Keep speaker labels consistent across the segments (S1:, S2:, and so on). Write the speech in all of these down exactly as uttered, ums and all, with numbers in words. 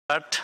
S1: But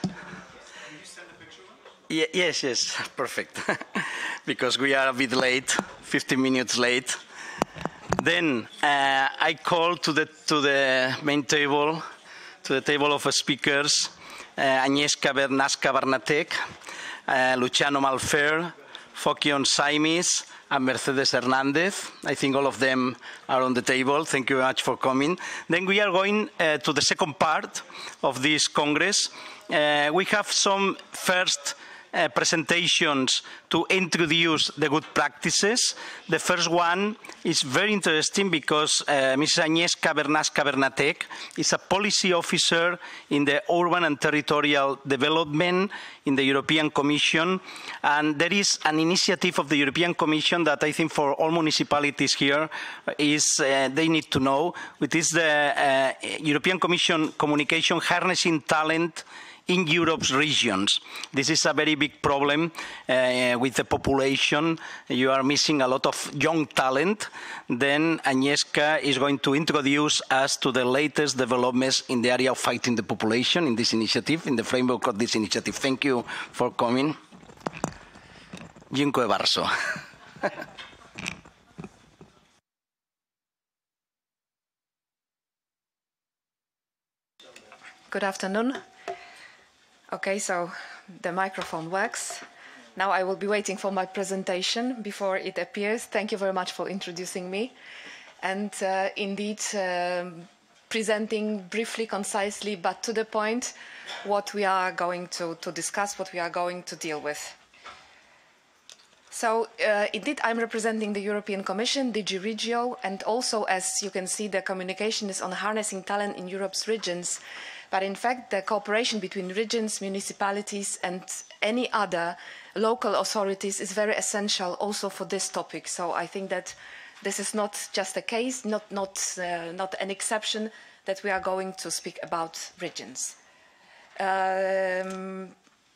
S1: yeah, yes, yes, perfect. Because we are a bit late, fifteen minutes late. Then uh, I call to the to the main table, to the table of speakers, uh, Agnieszka Bednarska-Bernatek, uh, Luciano Malfer, Fokion, Zaimis, and Mercedes Hernandez. I think all of them are on the table. Thank you very much for coming. Then we are going uh, to the second part of this Congress. Uh, we have some first uh, presentations to introduce the good practices. The first one is very interesting because uh, Missus Agnieszka Bednarska-Bernatek is a policy officer in the urban and territorial development in the European Commission, and there is an initiative of the European Commission that I think for all municipalities here is uh, they need to know, which is the uh, European Commission communication Harnessing Talent in Europe's regions. This is a very big problem uh, with the population. You are missing a lot of young talent. Then Agnieszka is going to introduce us to the latest developments in the area of fighting the population in this initiative, in the framework of this initiative. Thank you for coming. Dziękuję bardzo.
S2: Good afternoon. Okay, so the microphone works. Now I will be waiting for my presentation before it appears. Thank you very much for introducing me. And uh, indeed, um, presenting briefly, concisely, but to the point, what we are going to, to discuss, what we are going to deal with. So uh, indeed, I'm representing the European Commission, D G Regio, and also, as you can see, the communication is on harnessing talent in Europe's regions. But in fact, the cooperation between regions, municipalities, and any other local authorities is very essential also for this topic. So I think that this is not just a case, not, not, uh, not an exception, that we are going to speak about regions. Um,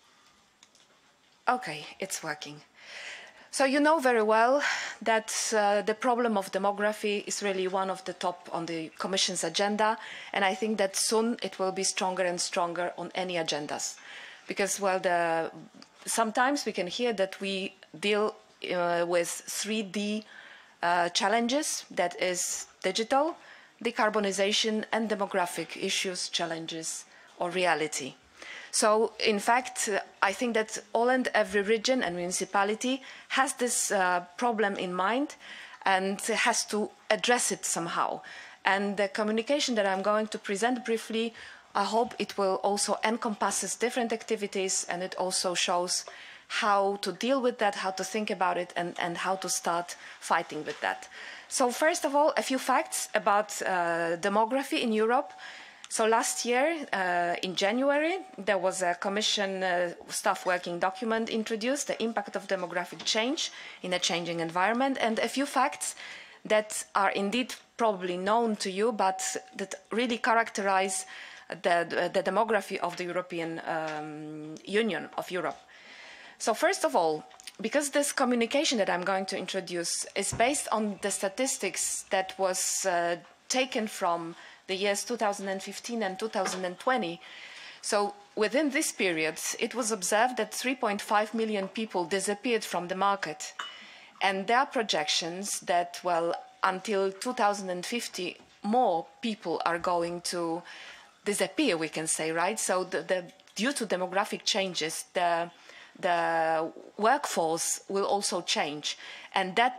S2: okay, it's working. So you know very well that uh, the problem of demography is really one of the top on the Commission's agenda, and I think that soon it will be stronger and stronger on any agendas. Because, well, the, sometimes we can hear that we deal uh, with three D uh, challenges, that is digital, decarbonization, and demographic issues, challenges, or reality. So, in fact, uh, I think that all and every region and municipality has this uh, problem in mind and has to address it somehow. And the communication that I'm going to present briefly, I hope it will also encompass different activities, and it also shows how to deal with that, how to think about it, and, and how to start fighting with that. So first of all, a few facts about uh, demography in Europe. So last year, uh, in January, there was a Commission uh, staff working document introduced, the impact of demographic change in a changing environment, and a few facts that are indeed probably known to you, but that really characterize the, the demography of the European um, Union of Europe. So first of all, because this communication that I'm going to introduce is based on the statistics that was uh, taken from the years two thousand fifteen and two thousand twenty. So within this period, it was observed that three point five million people disappeared from the market. And there are projections that, well, until two thousand fifty, more people are going to disappear, we can say, right? So the, the, due to demographic changes, the, the workforce will also change. And that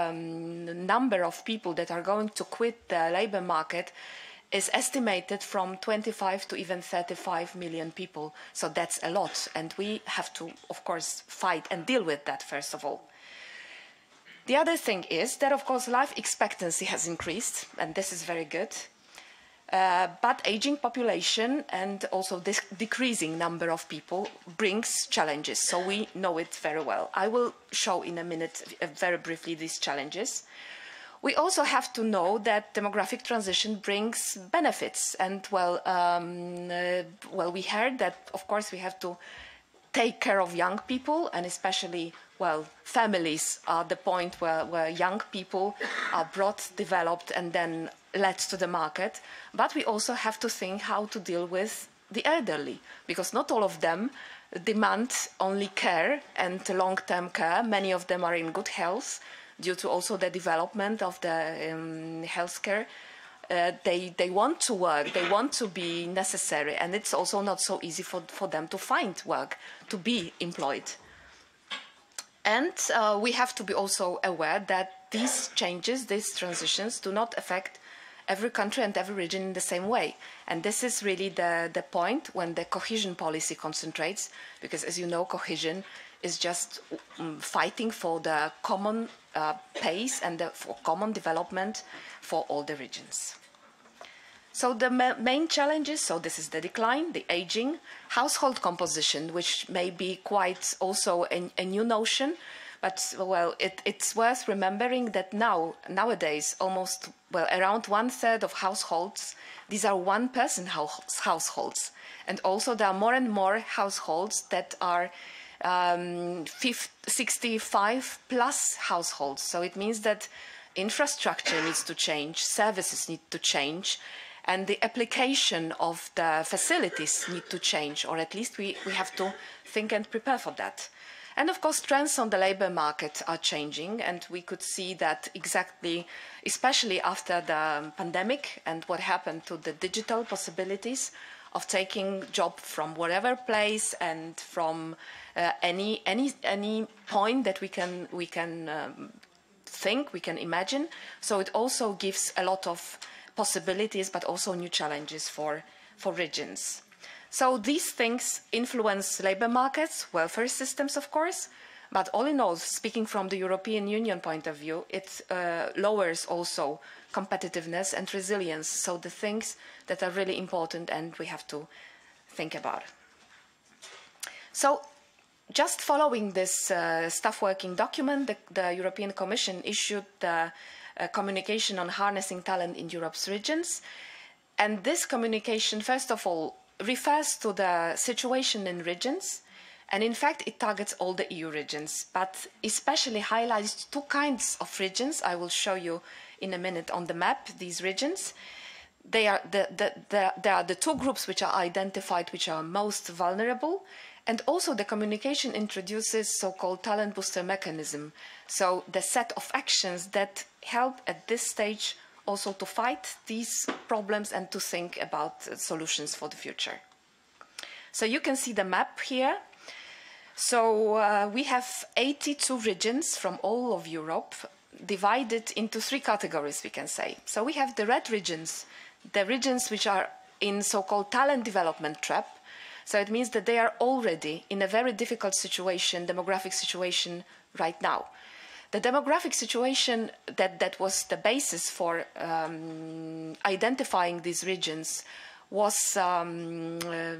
S2: um, number of people that are going to quit the labor market is estimated from twenty-five to even thirty-five million people. So that's a lot. And we have to, of course, fight and deal with that, first of all. The other thing is that, of course, life expectancy has increased, and this is very good. Uh, but aging population and also this decreasing number of people brings challenges. So we know it very well. I will show in a minute uh, very briefly these challenges. We also have to know that demographic transition brings benefits. And, well, um, uh, well, we heard that, of course, we have to take care of young people, and especially, well, families are the point where, where young people are brought, developed, and then led to the market. But we also have to think how to deal with the elderly, because not all of them demand only care and long-term care. Many of them are in good health due to also the development of the um, healthcare. Uh, they, they want to work, they want to be necessary, and it's also not so easy for, for them to find work, to be employed. And uh, we have to be also aware that these changes, these transitions, do not affect every country and every region in the same way. And this is really the, the point when the cohesion policy concentrates, because as you know, cohesion is just um, fighting for the common uh, pace and the, for common development for all the regions. So the ma main challenges, so this is the decline, the aging, household composition, which may be quite also a, a new notion, but well, it, it's worth remembering that now, nowadays, almost, well, around one third of households, these are one-person households. And also there are more and more households that are um, sixty-five plus households. So it means that infrastructure needs to change, services need to change, and the application of the facilities need to change, or at least we, we have to think and prepare for that. And of course, trends on the labor market are changing, and we could see that exactly, especially after the pandemic and what happened to the digital possibilities of taking job from whatever place and from uh, any any any point that we can we can um, think, we can imagine. So it also gives a lot of possibilities, but also new challenges for for regions. So these things influence labor markets, welfare systems, of course, but all in all, speaking from the European Union point of view, it uh, lowers also competitiveness and resilience. So the things that are really important and we have to think about. So just following this uh, staff working document, the, the European Commission issued the uh, communication on harnessing talent in Europe's regions. And this communication, first of all, refers to the situation in regions, and in fact it targets all the E U regions, but especially highlights two kinds of regions. I will show you in a minute on the map these regions. They are the, the, the, they are the two groups which are identified which are most vulnerable, and also the communication introduces so-called talent booster mechanism, so the set of actions that help at this stage also to fight these problems and to think about uh, solutions for the future. So you can see the map here. So uh, we have eighty-two regions from all of Europe divided into three categories, we can say. So we have the red regions, the regions which are in so-called talent development trap. So it means that they are already in a very difficult situation, demographic situation right now. The demographic situation that, that was the basis for um, identifying these regions was um, uh,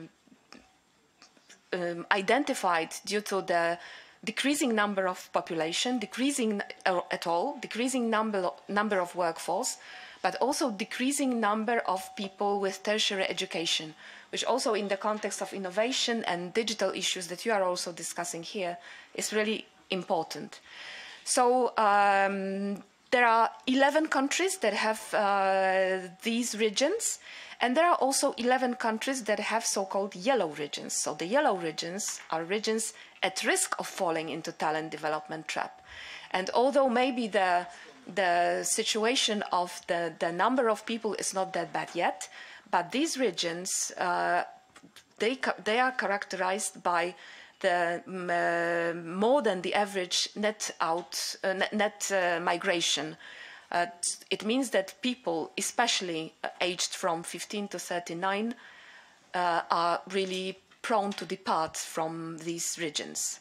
S2: um, identified due to the decreasing number of population, decreasing uh, at all, decreasing number, number of workforce, but also decreasing number of people with tertiary education, which also in the context of innovation and digital issues that you are also discussing here is really important. So um, there are eleven countries that have uh, these regions, and there are also eleven countries that have so-called yellow regions. So the yellow regions are regions at risk of falling into talent development trap. And although maybe the, the situation of the, the number of people is not that bad yet, but these regions, uh, they, they are characterized by the uh, more than the average net out uh, net, net uh, migration. Uh, it means that people, especially uh, aged from fifteen to thirty-nine, uh, are really prone to depart from these regions.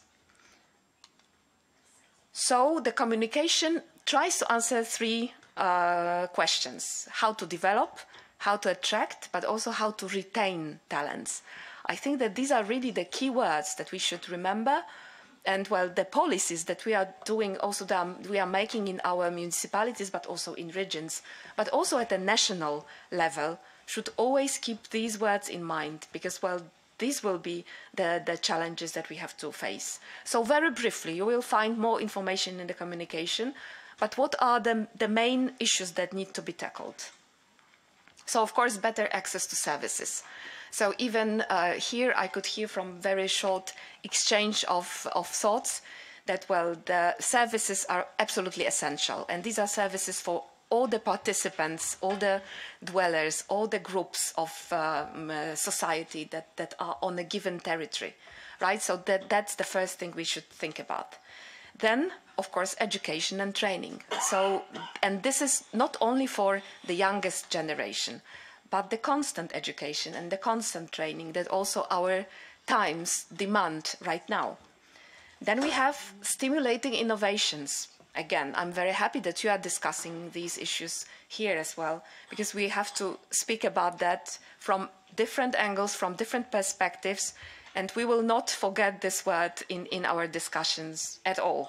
S2: So the communication tries to answer three uh, questions: how to develop, how to attract, but also how to retain talents. I think that these are really the key words that we should remember. And well, the policies that we are doing also, that we are making in our municipalities, but also in regions, but also at the national level, should always keep these words in mind, because well, these will be the, the challenges that we have to face. So very briefly, you will find more information in the communication, but what are the, the main issues that need to be tackled? So of course, better access to services. So even uh, here I could hear from very short exchange of, of thoughts that, well, the services are absolutely essential. And these are services for all the participants, all the dwellers, all the groups of um, uh, society that, that are on a given territory, right? So that, that's the first thing we should think about. Then, of course, education and training. So, and this is not only for the youngest generation, but the constant education and the constant training that also our times demand right now. Then we have stimulating innovations. Again, I'm very happy that you are discussing these issues here as well, because we have to speak about that from different angles, from different perspectives, and we will not forget this word in, in our discussions at all.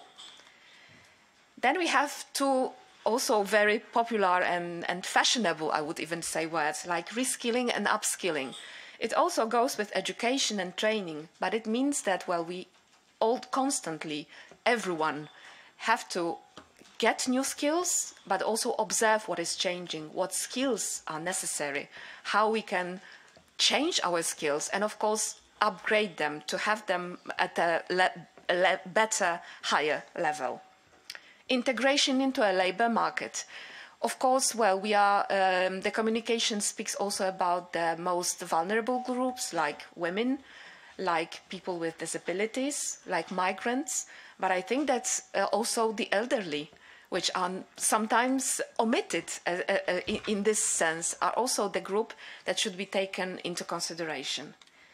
S2: Then we have two also very popular and, and fashionable, I would even say, words, like reskilling and upskilling. It also goes with education and training, but it means that, well, we all constantly, everyone, have to get new skills, but also observe what is changing, what skills are necessary, how we can change our skills, and of course upgrade them to have them at a, le a le better, higher level. Integration into a labor market. Of course, well, we are, um, the communication speaks also about the most vulnerable groups, like women, like people with disabilities, like migrants, but I think that's uh, also the elderly, which are sometimes omitted uh, uh, in this sense, are also the group that should be taken into consideration.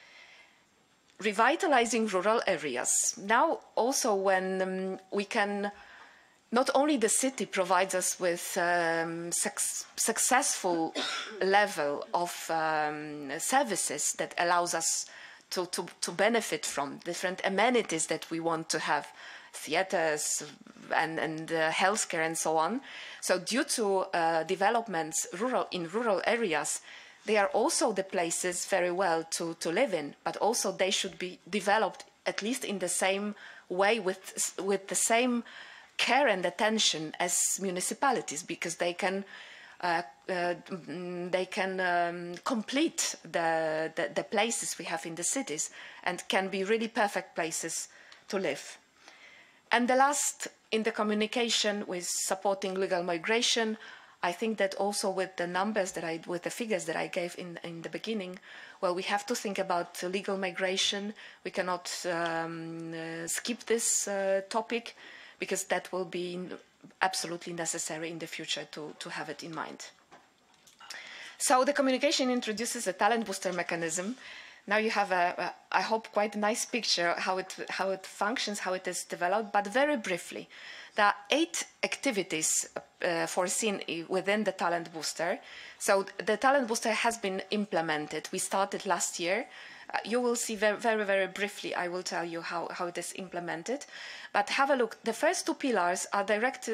S2: Revitalizing rural areas. Now also when um, we can, not only the city provides us with um, suc successful level of um, services that allows us to, to, to benefit from different amenities that we want to have, theaters and, and uh, healthcare and so on. So due to uh, developments rural, in rural areas, they are also the places very well to, to live in, but also they should be developed at least in the same way, with, with the same care and attention as municipalities, because they can uh, uh, they can um, complete the, the, the places we have in the cities and can be really perfect places to live. And the last, in the communication with supporting legal migration, I think that also with the numbers that I, with the figures that I gave in, in the beginning, well, we have to think about legal migration. We cannot um, uh, skip this uh, topic, because that will be absolutely necessary in the future to, to have it in mind. So the communication introduces a talent booster mechanism. Now you have, a, a, I hope, quite a nice picture how it, how it functions, how it is developed, but very briefly. There are eight activities uh, foreseen within the talent booster. So the talent booster has been implemented. We started last year. Uh, you will see very, very, very briefly, I will tell you how, how it is implemented. But have a look. The first two pillars are directed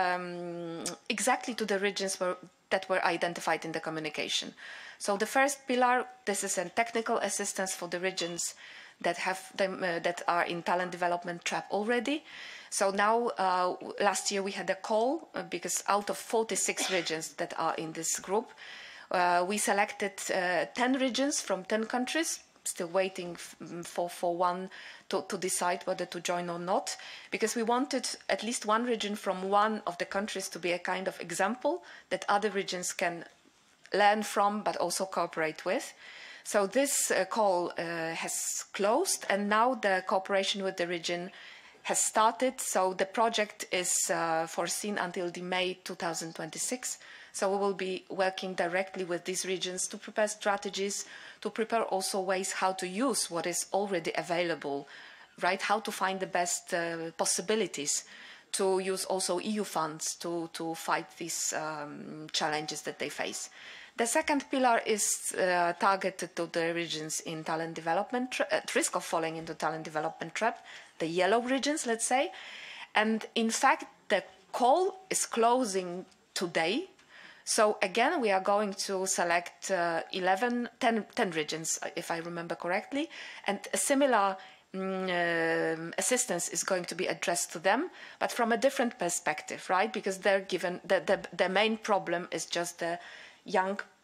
S2: um, exactly to the regions where, that were identified in the communication. So the first pillar, this is a technical assistance for the regions that, have them, uh, that are in talent development trap already. So now, uh, last year we had a call, uh, because out of forty-six regions that are in this group, uh, we selected uh, ten regions from ten countries, still waiting for, for one to, to decide whether to join or not, because we wanted at least one region from one of the countries to be a kind of example that other regions can learn from, but also cooperate with. So this uh, call uh, has closed, and now the cooperation with the region has started. So the project is uh, foreseen until the May two thousand twenty-six. So we will be working directly with these regions to prepare strategies, to prepare also ways how to use what is already available, right? How to find the best uh, possibilities to use also E U funds to, to fight these um, challenges that they face. The second pillar is uh, targeted to the regions in talent development, at risk of falling into talent development trap, the yellow regions, let's say. And in fact, the call is closing today. So again, we are going to select uh, eleven, ten, ten regions, if I remember correctly, and a similar um, uh, assistance is going to be addressed to them, but from a different perspective, right? Because they're given, the, the, the main problem is just the young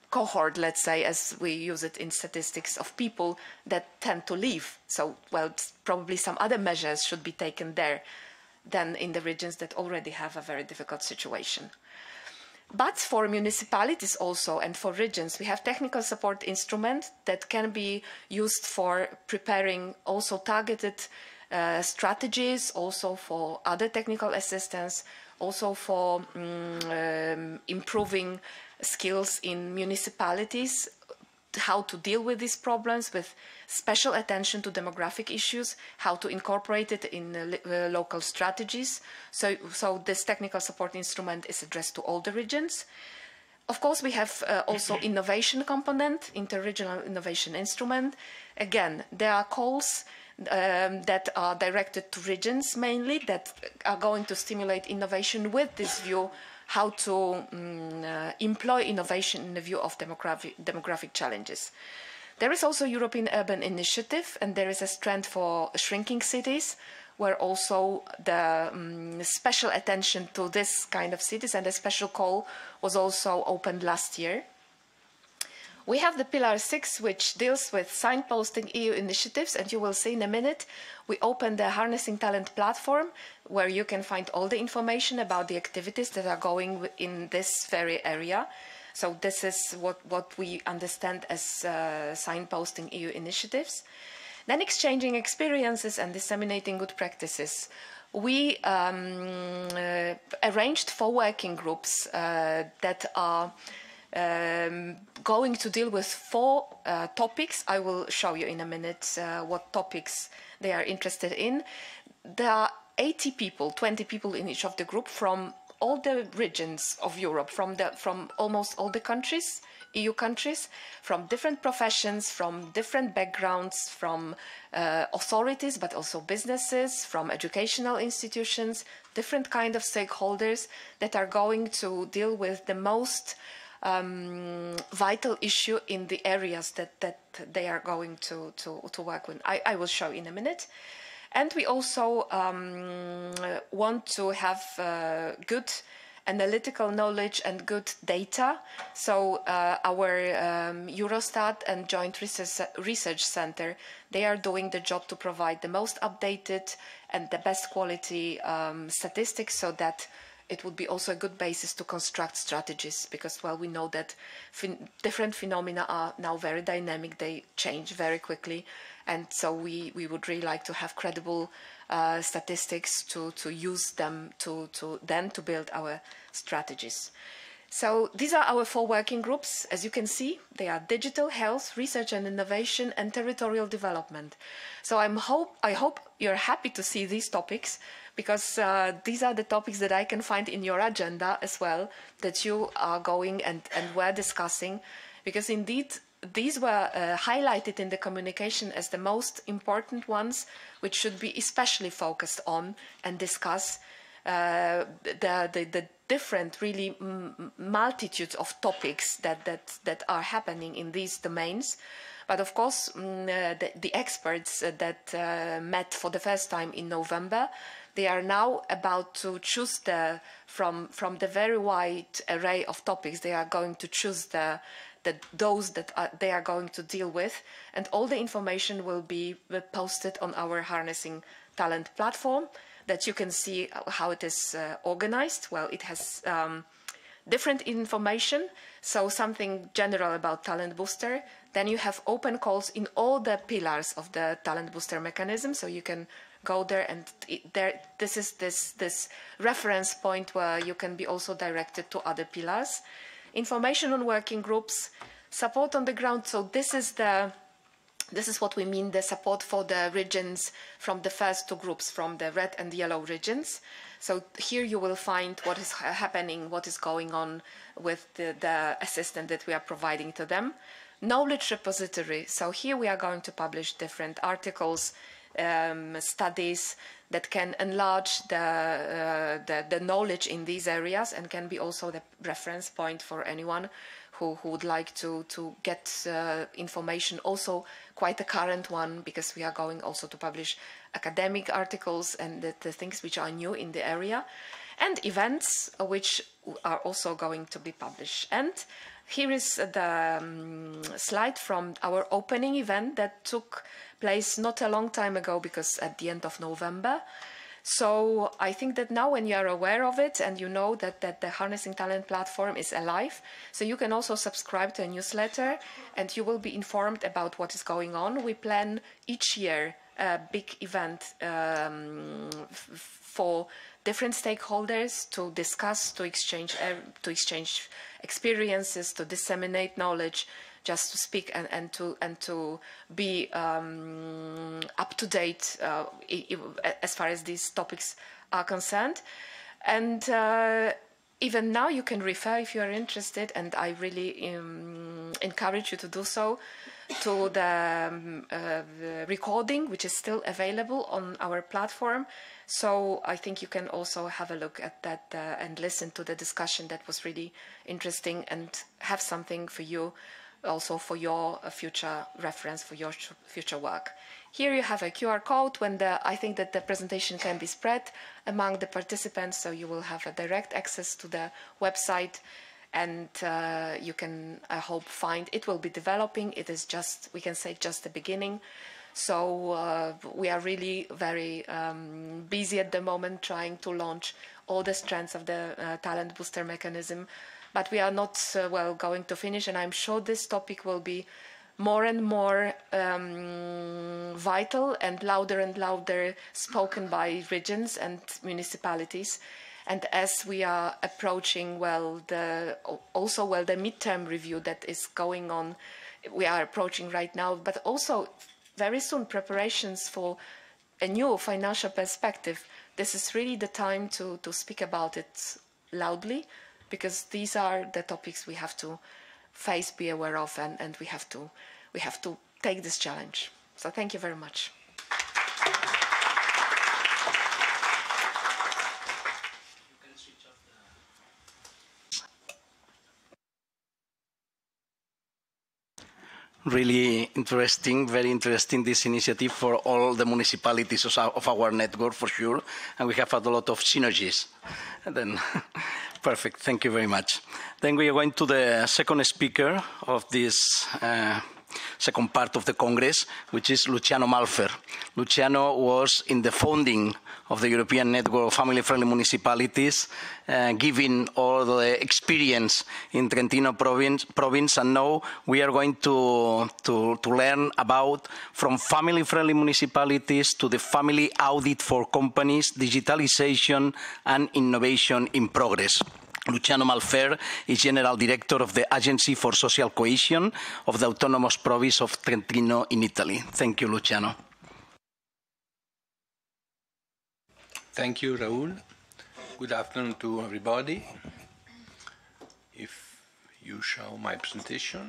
S2: cohort, let's say, as we use it in statistics, of people that tend to leave. So, well, probably some other measures should be taken there than in the regions that already have a very difficult situation. But for municipalities also and for regions, we have technical support instruments that can be used for preparing also targeted uh, strategies, also for other technical assistance, also for um, um, improving skills in municipalities, how to deal with these problems with special attention to demographic issues, how to incorporate it in uh, uh, local strategies. So, so this technical support instrument is addressed to all the regions. Of course, we have uh, also innovation component, interregional innovation instrument. Again, there are calls um, that are directed to regions mainly that are going to stimulate innovation with this view how to um, uh, employ innovation in the view of demographic, demographic challenges. There is also European Urban Initiative, and there is a strand for shrinking cities, where also the um, special attention to this kind of cities and a special call was also opened last year. We have the Pillar six, which deals with signposting E U initiatives, and you will see in a minute, we opened the Harnessing Talent platform, where you can find all the information about the activities that are going in this very area. So this is what, what we understand as uh, signposting E U initiatives. Then exchanging experiences and disseminating good practices. We um, uh, arranged four working groups uh, that are Um, going to deal with four uh, topics. I will show you in a minute uh, what topics they are interested in. There are eighty people, twenty people in each of the group from all the regions of Europe, from, the, from almost all the countries, E U countries, from different professions, from different backgrounds, from uh, authorities, but also businesses, from educational institutions, different kind of stakeholders that are going to deal with the most Um, vital issue in the areas that, that they are going to, to, to work with. I, I will show in a minute. And we also um, want to have uh, good analytical knowledge and good data. So uh, our um, Eurostat and Joint Research, Research Center, they are doing the job to provide the most updated and the best quality um, statistics, so that it would be also a good basis to construct strategies, because, well, we know that ph different phenomena are now very dynamic, they change very quickly, and so we, we would really like to have credible uh, statistics to, to use them to, to then to build our strategies. So these are our four working groups. As you can see, they are digital, health, research and innovation, and territorial development. So I'm hope, I hope you're happy to see these topics, because uh, these are the topics that I can find in your agenda as well, that you are going and, and were discussing, because indeed these were uh, highlighted in the communication as the most important ones, which should be especially focused on and discuss uh, the, the, the different, really m multitudes of topics that, that, that are happening in these domains. But of course, mm, uh, the, the experts uh, that uh, met for the first time in November, they are now about to choose the, from, from the very wide array of topics, they are going to choose the, the, those that are, they are going to deal with. And all the information will be posted on our Harnessing Talent platform, that you can see how it is uh, organized. Well, it has um, different information, so something general about Talent Booster. Then you have open calls in all the pillars of the Talent Booster mechanism, so you can go there, and it, there, this is this, this reference point where you can be also directed to other pillars. Information on working groups, support on the ground, so this is the This is what we mean, the support for the regions from the first two groups, from the red and yellow regions. So here you will find what is happening, what is going on with the, the assistance that we are providing to them. Knowledge repository. So here we are going to publish different articles, um, studies that can enlarge the, uh, the, the knowledge in these areas, and can be also the reference point for anyone Who, who would like to, to get uh, information, also quite a current one, because we are going also to publish academic articles and the, the things which are new in the area, and events which are also going to be published. And Here is the um, slide from our opening event that took place not a long time ago, because at the end of November. So I think that now when you are aware of it and you know that, that the Harnessing Talent platform is alive, so you can also subscribe to a newsletter and you will be informed about what is going on. We plan each year a big event um, for different stakeholders to discuss, to exchange, uh, to exchange experiences, to disseminate knowledge, just to speak and, and to and to be um, up to date uh, as far as these topics are concerned. And uh, even now you can refer, if you are interested, and I really um, encourage you to do so, to the, um, uh, the recording, which is still available on our platform. So I think you can also have a look at that uh, and listen to the discussion that was really interesting, and have something for you also for your uh, future reference, for your future work. Here you have a Q R code. When the, I think that the presentation can be spread among the participants, so you will have a direct access to the website, and uh, you can, I hope, find, it will be developing. It is just, we can say, just the beginning. So uh, we are really very um, busy at the moment trying to launch all the strands of the uh, talent booster mechanism. But we are not, uh, well, going to finish, and I'm sure this topic will be more and more um, vital and louder and louder spoken by regions and municipalities. And as we are approaching, well, the, also, well, the midterm review that is going on, we are approaching right now, but also very soon preparations for a new financial perspective. This is really the time to, to speak about it loudly, because these are the topics we have to face, be aware of, and, and we have to we have to take this challenge. So thank you very much.
S1: Really interesting, very interesting, this initiative for all the municipalities of our, of our network, for sure. And we have had a lot of synergies. And then, perfect, thank you very much. Then we are going to the second speaker of this uh, second part of the Congress, which is Luciano Malfer. Luciano was in the founding of the European Network of Family-Friendly Municipalities, uh, giving all the experience in Trentino province, province, and now we are going to, to, to learn about from family-friendly municipalities to the family audit for companies, digitalisation and innovation in progress. Luciano Malfer is General Director of the Agency for Social Cohesion of the Autonomous Province of Trentino in Italy. Thank you, Luciano.
S3: Thank you, Raul. Good afternoon to everybody. If you show my presentation.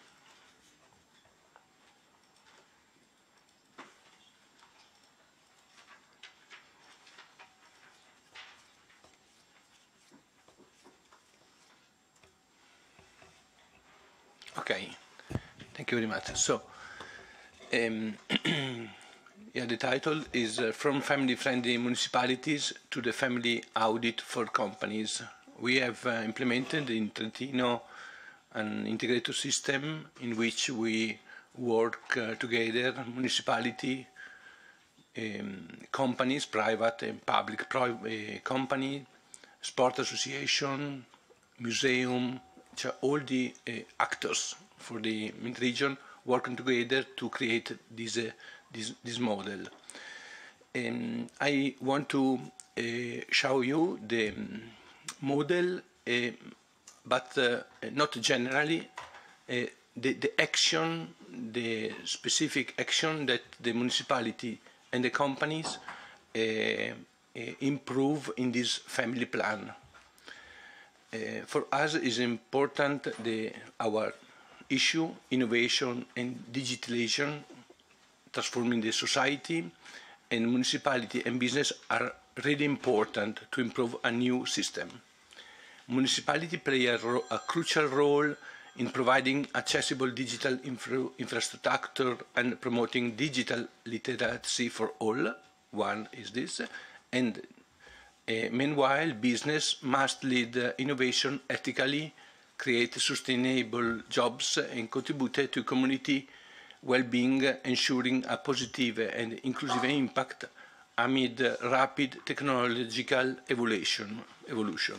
S3: Okay, thank you very much. So, um, yeah, the title is uh, From Family-Friendly Municipalities to the Family Audit for Companies. We have uh, implemented in Trentino an integrated system in which we work uh, together, municipality, um, companies, private and public pro uh, company, sport association, museum, all the uh, actors for the region working together to create this, uh, this, this model. Um, I want to uh, show you the um, model, uh, but uh, not generally, uh, the, the action, the specific action that the municipality and the companies uh, uh, improve in this family plan. Uh, for us is important the, our issue, innovation and digitalisation, transforming the society, and municipality and business are really important to improve a new system. Municipality play a, ro a crucial role in providing accessible digital infra infrastructure and promoting digital literacy for all. One is this, and Uh, meanwhile, business must lead uh, innovation ethically, create sustainable jobs and contribute to community well-being, ensuring a positive and inclusive impact amid rapid technological evolution. evolution.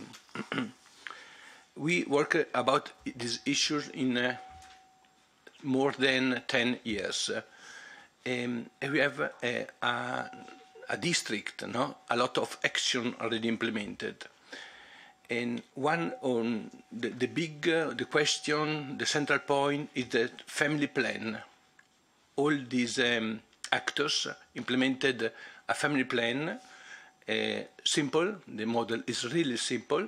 S3: We work about these issues in uh, more than ten years. Um, we have uh, a, a district, no? A lot of action already implemented. And one on the, the big, uh, the question, the central point is the family plan. All these um, actors implemented a family plan, uh, simple, the model is really simple.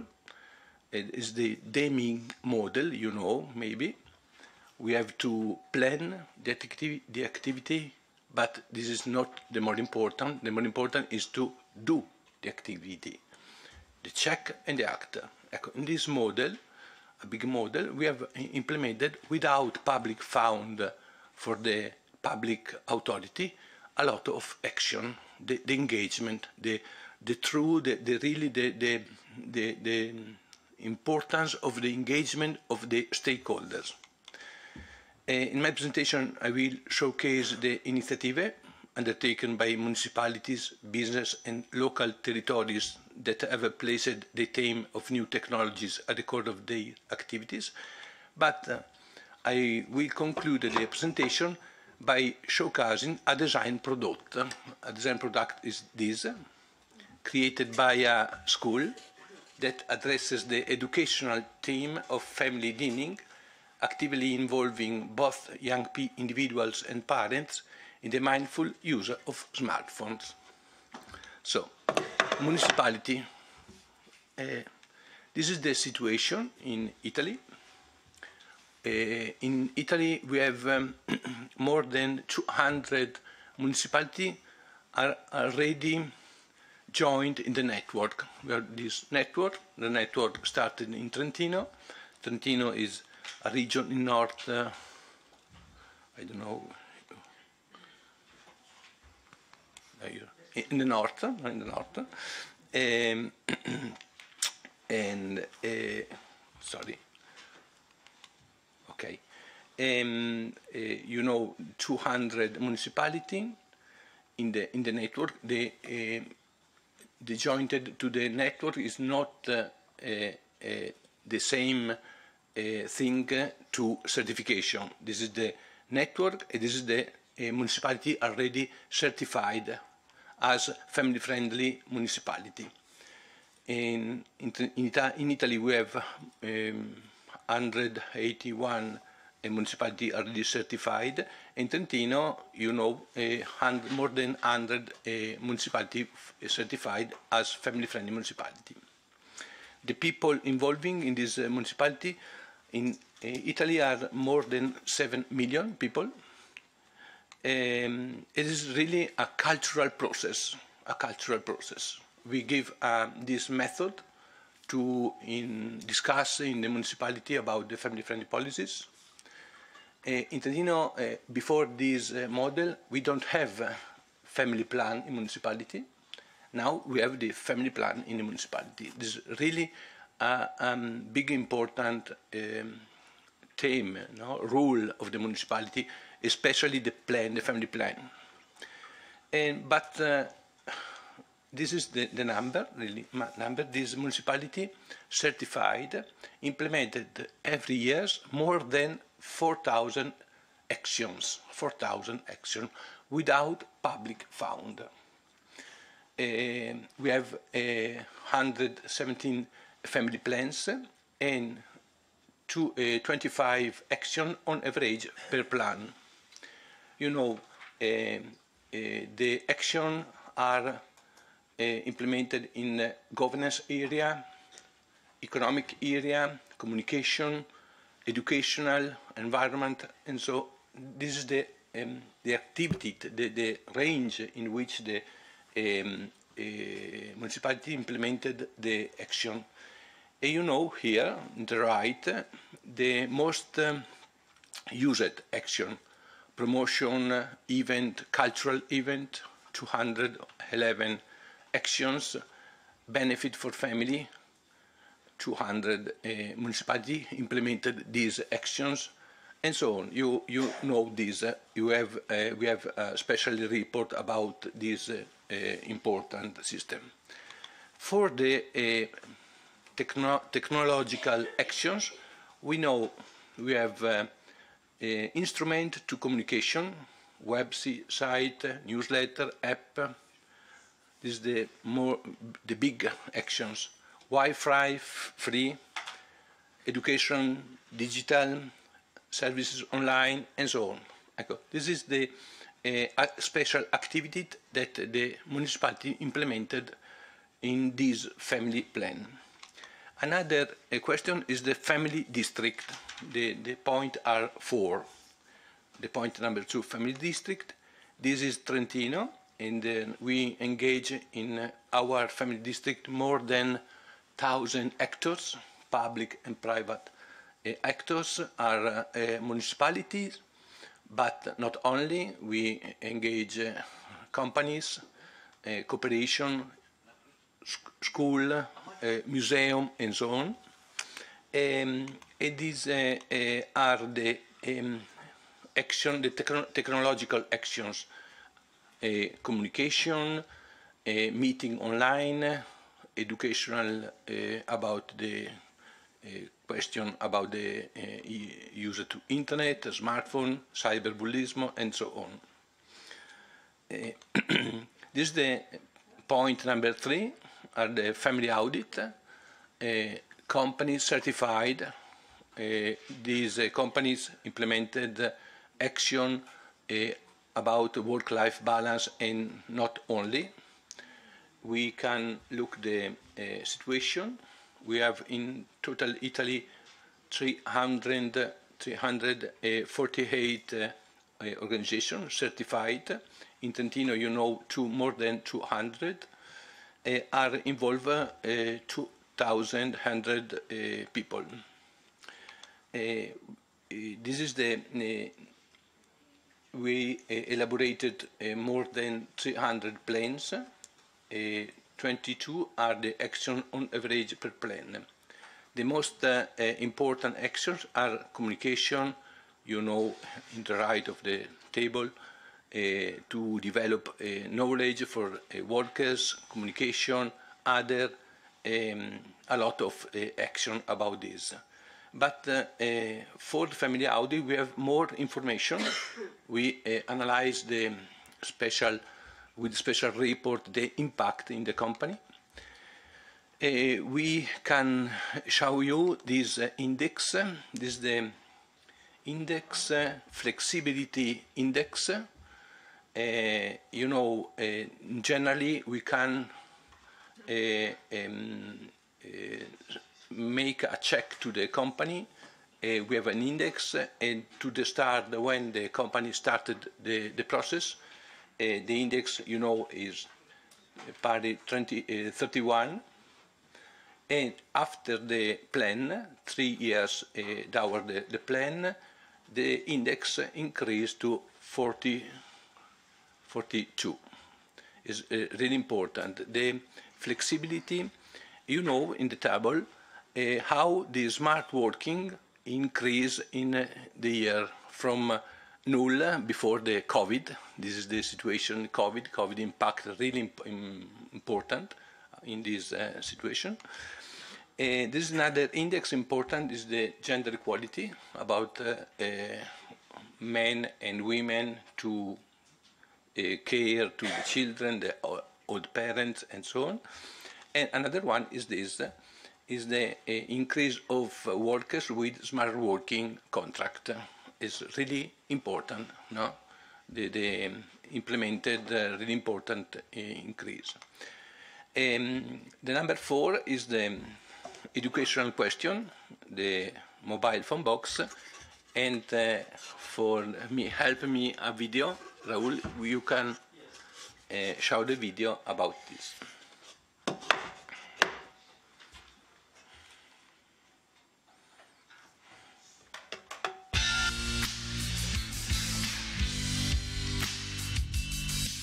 S3: It is the Deming model, you know, maybe. We have to plan the, acti the activity, but this is not the more important. The more important is to do the activity, the check and the act. In this model, a big model, we have implemented without public fund for the public authority, a lot of action, the, the engagement, the, the true, the, the really, the, the, the, the importance of the engagement of the stakeholders. Uh, in my presentation, I will showcase the initiative undertaken by municipalities, business and local territories that have placed the theme of new technologies at the core of their activities. But uh, I will conclude the presentation by showcasing a design product. A design product is this, created by a school that addresses the educational theme of family dining, actively involving both young individuals and parents in the mindful use of smartphones. So, municipality. Uh, this is the situation in Italy. Uh, in Italy, we have um, more than two hundred municipalities are already joined in the network. We have this network. The network started in Trentino. Trentino is a region in north, uh, I don't know, in the north, in the north, um, and uh, sorry. Okay, um, uh, you know, two hundred municipalities in the in the network. The uh, the joined to the network is not uh, uh, uh, the same uh, thing to certification. This is the network, and this is the uh, municipality already certified as family-friendly municipality. In, in, in, Ita in Italy, we have um, one hundred eighty-one uh, municipalities already certified. In Trentino, you know, uh, more than one hundred uh, municipalities certified as family-friendly municipality. The people involving in this uh, municipality in uh, Italy are more than seven million people. Um, it is really a cultural process, a cultural process. We give uh, this method to in discuss in the municipality about the family-friendly policies. Uh, in Trentino, uh, before this uh, model, we don't have a family plan in municipality. Now we have the family plan in the municipality. This is really a um, big important um, theme, no? Rule of the municipality, especially the plan, the family plan. And, but uh, this is the, the number, really, number. This municipality certified, implemented every year more than four thousand actions, four thousand actions without public fund. Uh, we have uh, one hundred seventeen family plans and two, uh, twenty-five actions on average per plan. You know, uh, uh, the actions are uh, implemented in the governance area, economic area, communication, educational, environment, and so this is the, um, the activity, the, the range in which the um, uh, municipality implemented the action. And you know here, on the right, the most um, used action, promotion event, cultural event, two hundred eleven actions, benefit for family, two hundred uh, municipalities implemented these actions, and so on. You you know this. Uh, you have uh, we have a special report about this uh, uh, important system. For the uh, techno technological actions, we know we have uh, uh, instrument to communication, website, newsletter, app. This is the more the big actions. Wi-Fi free, education, digital, services online, and so on. This is the uh, special activity that the municipality implemented in this family plan. Another uh, question is the family district. The, the point are four. The point number two, family district. This is Trentino, and uh, we engage in uh, our family district more than one thousand actors, public and private uh, actors are uh, uh, municipalities, but not only. We engage uh, companies, uh, cooperation, school, uh, museum, and so on. Um, and these uh, uh, are the um, action, the techno technological actions, uh, communication, uh, meeting online, educational uh, about the uh, question about the uh, use to internet, smartphone, cyberbullism, and so on. Uh, this is the point number three, are the family audit, uh, companies certified. Uh, these uh, companies implemented uh, action uh, about work-life balance, and not only. We can look the uh, situation. We have in total Italy three hundred, three hundred forty-eight uh, uh, organizations certified. In Trentino, you know, two, more than two hundred uh, are involved, uh, two thousand one hundred uh, people. Uh, this is the, uh, we uh, elaborated uh, more than three hundred plans. Uh, twenty-two are the actions on average per plan. The most uh, uh, important actions are communication, you know, in the right of the table, uh, to develop uh, knowledge for uh, workers, communication, other, um, a lot of uh, action about this. But uh, uh, for the family audit, we have more information. We uh, analyze the special with special report the impact in the company. Uh, we can show you this uh, index. This is the index, uh, flexibility index. Uh, you know, uh, generally we can uh, um, uh, make a check to the company. Uh, we have an index, uh, and to the start, when the company started the, the process, Uh, the index, you know, is party thirty-one, and after the plan, three years uh, down the, the plan, the index increased to forty, forty-two. It's uh, really important. The flexibility, you know, in the table, uh, how the smart working increased in uh, the year from uh, null before the COVID. This is the situation, COVID. COVID impact really imp important in this uh, situation. Uh, this is another index important, is the gender equality, about uh, uh, men and women to uh, care to the children, the old parents, and so on. And another one is this, uh, is the uh, increase of uh, workers with smart working contract. Is really important, no? The, the um, implemented uh, really important uh, increase. Um, the number four is the educational question, the mobile phone box, and uh, for me, help me a video, Raul, you can uh, show the video about this.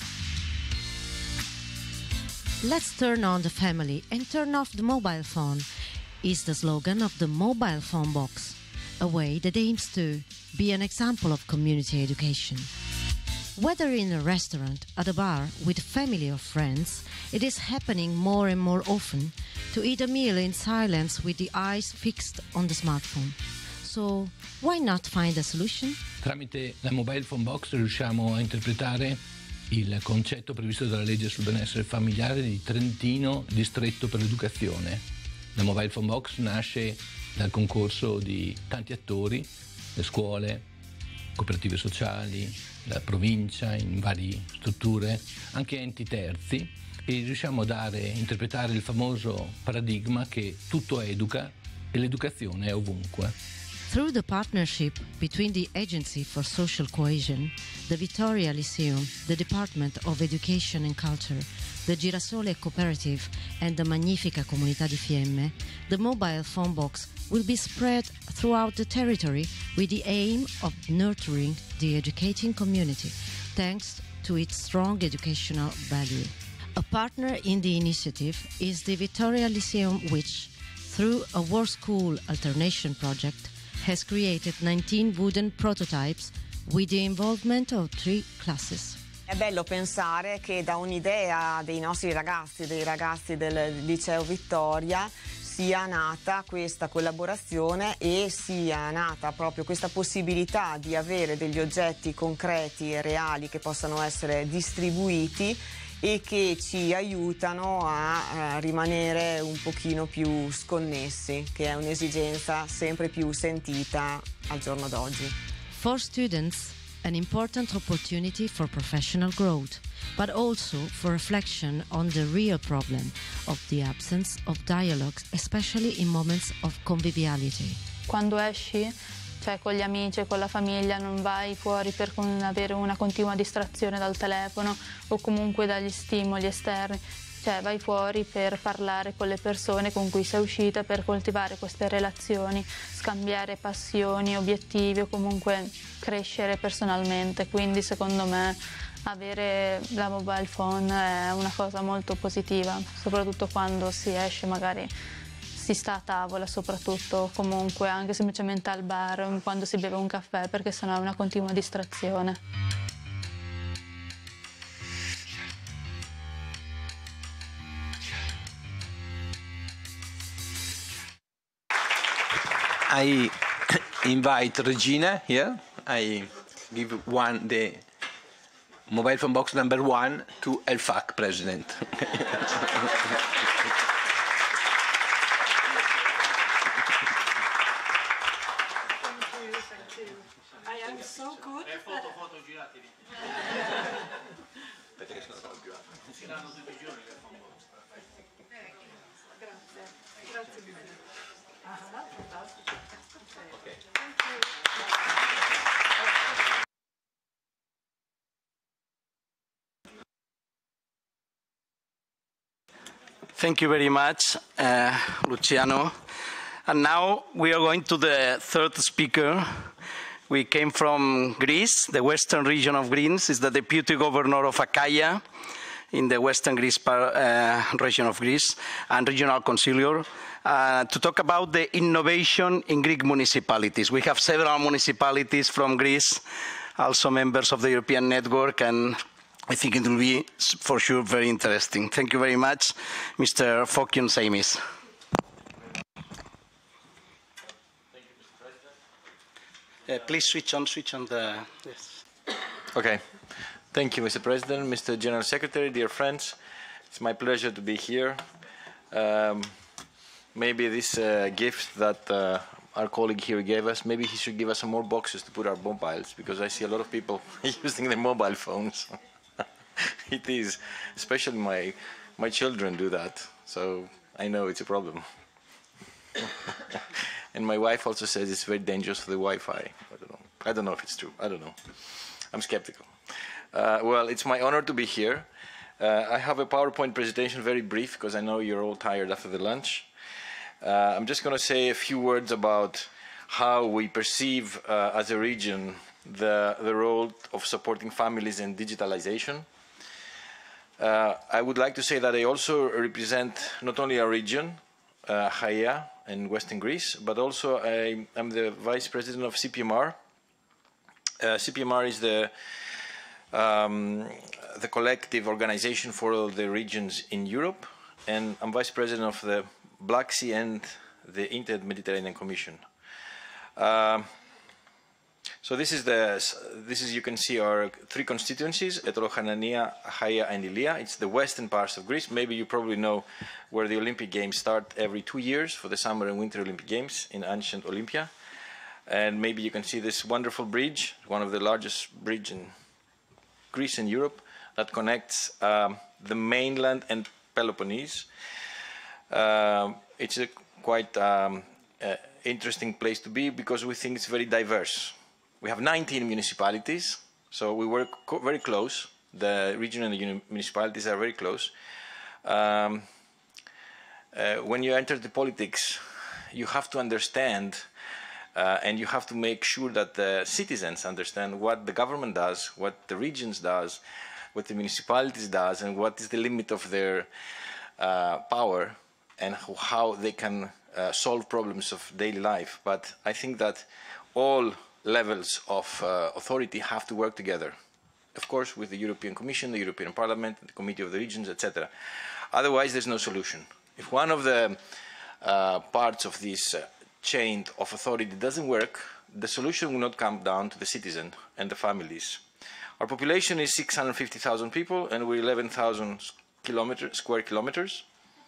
S4: Let's turn on the family and turn off the mobile phone. is the slogan of the mobile phone box, a way that aims to be an example of community education. Whether in a restaurant, at a bar, with family or friends, it is happening more and more often to eat a meal in silence with the eyes fixed on the smartphone. So, why not find a solution?
S3: Tramite la mobile phone box riusciamo a interpretare il concetto previsto dalla legge sul benessere familiare di Trentino, distretto per l'educazione. La mobile phone box nasce dal concorso di tanti attori, le scuole, cooperative sociali, la provincia, in varie strutture, anche enti terzi, e riusciamo a dare, interpretare il famoso paradigma che tutto educa e l'educazione è ovunque.
S4: Through the partnership between the Agency for Social Cohesion, the Vittoria Lyceum, the Department of Education and Culture, the Girasole Cooperative and the Magnifica Comunità di Fiemme, the mobile phone box will be spread throughout the territory with the aim of nurturing the educating community, thanks to its strong educational value. A partner in the initiative is the Vittoria Lyceum, which, through a War School Alternation project, has created nineteen wooden prototypes with the involvement of three classes.
S5: È bello pensare che da un'idea dei nostri ragazzi, dei ragazzi del Liceo Vittoria, sia nata questa collaborazione e sia nata proprio questa possibilità di avere degli oggetti concreti e reali che possano essere distribuiti e che ci aiutano a, a rimanere un pochino più sconnessi, che è un'esigenza sempre più sentita al giorno d'oggi.
S4: For students, an important opportunity for professional growth, but also for reflection on the real problem of the absence of dialogue, especially in moments of conviviality.
S6: Quando esci, cioè con gli amici, con la famiglia, non vai fuori per avere una continua distrazione dal telefono o comunque dagli stimoli esterni, cioè vai fuori per parlare con le persone con cui sei uscita, per coltivare queste relazioni, scambiare passioni, obiettivi o comunque crescere personalmente. Quindi secondo me avere la mobile phone è una cosa molto positiva, soprattutto quando si esce, magari si sta a tavola, soprattutto comunque anche semplicemente al bar, quando si beve un caffè, perché sennò è una continua distrazione.
S3: I invite Regina here. I give one the mobile phone box number one to El F A C president.
S1: Thank you very much, uh, Luciano. And now we are going to the third speaker. We came from Greece, the western region of Greece. Is the deputy governor of Achaia in the western Greece par, uh, region of Greece, and regional conciliar, uh, to talk about the innovation in Greek municipalities. We have several municipalities from Greece, also members of the European network, and I think it will be, for sure, very interesting. Thank you very much, Mister Fokion Zaimis. Uh, please switch on, switch on the, yes.
S7: Okay. Thank you, Mister President, Mister General Secretary, dear friends. It's my pleasure to be here. Um, maybe this uh, gift that uh, our colleague here gave us, maybe he should give us some more boxes to put our mobiles, because I see a lot of people using their mobile phones. It is, especially my, my children do that, so I know it's a problem. And my wife also says it's very dangerous for the Wi-Fi. I don't know. I don't know if it's true. I don't know. I'm skeptical. Uh, well, it's my honor to be here. Uh, I have a PowerPoint presentation, very brief, because I know you're all tired after the lunch. Uh, I'm just going to say a few words about how we perceive, uh, as a region, the, the role of supporting families in digitalization. Uh, I would like to say that I also represent not only our region, uh, Achaia, in Western Greece, but also I am the vice president of C P M R. Uh, C P M R is the um, the collective organization for all the regions in Europe, and I'm vice president of the Black Sea and the Inter-Mediterranean Commission. Uh, so this is the this is you can see our three constituencies: Eterohanania, Achaia, and Ilia. It's the western parts of Greece. Maybe you probably know where the Olympic Games start every two years for the Summer and Winter Olympic Games in ancient Olympia. And maybe you can see this wonderful bridge, one of the largest bridges in Greece and Europe, that connects um, the mainland and Peloponnese. Uh, it's a quite um, uh, interesting place to be because we think it's very diverse. We have nineteen municipalities, so we work co very close. The region and the municipalities are very close. Um, uh, when you enter the politics, you have to understand Uh, and you have to make sure that the citizens understand what the government does, what the regions does, what the municipalities does, and what is the limit of their uh, power, and how they can uh, solve problems of daily life. But I think that all levels of uh, authority have to work together. Of course, with the European Commission, the European Parliament, the Committee of the Regions, et cetera. Otherwise, there's no solution. If one of the uh, parts of this uh, chain of authority doesn't work, the solution will not come down to the citizen and the families. Our population is six hundred fifty thousand people, and we're eleven thousand square kilometers.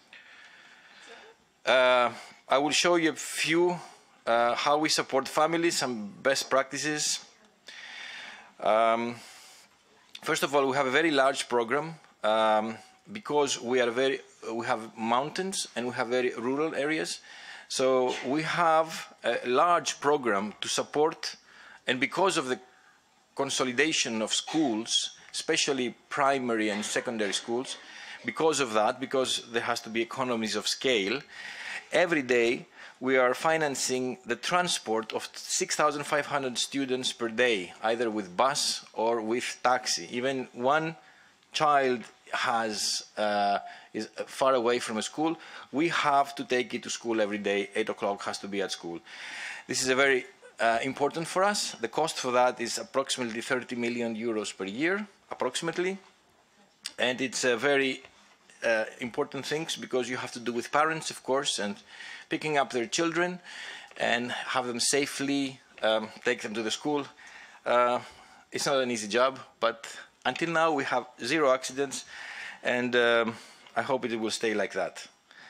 S7: Uh, I will show you a few uh, how we support families, some best practices. Um, first of all, we have a very large program um, because we are very we have mountains and we have very rural areas. So we have a large program to support, and because of the consolidation of schools, especially primary and secondary schools, because of that, because there has to be economies of scale, every day we are financing the transport of six thousand five hundred students per day, either with bus or with taxi. Even one child has uh, is far away from a school, we have to take it to school every day. Eight o'clock has to be at school. This is a very uh, important for us. The cost for that is approximately thirty million euros per year, approximately, and it's a very uh, important things because you have to do with parents, of course, and picking up their children and have them safely um, take them to the school. Uh, it's not an easy job, but until now, we have zero accidents, and um, I hope it will stay like that.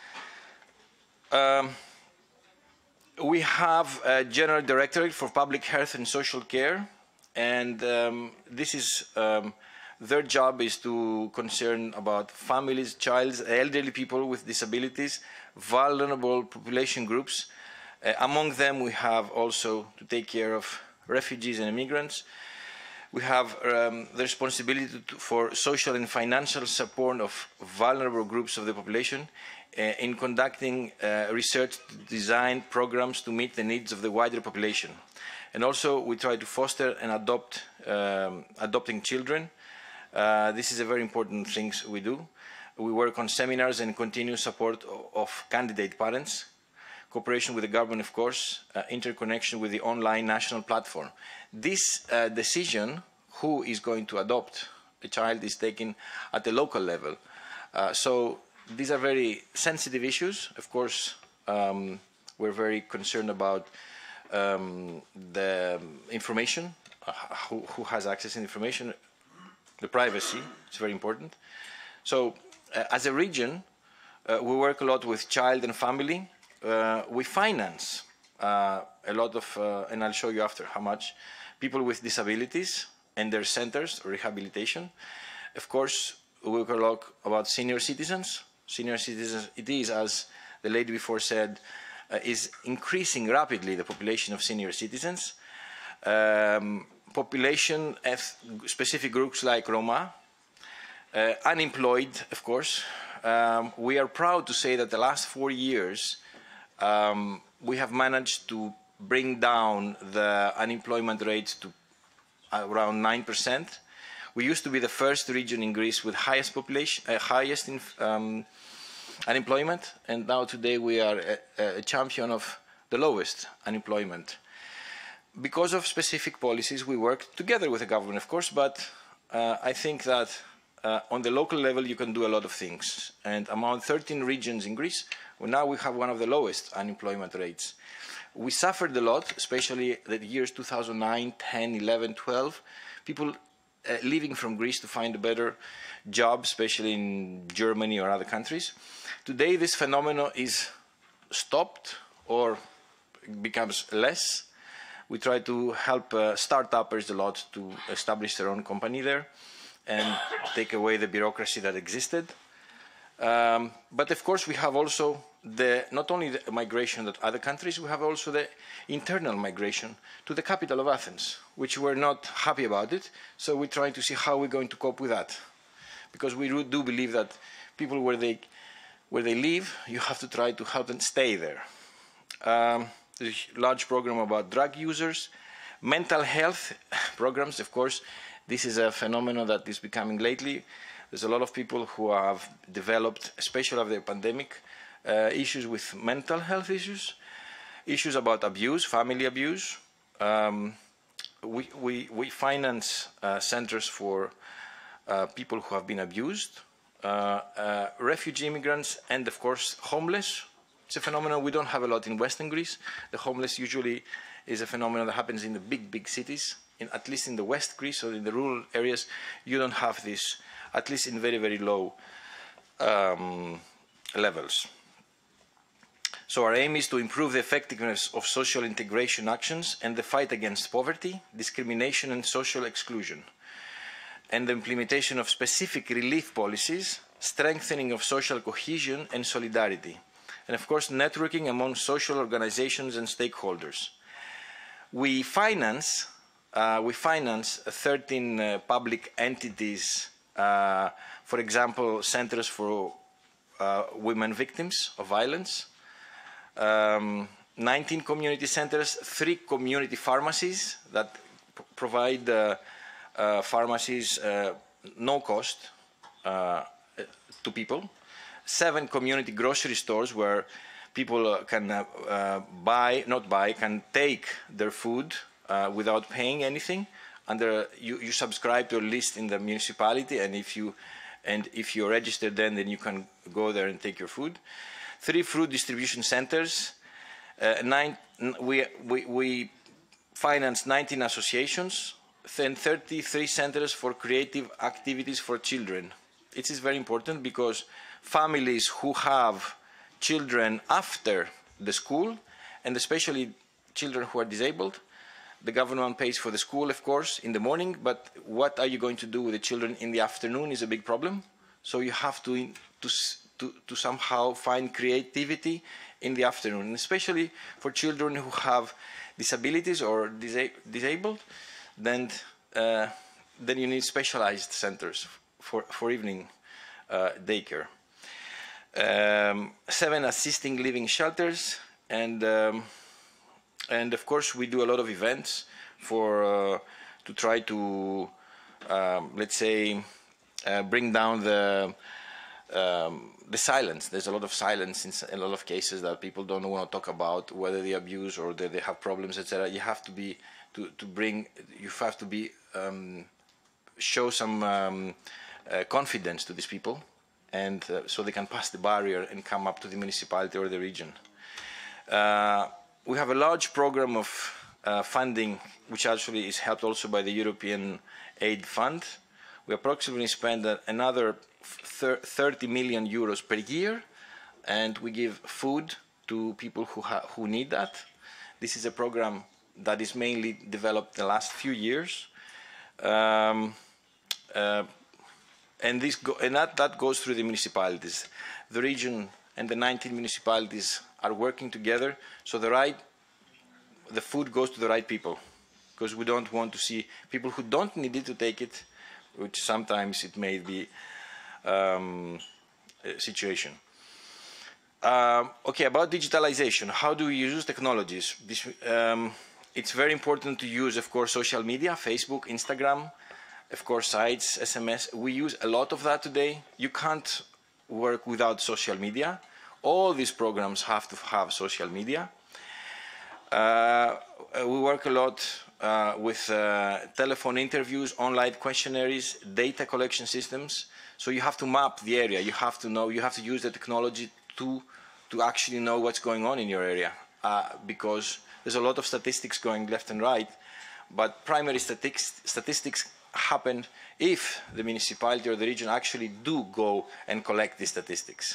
S7: Um, we have a General Directorate for Public Health and Social Care, and um, this is um, their job is to concern about families, children, elderly people with disabilities, vulnerable population groups. Uh, among them, we have also to take care of refugees and immigrants. We have um, the responsibility to, for social and financial support of vulnerable groups of the population uh, in conducting uh, research to design programs to meet the needs of the wider population. And also we try to foster and adopt um, adopting children. Uh, this is a very important thing we do. We work on seminars and continuous support of, of candidate parents, cooperation with the government, of course, uh, interconnection with the online national platform. This uh, decision, who is going to adopt a child, is taken at the local level. Uh, so these are very sensitive issues. Of course, um, we're very concerned about um, the information, uh, who, who has access to information, the privacy, it's very important. So uh, as a region, uh, we work a lot with child and family. Uh, we finance uh, a lot of, uh, and I'll show you after how much, people with disabilities and their centers, rehabilitation. Of course, we work a lot about senior citizens. Senior citizens, it is, as the lady before said, uh, is increasing rapidly the population of senior citizens. Um, population, specific groups like Roma, uh, unemployed, of course. Um, we are proud to say that the last four years, um, we have managed to bring down the unemployment rates to around nine percent. We used to be the first region in Greece with highest population, uh, highest in, um, unemployment, and now today we are a, a champion of the lowest unemployment. Because of specific policies, we work together with the government, of course, but uh, I think that uh, on the local level you can do a lot of things. And among thirteen regions in Greece, well, now we have one of the lowest unemployment rates. We suffered a lot, especially the years two thousand nine, ten, eleven, twelve. People uh, leaving from Greece to find a better job, especially in Germany or other countries. Today this phenomenon is stopped or becomes less. We try to help uh, start-uppers a lot to establish their own company there and take away the bureaucracy that existed. Um, but of course we have also the, not only the migration that other countries, we have also the internal migration to the capital of Athens, which we're not happy about it. So we're trying to see how we're going to cope with that. Because we do believe that people where they, where they live, you have to try to help them stay there. Um, there's a large program about drug users, mental health programs, of course. This is a phenomenon that is becoming lately. There's a lot of people who have developed, especially after the pandemic, uh, issues with mental health issues, issues about abuse, family abuse. Um, we, we, we finance uh, centers for uh, people who have been abused, uh, uh, refugee immigrants, and of course homeless. It's a phenomenon we don't have a lot in Western Greece. The homeless usually is a phenomenon that happens in the big, big cities. In, at least in the West Greece or in the rural areas, you don't have this, at least in very, very low um, levels. So our aim is to improve the effectiveness of social integration actions and the fight against poverty, discrimination and social exclusion, and the implementation of specific relief policies, strengthening of social cohesion and solidarity, and of course networking among social organizations and stakeholders. We finance, uh, we finance thirteen uh, public entities, uh, for example, centers for uh, women victims of violence, um, nineteen community centers, three community pharmacies that provide uh, uh, pharmacies uh, no cost uh, to people, seven community grocery stores where people uh, can uh, uh, buy, not buy, can take their food uh, without paying anything. Under you, you subscribe to a list in the municipality, and if you and if you're registered, then then you can go there and take your food. Three fruit distribution centers. Uh, nine, we we we finance nineteen associations, then thirty-three centers for creative activities for children. It is very important because families who have children after the school, and especially children who are disabled, the government pays for the school, of course, in the morning, but what are you going to do with the children in the afternoon is a big problem. So you have to, to, to, to somehow find creativity in the afternoon, and especially for children who have disabilities or disa disabled, then, uh, then you need specialized centers for, for evening uh, daycare. Um, seven assisting living shelters, and um, and of course we do a lot of events for uh, to try to um, let's say uh, bring down the um, the silence. There's a lot of silence in a lot of cases that people don't want to talk about, whether they abuse or that they have problems, et cetera. You have to be to to bring. You have to be um, show some um, uh, confidence to these people, and uh, so they can pass the barrier and come up to the municipality or the region. Uh, we have a large program of uh, funding, which actually is helped also by the European Aid Fund. We approximately spend another thirty million euros per year, and we give food to people who, ha who need that. This is a program that is mainly developed the last few years. Um, uh, And, this go and that, that goes through the municipalities. The region and the nineteen municipalities are working together, so the right, the food goes to the right people, because we don't want to see people who don't need it to take it, which sometimes it may be um, a situation. Um, okay, about digitalization, how do we use technologies? This, um, it's very important to use, of course, social media, Facebook, Instagram, of course, sites, S M S. We use a lot of that today. You can't work without social media. All these programs have to have social media. Uh, we work a lot uh, with uh, telephone interviews, online questionnaires, data collection systems. So you have to map the area. You have to know, you have to use the technology to, to actually know what's going on in your area. Uh, because there's a lot of statistics going left and right, but primary statistics, statistics happen if the municipality or the region actually do go and collect these statistics.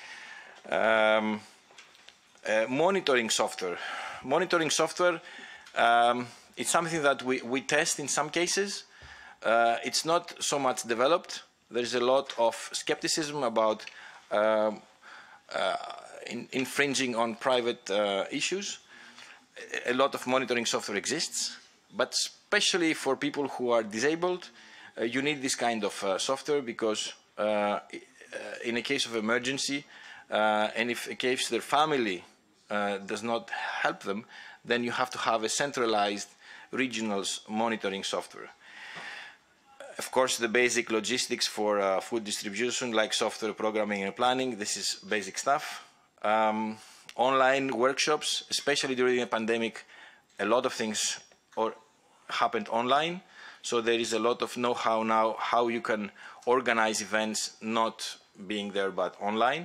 S7: Um, uh, monitoring software. Monitoring software, um, it's something that we, we test in some cases. Uh, it's not so much developed. There's a lot of skepticism about um, uh, in, infringing on private uh, issues. A lot of monitoring software exists, but especially for people who are disabled, uh, you need this kind of uh, software because uh, uh, in a case of emergency, uh, and if a case their family uh, does not help them, then you have to have a centralized regional monitoring software. Of course, the basic logistics for uh, food distribution, like software programming and planning, this is basic stuff. Um, online workshops, especially during the pandemic, a lot of things or happened online. So there is a lot of know-how now how you can organize events not being there but online.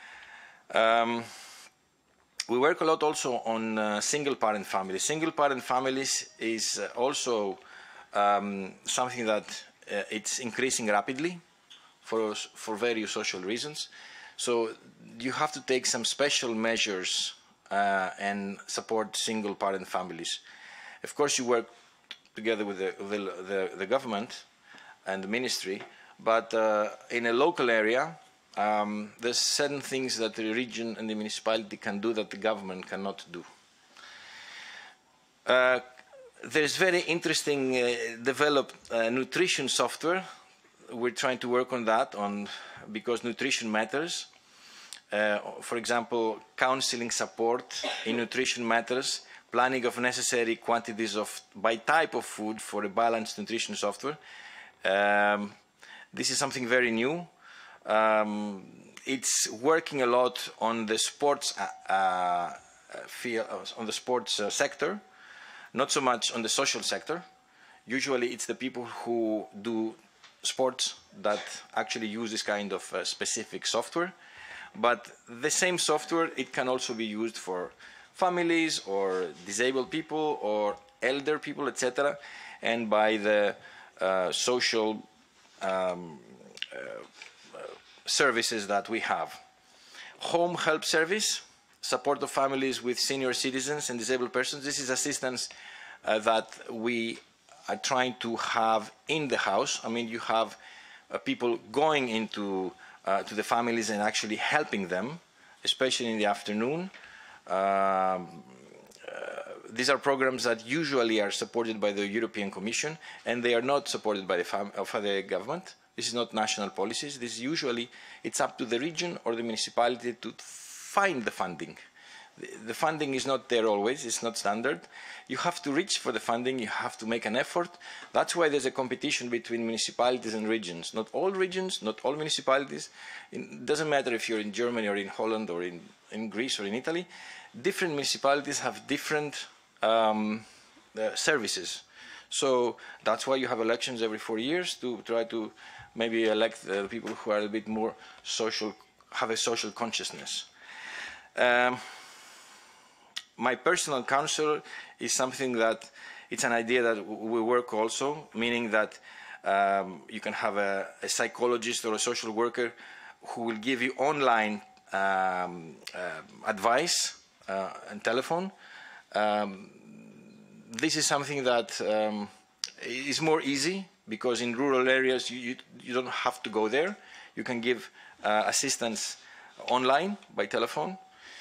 S7: Um, we work a lot also on uh, single-parent families. Single-parent families is uh, also um, something that uh, it's increasing rapidly for, for various social reasons. So you have to take some special measures uh, and support single-parent families. Of course, you work together with the, the, the, the government and the ministry, but uh, in a local area, um, there's certain things that the region and the municipality can do that the government cannot do. Uh, there's very interesting uh, developed uh, nutrition software. We're trying to work on that on because nutrition matters. Uh, for example, counseling support in nutrition matters, planning of necessary quantities of by type of food for a balanced nutrition software. Um, this is something very new. Um, it's working a lot on the sports uh, uh, field, on the sports uh, sector, not so much on the social sector. Usually, it's the people who do sports that actually use this kind of uh, specific software. But the same software, it can also be used for families or disabled people or elder people, et cetera, and by the uh, social um, uh, uh, services that we have. Home help service, support of families with senior citizens and disabled persons. This is assistance uh, that we are trying to have in the house. I mean, you have uh, people going into uh, to the families and actually helping them, especially in the afternoon. Um, uh, these are programs that usually are supported by the European Commission, and they are not supported by the, fam of the government. This is not national policies. This is usually, it's up to the region or the municipality to find the funding. The, the funding is not there always. It's not standard. You have to reach for the funding. You have to make an effort. That's why there's a competition between municipalities and regions. Not all regions, not all municipalities. It doesn't matter if you're in Germany or in Holland or in, in Greece or in Italy. Different municipalities have different um, uh, services. So that's why you have elections every four years to try to maybe elect uh, people who are a bit more social, have a social consciousness. Um, my personal counsel is something that it's an idea that we work also, meaning that um, you can have a, a psychologist or a social worker who will give you online um, uh, advice uh, and telephone. Um, this is something that um, is more easy because in rural areas you, you, you don't have to go there. You can give uh, assistance online by telephone.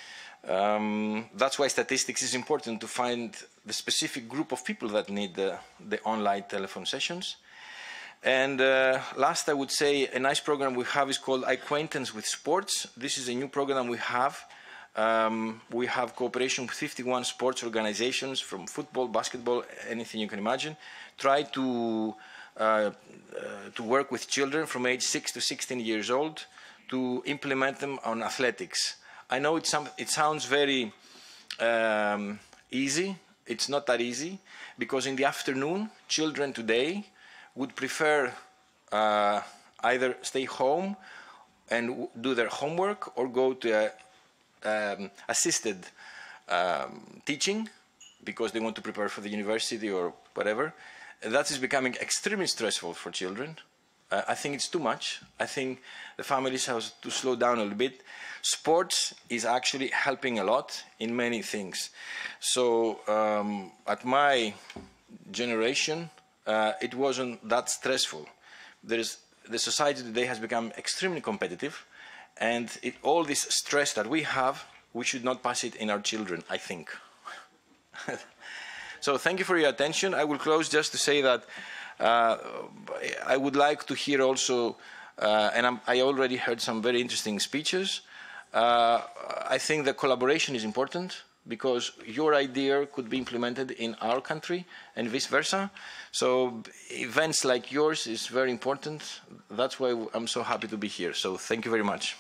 S7: Um, that's why statistics is important, to find the specific group of people that need the, the online telephone sessions. And uh, last, I would say a nice program we have is called Acquaintance with Sports. This is a new program we have. Um, we have cooperation with fifty-one sports organizations from football, basketball, anything you can imagine. Try to, uh, uh, to work with children from age six to sixteen years old to implement them on athletics. I know it, some, it sounds very um, easy. It's not that easy, because in the afternoon, children today would prefer uh, either stay home and w do their homework or go to a, um, assisted um, teaching because they want to prepare for the university or whatever. And that is becoming extremely stressful for children. Uh, I think it's too much. I think the families have to slow down a little bit. Sports is actually helping a lot in many things. So um, at my generation, uh, it wasn't that stressful. There is, the society today has become extremely competitive, and it, all this stress that we have, we should not pass it in our children, I think. So thank you for your attention. I will close just to say that uh, I would like to hear also, uh, and I'm, I already heard some very interesting speeches. Uh, I think the collaboration is important, because your idea could be implemented in our country and vice versa. So events like yours is very important. That's why I'm so happy to be here. So thank you very much.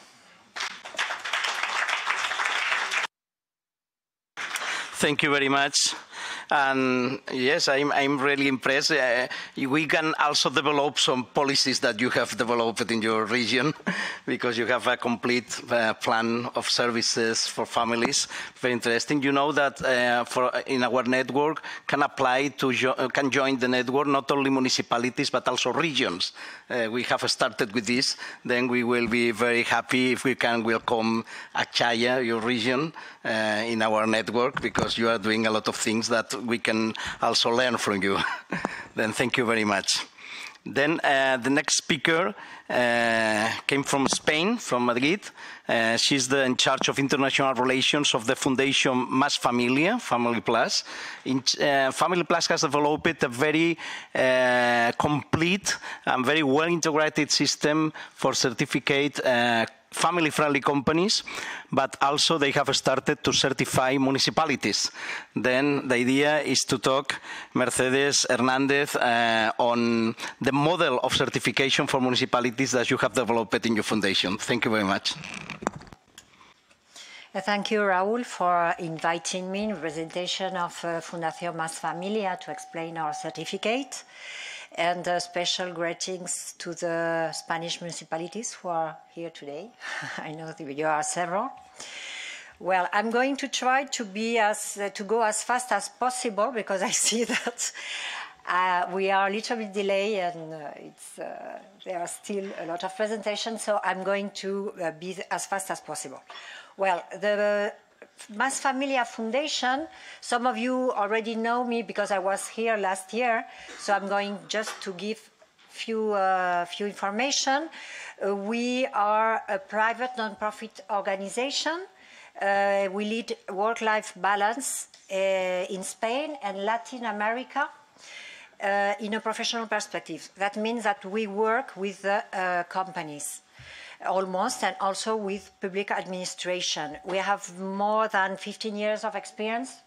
S1: Thank you very much. And yes, I'm, I'm really impressed. Uh, we can also develop some policies that you have developed in your region, because you have a complete uh, plan of services for families. Very interesting. You know that uh, for in our network can apply to jo can join the network not only municipalities but also regions. Uh, we have started with this. Then we will be very happy if we can welcome Achaya, your region, uh, in our network, because you are doing a lot of things that we can also learn from you. Then thank you very much. Then uh, the next speaker uh, came from Spain, from Madrid. Uh, she's the, in charge of international relations of the Fundación Masfamilia, Family Plus. In, uh, Family Plus has developed a very uh, complete and very well integrated system for certificate uh, family-friendly companies, but also they have started to certify municipalities. Then the idea is to talk, Mercedes Hernandez, uh, on the model of certification for municipalities that you have developed in your foundation. Thank you very much.
S8: Thank you, Raúl, for inviting me in representation of uh, Fundación Masfamilia to explain our certificate. And uh, special greetings to the Spanish municipalities who are here today. I know that you are several. Well, I'm going to try to be as uh, to go as fast as possible, because I see that uh, we are a little bit delayed, and uh, it's uh, there are still a lot of presentations. So I'm going to uh, be as fast as possible. Well, the Masfamilia Foundation, some of you already know me because I was here last year, so I'm going just to give few uh, few information. Uh, we are a private non-profit organization. Uh, we lead work-life balance uh, in Spain and Latin America uh, in a professional perspective. That means that we work with the uh, companies. Almost, and also with public administration. We have more than fifteen years of experience,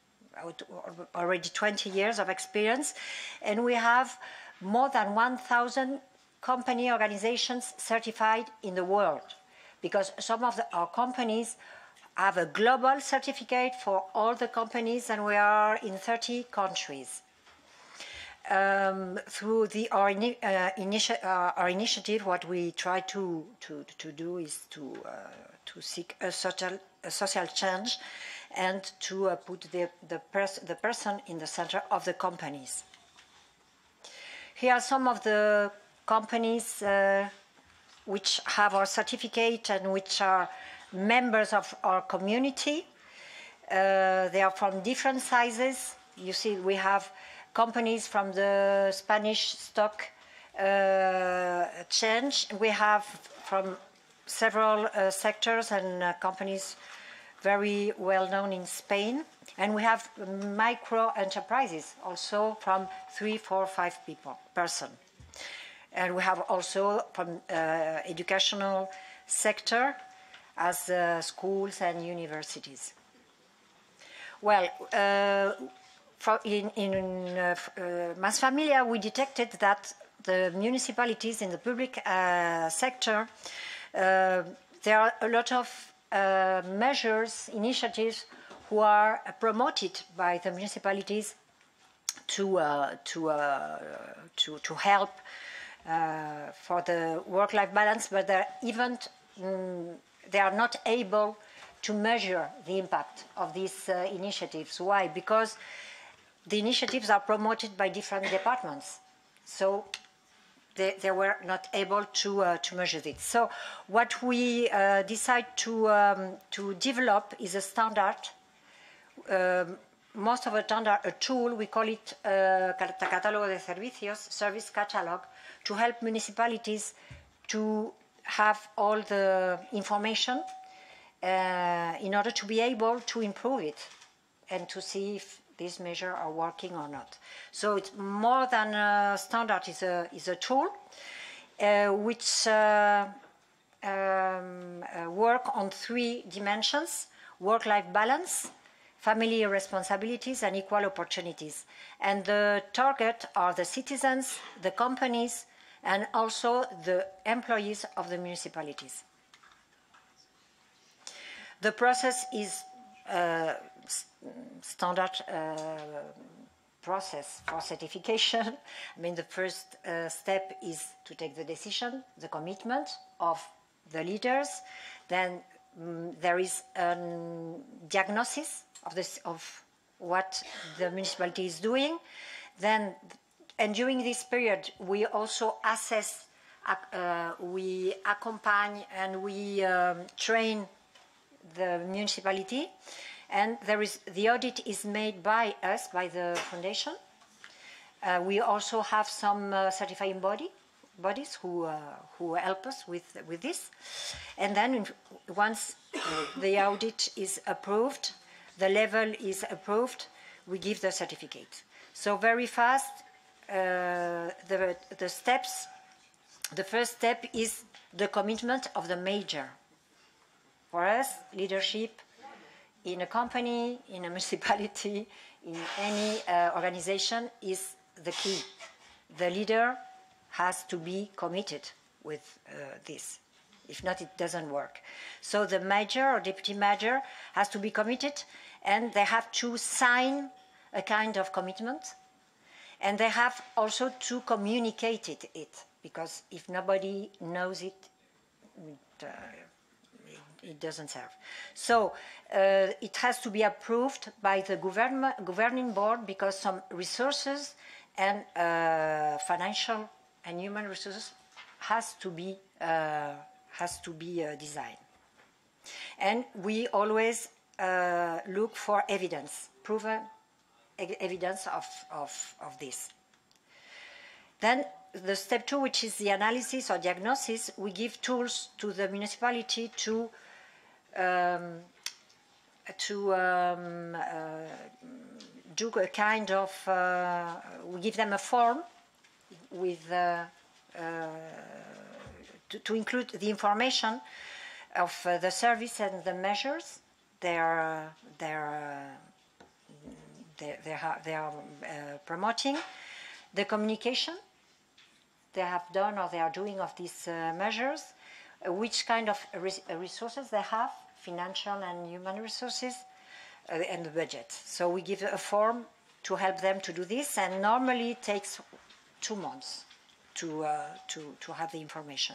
S8: already twenty years of experience, and we have more than one thousand company organizations certified in the world, because some of the, our companies have a global certificate for all the companies, and we are in thirty countries. Um, through the, our, uh, initi uh, our initiative, what we try to, to, to do is to, uh, to seek a social, a social change, and to uh, put the, the, pers the person in the center of the companies. Here are some of the companies uh, which have our certificate and which are members of our community. Uh, they are from different sizes. You see, we have companies from the Spanish stock uh, exchange. We have from several uh, sectors and uh, companies very well known in Spain. And we have micro enterprises also from three, four, five people, person. And we have also from uh, educational sector as uh, schools and universities. Well, uh, In, in uh, uh, Masfamilia, we detected that the municipalities in the public uh, sector Uh, there are a lot of uh, measures, initiatives who are promoted by the municipalities to uh, to, uh, to to help uh, for the work-life balance, but they're even mm, they are not able to measure the impact of these uh, initiatives. Why? Because the initiatives are promoted by different departments, so they, they were not able to uh, to measure it. So what we uh, decide to um, to develop is a standard. Um, most of the standard, a tool, we call it uh, Catálogo de Servicios, service catalog, to help municipalities to have all the information uh, in order to be able to improve it and to see if these measures are working or not. So it's more than a standard, is a, is a tool uh, which uh, um, uh, work on three dimensions: work-life balance, family responsibilities, and equal opportunities. And the target are the citizens, the companies, and also the employees of the municipalities. The process is uh, standard uh, process for certification. I mean, the first uh, step is to take the decision, the commitment of the leaders. Then um, there is a diagnosis of this, of what the municipality is doing. Then, and during this period, we also assess, uh, we accompany, and we um, train the municipality. And there is, the audit is made by us, by the Foundation. Uh, we also have some uh, certifying body, bodies who, uh, who help us with, with this. And then once the audit is approved, the level is approved, we give the certificate. So very fast, uh, the, the steps, the first step is the commitment of the major. For us, leadership in a company, in a municipality, in any uh, organization is the key. The leader has to be committed with uh, this. If not, it doesn't work. So the major or deputy major has to be committed, and they have to sign a kind of commitment, and they have also to communicate it, it because if nobody knows it, it, uh, it, it doesn't serve. So uh, it has to be approved by the govern governing board, because some resources and uh, financial and human resources has to be uh, has to be uh, designed. And we always uh, look for evidence, proven evidence of, of, of this. Then the step two, which is the analysis or diagnosis, we give tools to the municipality to um, to um, uh, do a kind of, uh, we give them a form with uh, uh, to, to include the information of uh, the service and the measures they are, they are, uh, they, they, ha they are uh, promoting, the communication they have done or they are doing of these uh, measures, uh, which kind of res resources they have, financial and human resources, uh, and the budget. So we give a form to help them to do this, and normally it takes two months to, uh, to, to have the information.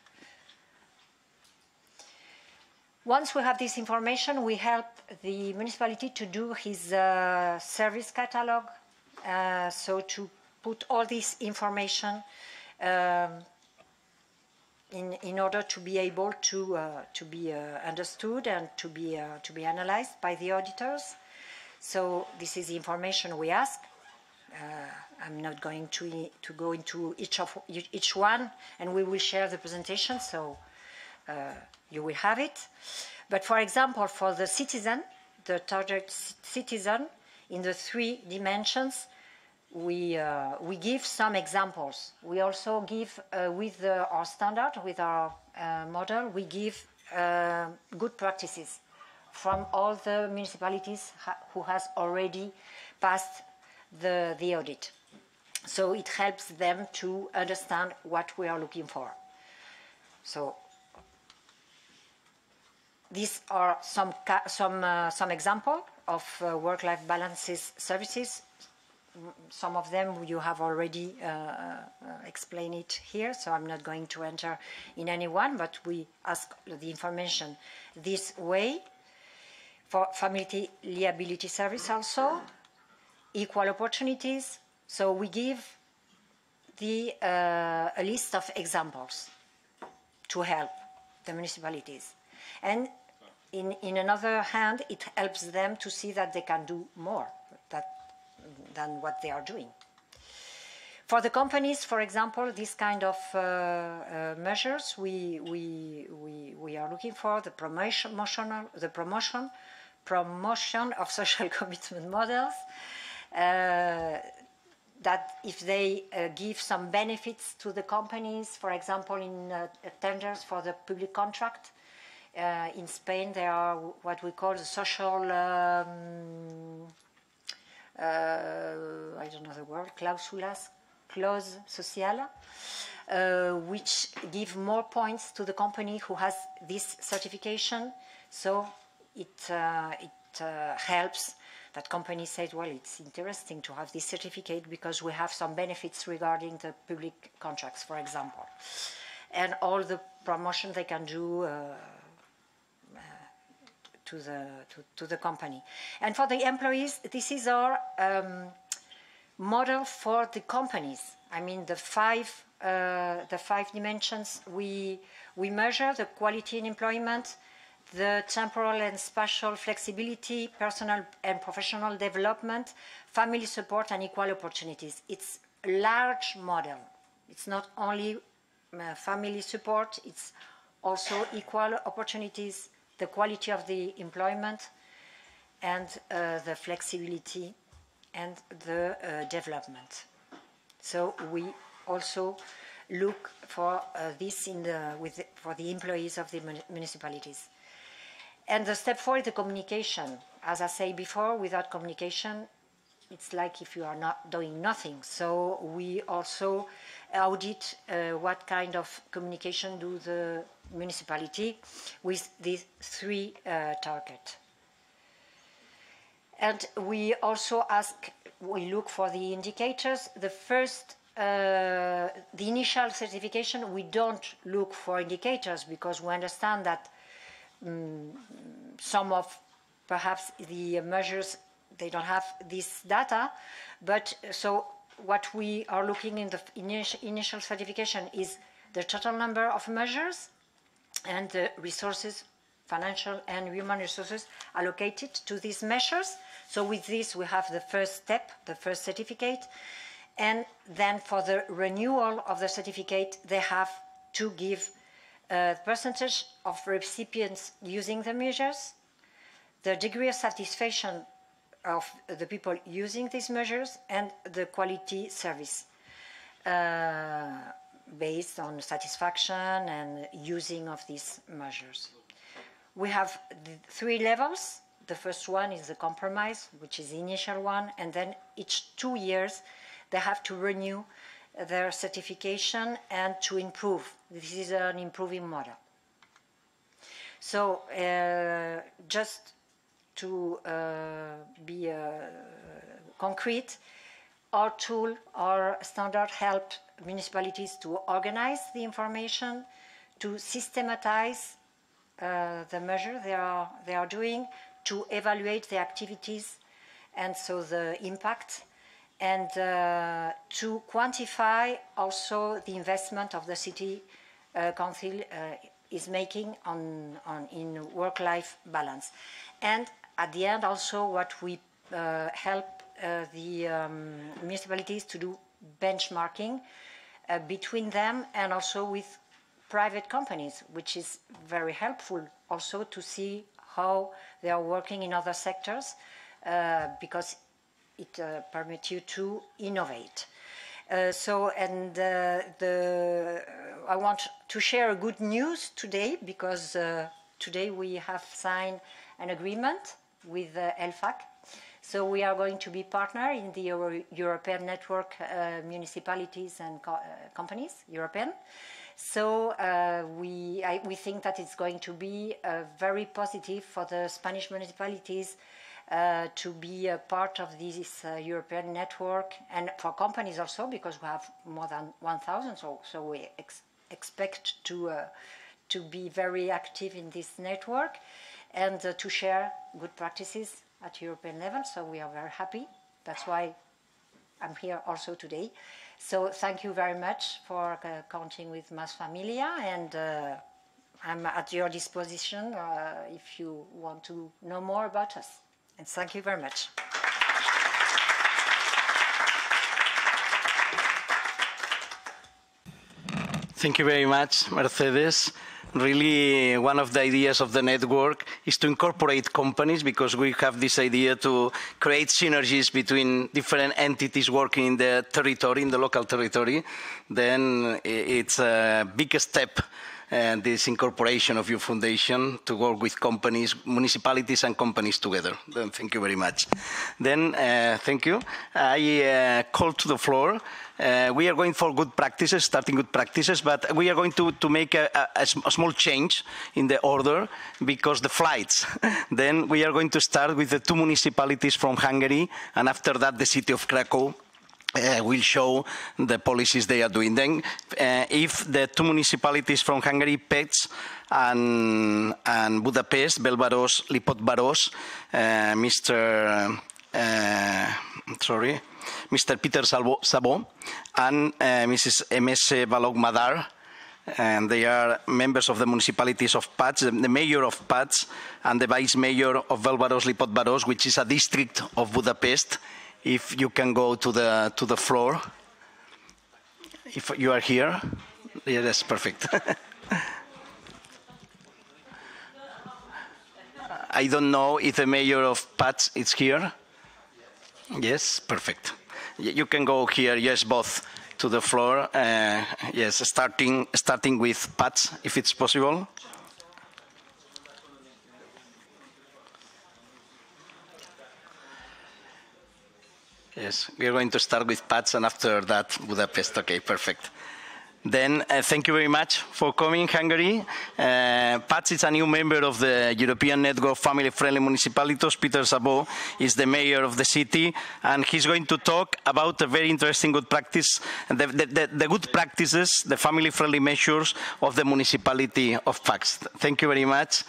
S8: Once we have this information, we help the municipality to do his uh, service catalog, uh, so to put all this information um, in, in order to be able to, uh, to be uh, understood and to be, uh, to be analyzed by the auditors. So this is the information we ask. Uh, I'm not going to, to go into each, of, each one, and we will share the presentation, so uh, you will have it. But for example, for the citizen, the target citizen, in the three dimensions, we, uh, we give some examples. We also give, uh, with the, our standard, with our uh, model, we give uh, good practices from all the municipalities ha who has already passed the, the audit. So it helps them to understand what we are looking for. So these are some some uh, some example of uh, work-life balances services. Some of them you have already uh, uh, explained it here, so I'm not going to enter in any one, but we ask the information this way. For family liability service also, equal opportunities, so we give the, uh, a list of examples to help the municipalities. And in, in another hand, it helps them to see that they can do more that, than what they are doing. For the companies, for example, this kind of uh, uh, measures, we, we, we, we are looking for the promotion, the promotion, promotion of social commitment models, uh, that if they uh, give some benefits to the companies, for example, in uh, tenders for the public contract, uh, in Spain there are what we call the social, um, uh, I don't know the word, cláusulas, clause sociale, uh, which give more points to the company who has this certification, so it, uh, it uh, helps that company said, well, it's interesting to have this certificate because we have some benefits regarding the public contracts, for example, and all the promotion they can do uh, uh, to, the, to, to the company. And for the employees, this is our um, model for the companies. I mean, the five, uh, the five dimensions we, we measure, the quality in employment, the temporal and spatial flexibility, personal and professional development, family support, and equal opportunities. It's a large model. It's not only uh, family support, it's also equal opportunities, the quality of the employment, and uh, the flexibility and the uh, development. So we also look for uh, this in the, with the, for the employees of the municipalities. And the step four is the communication. As I said before, without communication, it's like if you are not doing nothing. So we also audit uh, what kind of communication do the municipality with these three uh, targets. And we also ask, we look for the indicators. The first, uh, the initial certification, we don't look for indicators because we understand that um, some of perhaps the measures, they don't have this data. But so what we are looking in the initial, initial certification is the total number of measures and the resources, financial and human resources allocated to these measures. So with this, we have the first step, the first certificate. And then for the renewal of the certificate, they have to give a percentage of recipients using the measures, the degree of satisfaction of the people using these measures, and the quality service uh, based on satisfaction and using of these measures. We have the three levels. The first one is the compromise, which is the initial one, and then each two years they have to renew their certification and to improve. This is an improving model. So uh, just to uh, be uh, concrete, our tool, our standard help municipalities to organize the information, to systematize uh, the measure they are, they are doing, to evaluate the activities and so the impact, and uh, to quantify also the investment of the city uh, council uh, is making on, on in work-life balance. And at the end also what we uh, help uh, the um, municipalities to do benchmarking uh, between them and also with private companies, which is very helpful also to see how they are working in other sectors uh, because it uh, permits you to innovate. Uh, so, and uh, the, uh, I want to share good news today because uh, today we have signed an agreement with uh, L F A C. So we are going to be partner in the Euro European network uh, municipalities and co uh, companies, European. So uh, we, I, we think that it's going to be uh, very positive for the Spanish municipalities uh, to be a part of this uh, European network, and for companies also, because we have more than one thousand, so, so we ex expect to, uh, to be very active in this network and uh, to share good practices at European level. So we are very happy. That's why I'm here also today. So thank you very much for uh, counting with Masfamilia, and uh, I'm at your disposition uh, if you want to know more about us. And thank you very much.
S1: Thank you very much, Mercedes. Really, one of the ideas of the network is to incorporate companies, because we have this idea to create synergies between different entities working in the territory, in the local territory. Then it's a big step, and this incorporation of your foundation to work with companies, municipalities and companies together. Then thank you very much. Then, uh, thank you. I uh, call to the floor. Uh, we are going for good practices, starting good practices, but we are going to, to make a, a, a small change in the order because the flights. Then we are going to start with the two municipalities from Hungary, and after that the city of Krakow uh, will show the policies they are doing. Then uh, if the two municipalities from Hungary, Pécs and, and Budapest, Belváros, Lipótváros, uh, Mister Uh, sorry, Mister Peter Szabó and uh, Missus M S Balog Madar, and they are members of the municipalities of Pécs, the, the mayor of Pécs and the vice mayor of Belváros Lipótváros, which is a district of Budapest. If you can go to the to the floor, if you are here, yeah, that's perfect. I don't know if the mayor of Pécs is here. Yes, perfect. You can go here, yes, both to the floor. Uh, yes, starting starting with Pécs, if it's possible. Yes, we are going to start with Pécs, and after that, Budapest. Okay, perfect. Then, uh, thank you very much for coming, Hungary. Uh, Pécs is a new member of the European Network of Family-Friendly Municipalities. Peter Szabó is the mayor of the city, and he's going to talk about a very interesting good practice, the, the, the, the good practices, the family-friendly measures of the municipality of Pécs. Thank you very much.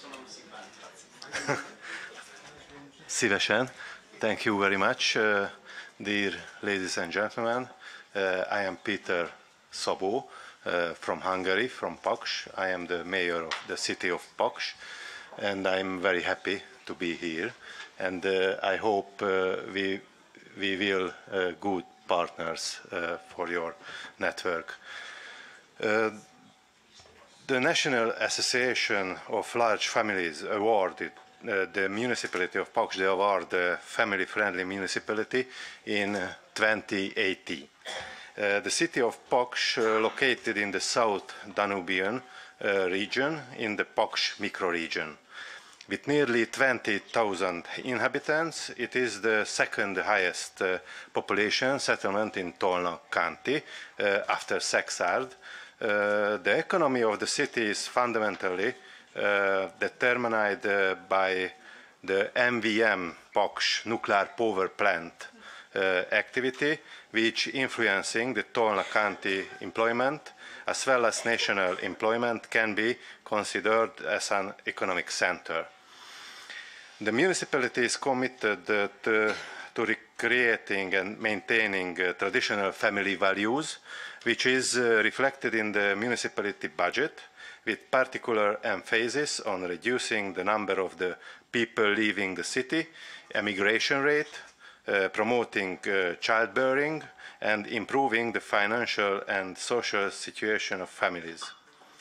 S9: Szívesen. Thank you very much, uh, dear ladies and gentlemen. Uh, I am Peter Szabó uh, from Hungary, from Pécs. I am the mayor of the city of Pécs, and I'm very happy to be here. And uh, I hope uh, we we will uh, good partners uh, for your network. Uh, the National Association of Large Families awarded uh, the municipality of Pécs the award the family-friendly municipality in uh, twenty eighteen. Uh, the city of Pécs, uh, located in the South Danubian uh, region, in the Pécs microregion. With nearly twenty thousand inhabitants, it is the second highest uh, population settlement in Tolna County, uh, after Szekszárd. Uh, the economy of the city is fundamentally uh, determined uh, by the M V M Pécs nuclear power plant uh, activity, which influencing the Tolna County employment as well as national employment can be considered as an economic center. The municipality is committed uh, to, to recreating and maintaining uh, traditional family values, which is uh, reflected in the municipality budget, with particular emphasis on reducing the number of the people leaving the city, emigration rate, Uh, promoting uh, childbearing, and improving the financial and social situation of families.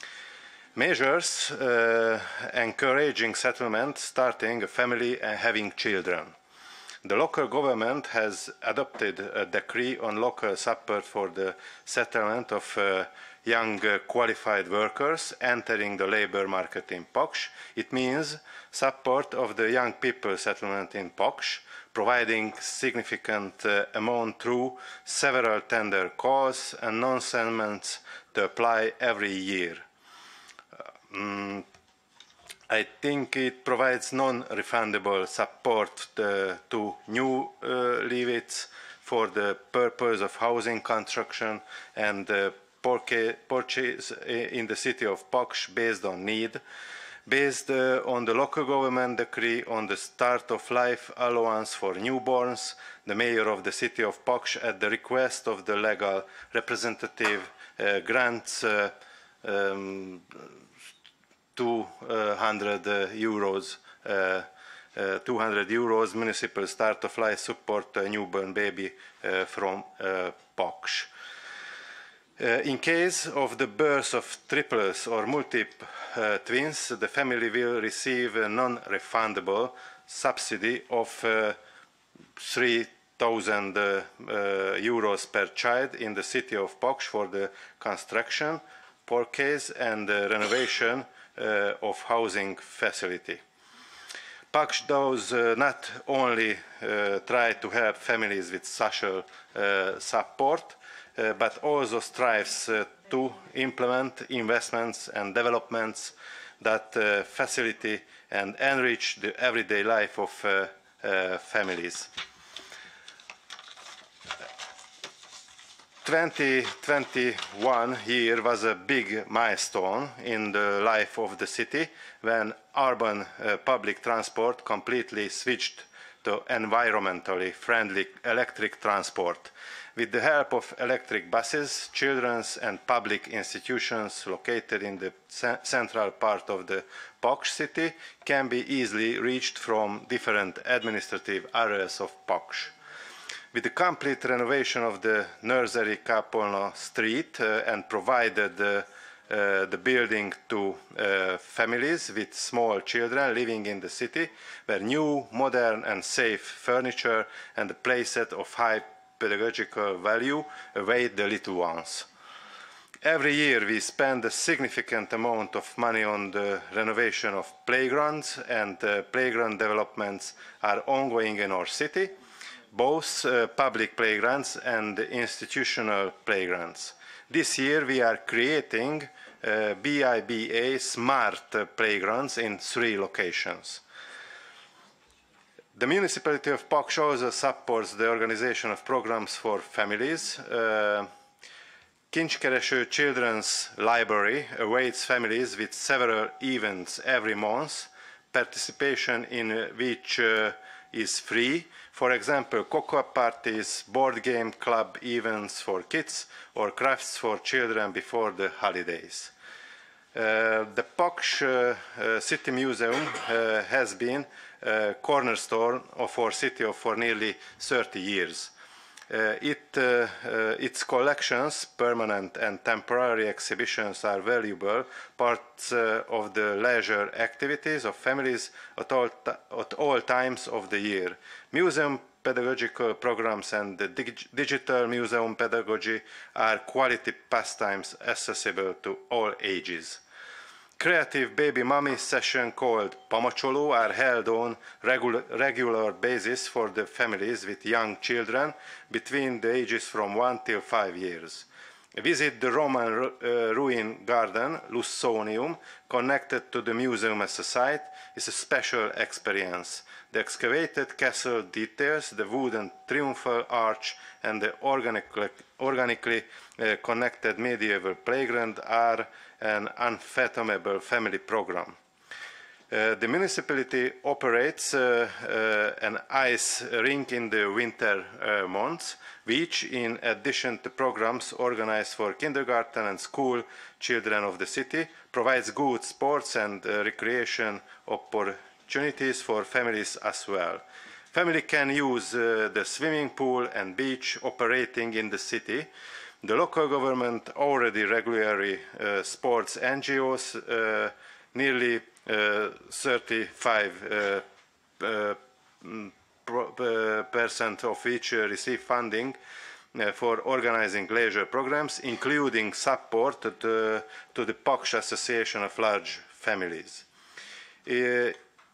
S9: Measures uh, encouraging settlement, starting a family and having children. The local government has adopted a decree on local support for the settlement of uh, young uh, qualified workers entering the labor market in Pécs. It means support of the young people settlement in Pécs, providing significant uh, amount through several tender calls and non-settlements to apply every year. Um, I think it provides non-refundable support to, to new uh, levies for the purpose of housing construction and uh, purchase in the city of Paks based on need, based uh, on the local government decree on the start of life allowance for newborns. The mayor of the city of Paks, at the request of the legal representative, uh, grants uh, um, two hundred euros, uh, uh, two hundred euros municipal start of life support a newborn baby uh, from uh, Paks. Uh, in case of the birth of triplets or multiple uh, twins, the family will receive a non-refundable subsidy of uh, three thousand uh, uh, euros per child in the city of Paks for the construction, purchase and uh, renovation uh, of housing facility. Paks does uh, not only uh, try to help families with social uh, support, Uh, but also strives uh, to implement investments and developments that uh, facilitate and enrich the everyday life of uh, uh, families. twenty twenty-one year was a big milestone in the life of the city when urban uh, public transport completely switched to environmentally friendly electric transport. With the help of electric buses, children's and public institutions located in the central part of the Paks city can be easily reached from different administrative areas of Paks. With the complete renovation of the nursery Kapolna street uh, and provided uh, uh, the building to uh, families with small children living in the city, where new, modern and safe furniture and a playset of high pedagogical value await the little ones. Every year we spend a significant amount of money on the renovation of playgrounds, and uh, playground developments are ongoing in our city, both uh, public playgrounds and institutional playgrounds. This year we are creating uh, B I B A smart uh, playgrounds in three locations. The municipality of Paks also supports the organization of programs for families. Uh, Kincskereső Children's Library awaits families with several events every month, participation in which uh, is free. For example, cocoa parties, board game club events for kids, or crafts for children before the holidays. Uh, the Paks uh, uh, City Museum uh, has been a cornerstone of our city for nearly thirty years. Uh, it, uh, uh, its collections, permanent and temporary exhibitions, are valuable parts uh, of the leisure activities of families at all, at all times of the year. Museum pedagogical programs and the dig digital museum pedagogy are quality pastimes accessible to all ages. Creative baby mommy sessions called Pamacsoló are held on regular, regular basis for the families with young children between the ages from one till five years. Visit the Roman uh, ruin garden, Luconium, connected to the museum as a site, is a special experience. The excavated castle details, the wooden triumphal arch, and the organically, organically uh, connected medieval playground are an unfathomable family program. Uh, the municipality operates uh, uh, an ice rink in the winter uh, months, which, in addition to programs organized for kindergarten and school children of the city, provides good sports and uh, recreation opportunities for families as well. Family can use uh, the swimming pool and beach operating in the city. The local government already regularly uh, supports N G Os, uh, nearly uh, thirty-five uh, uh, percent of which uh, receive funding uh, for organizing leisure programs, including support to, to the Paks Association of Large Families. Uh,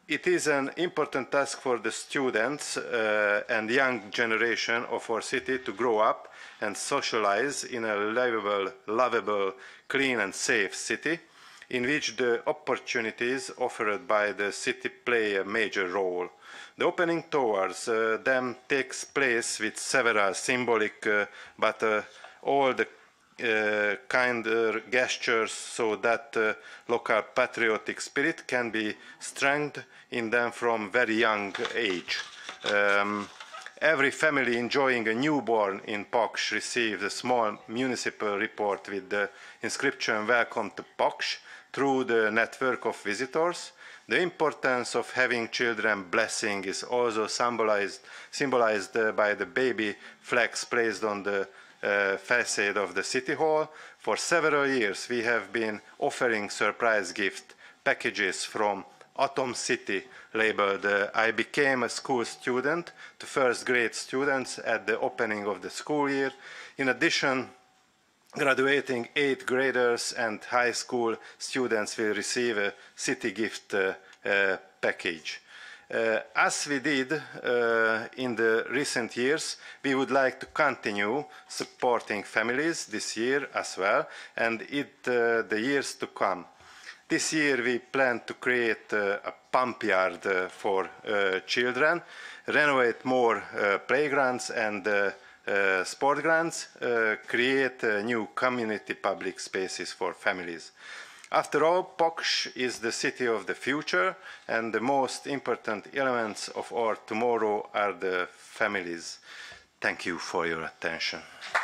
S9: it is an important task for the students uh, and young generation of our city to grow up and socialize in a livable, lovable, clean and safe city in which the opportunities offered by the city play a major role. The opening towards uh, them takes place with several symbolic uh, but uh, all the uh, kinder gestures so that uh, local patriotic spirit can be strengthened in them from very young age. Um, every family enjoying a newborn in Paks receives a small municipal report with the inscription "Welcome to Paks" through the network of visitors. The importance of having children blessing is also symbolized, symbolized uh, by the baby flags placed on the uh, facade of the City Hall. For several years we have been offering surprise gift packages from Atom City labeled uh, "I became a school student" to first grade students at the opening of the school year. In addition, graduating eighth graders and high school students will receive a city gift uh, uh, package. Uh, as we did uh, in the recent years, we would like to continue supporting families this year as well, and it uh, the years to come. This year we plan to create uh, a pump yard uh, for uh, children, renovate more uh, playgrounds and uh, Uh, sport grants, uh, create uh, new community public spaces for families. After all, Paks is the city of the future, and the most important elements of our tomorrow are the families. Thank you for your attention.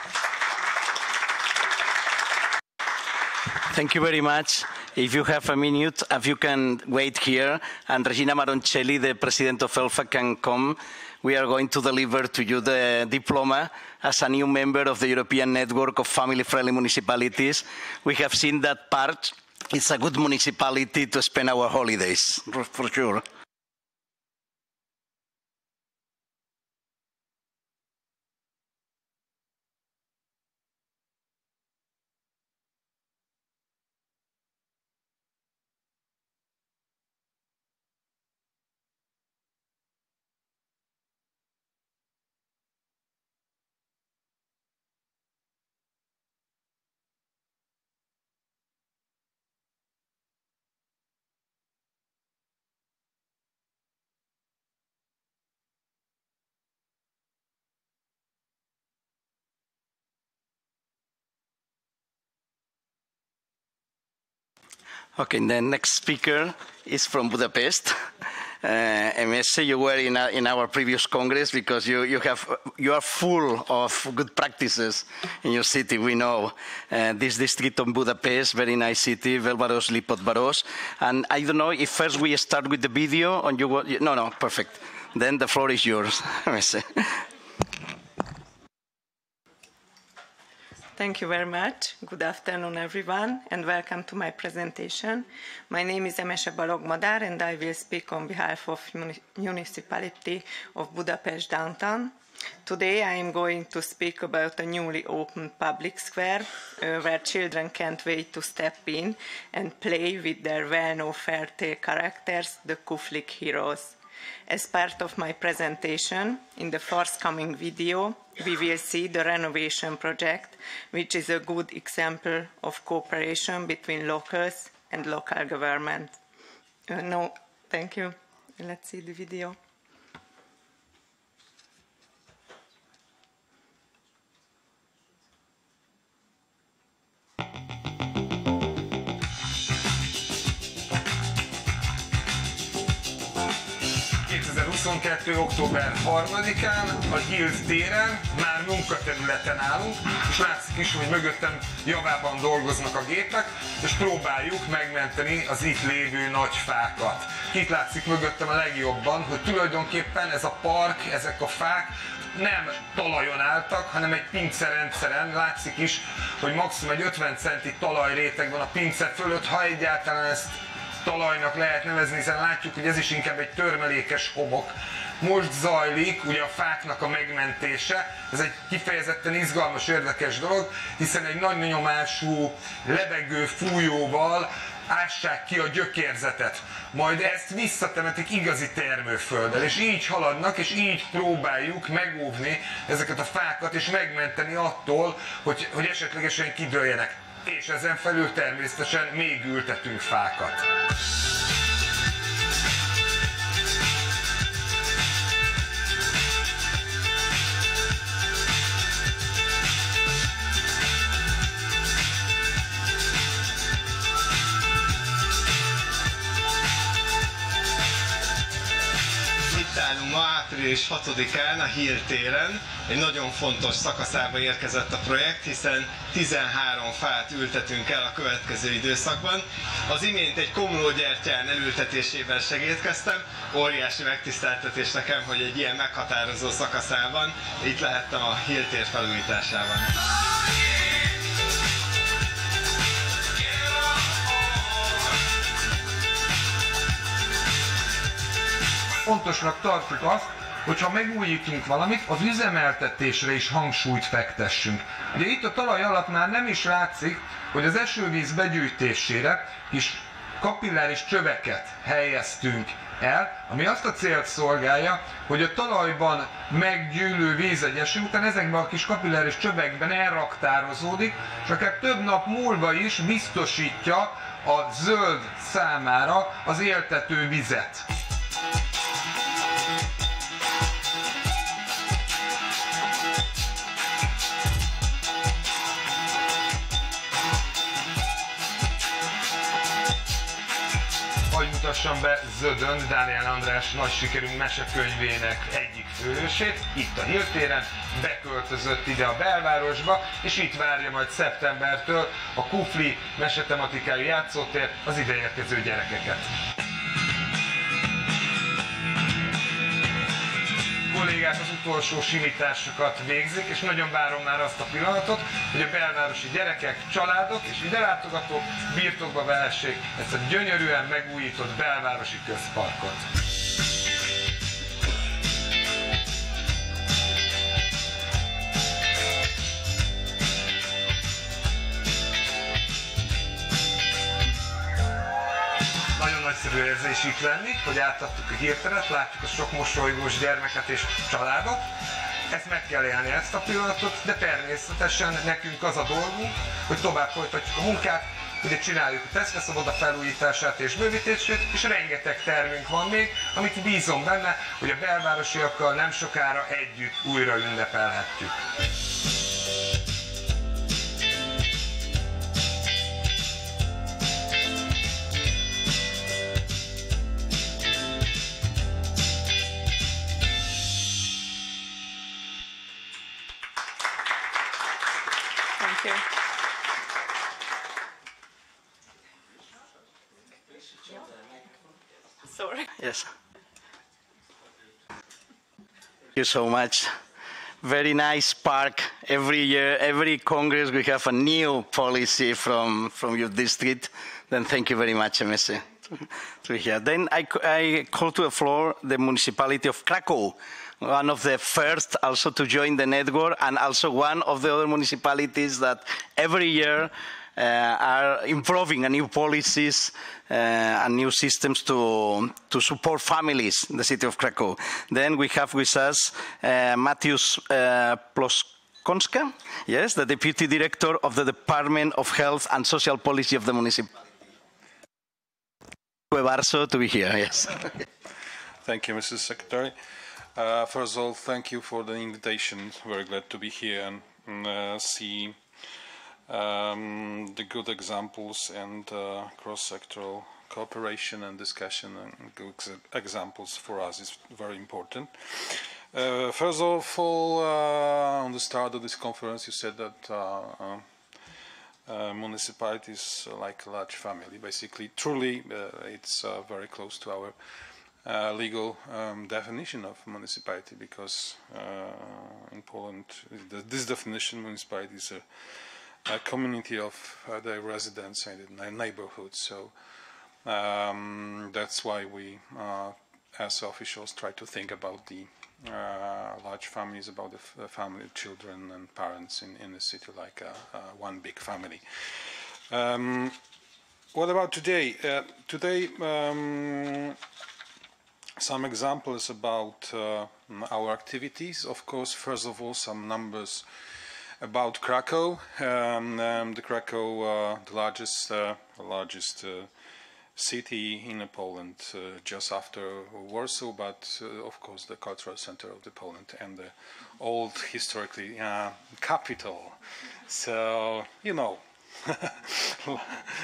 S1: Thank you very much. If you have a minute, if you can wait here, and Regina Maroncelli, the president of ELFA, can come. We are going to deliver to you the diploma as a new member of the European Network of Family-Friendly Municipalities. We have seen that part. It's a good municipality to spend our holidays, for sure. Okay, the next speaker is from Budapest. Uh, M S, you were in, a, in our previous Congress because you, you, have, you are full of good practices in your city, we know. Uh, this district of Budapest, very nice city, Belvaros, Lipot-Baros. And I don't know if first we start with the video, or you, no, no, perfect. Then the floor is yours, M S.
S10: Thank you very much. Good afternoon, everyone, and welcome to my presentation. My name is Emese Balogh-Madár, and I will speak on behalf of Municipality of Budapest Downtown. Today I am going to speak about a newly opened public square uh, where children can't wait to step in and play with their well-known fairy tale characters, the Kuflik heroes. As part of my presentation, in the forthcoming video, we will see the renovation project, which is a good example of cooperation between locals and local government. Uh, no, thank you. Let's see the video.
S11: kétezer-huszonkettő. október harmadikán a Hilt téren már munkaterületen állunk, és látszik is, hogy mögöttem javában dolgoznak a gépek, és próbáljuk megmenteni az itt lévő nagy fákat. Itt látszik mögöttem a legjobban, hogy tulajdonképpen ez a park, ezek a fák nem talajon álltak, hanem egy pincerendszeren. Látszik is, hogy maximum egy ötven centi talajréteg van a pince fölött, ha egyáltalán ezt talajnak lehet nevezni, hiszen látjuk, hogy ez is inkább egy törmelékes homok. Most zajlik ugye a fáknak a megmentése, ez egy kifejezetten izgalmas, érdekes dolog, hiszen egy nagy nyomású lebegő fújóval ássák ki a gyökérzetet, majd ezt visszatemetik igazi termőfölddel, és így haladnak, és így próbáljuk megóvni ezeket a fákat, és megmenteni attól, hogy, hogy esetlegesen kidőljenek. És ezen felül természetesen még ültetünk fákat.
S12: Ma április hatodikán a Hill téren egy nagyon fontos szakaszába érkezett a projekt, hiszen tizenhárom fát ültetünk el a következő időszakban. Az imént egy komlógyertyán elültetésében segítkeztem, óriási megtiszteltetés nekem, hogy egy ilyen meghatározó szakaszában itt lehettem a Hill tér felújításában.
S11: Fontosnak tartjuk azt, hogyha megújítunk valamit, az üzemeltetésre is hangsúlyt fektessünk. Ugye itt a talaj alatt már nem is látszik, hogy az esővíz begyűjtésére kis kapilláris csöveket helyeztünk el, ami azt a célt szolgálja, hogy a talajban meggyűlő víz egy eső után ezekben a kis kapilláris csövekben elraktározódik, és akár több nap múlva is biztosítja a zöld számára az éltető vizet. Mutassam be Zödön, Dániel András nagy sikerű mesekönyvének egyik főhősét, itt a Hill téren, beköltözött ide a belvárosba, és itt várja majd szeptembertől a Kufli mesetematikájú játszótér az ideérkező gyerekeket. A kollégák az utolsó simításokat végzik, és nagyon várom már azt a pillanatot, hogy a belvárosi gyerekek, családok és idelátogatók birtokba vehessék ezt a gyönyörűen megújított belvárosi közparkot. Nagyon nagyszerű érzés itt lenni, hogy átadtuk a Hill teret, látjuk a sok mosolygós gyermeket és családot. Ezt meg kell élni, ezt a pillanatot, de természetesen nekünk az a dolgunk, hogy tovább folytatjuk a munkát, ugye csináljuk a teszteszoboda felújítását és bővítését, és rengeteg tervünk van még, amit bízom benne, hogy a belvárosiakkal nem sokára együtt újra ünnepelhetjük.
S2: Sorry.
S1: Yes. Thank you so much. Very nice park. Every year, every Congress, we have a new policy from, from your district. Then thank you very much, M S C, to hear. Then I, I call to the floor the municipality of Krakow, one of the first also to join the network, and also one of the other municipalities that every year uh, are improving a new policies uh, and new systems to, to support families in the city of Krakow. Then we have with us uh, Mateusz uh, Ploskonska, yes, the Deputy Director of the Department of Health and Social Policy of the municipality. To be here, yes.
S13: Thank you, Missus Secretary. Uh, first of all, thank you for the invitation. Very glad to be here and, and uh, see um, the good examples and uh, cross-sectoral cooperation and discussion, and good examples for us is very important. Uh, first of all, uh, on the start of this conference, you said that uh, uh, uh, municipalities are like a large family. Basically, truly, uh, it's uh, very close to our Uh, legal um, definition of municipality, because uh, in Poland, the, this definition, municipality is a, a community of uh, the residents and the neighborhood. So um, that's why we, uh, as officials, try to think about the uh, large families, about the, f the family, children and parents in, in the city, like a, a one big family. Um, what about today? Uh, today, um, some examples about uh, our activities. Of course, first of all, some numbers about Krakow. Um, um, the Krakow, uh, the largest, uh, largest uh, city in Poland, uh, just after Warsaw, but uh, of course the cultural center of the Poland and the old historically uh, capital. So you know, uh,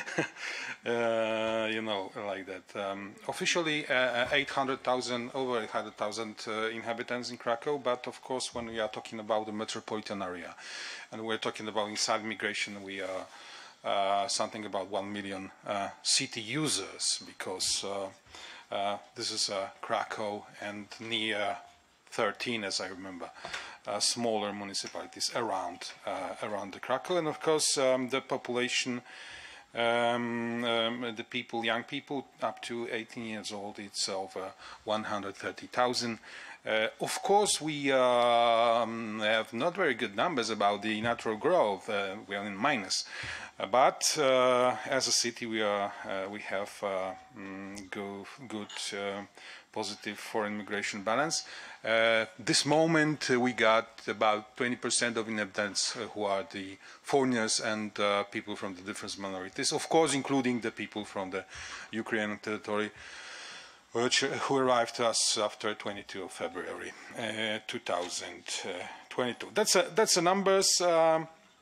S13: you know, like that. Um, officially, uh, eight hundred thousand, over eight hundred thousand uh, inhabitants in Krakow, but of course, when we are talking about the metropolitan area, and we're talking about inside migration, we are. Uh, something about one million uh, city users, because uh, uh, this is uh, Krakow and near thirteen, as I remember, uh, smaller municipalities around uh, around the Krakow, and of course um, the population, um, um, the people, young people up to eighteen years old, it's over one hundred thirty thousand. Uh, of course, we um, have not very good numbers about the natural growth. Uh, we are in minus, uh, but uh, as a city, we are uh, we have uh, mm, go, good, uh, positive foreign migration balance. Uh, this moment, uh, we got about twenty percent of inhabitants uh, who are the foreigners and uh, people from the different minorities. Of course, including the people from the Ukrainian territory, which, uh, who arrived to us after twenty-second of February uh, two thousand twenty-two. That's a, that's the numbers. Um,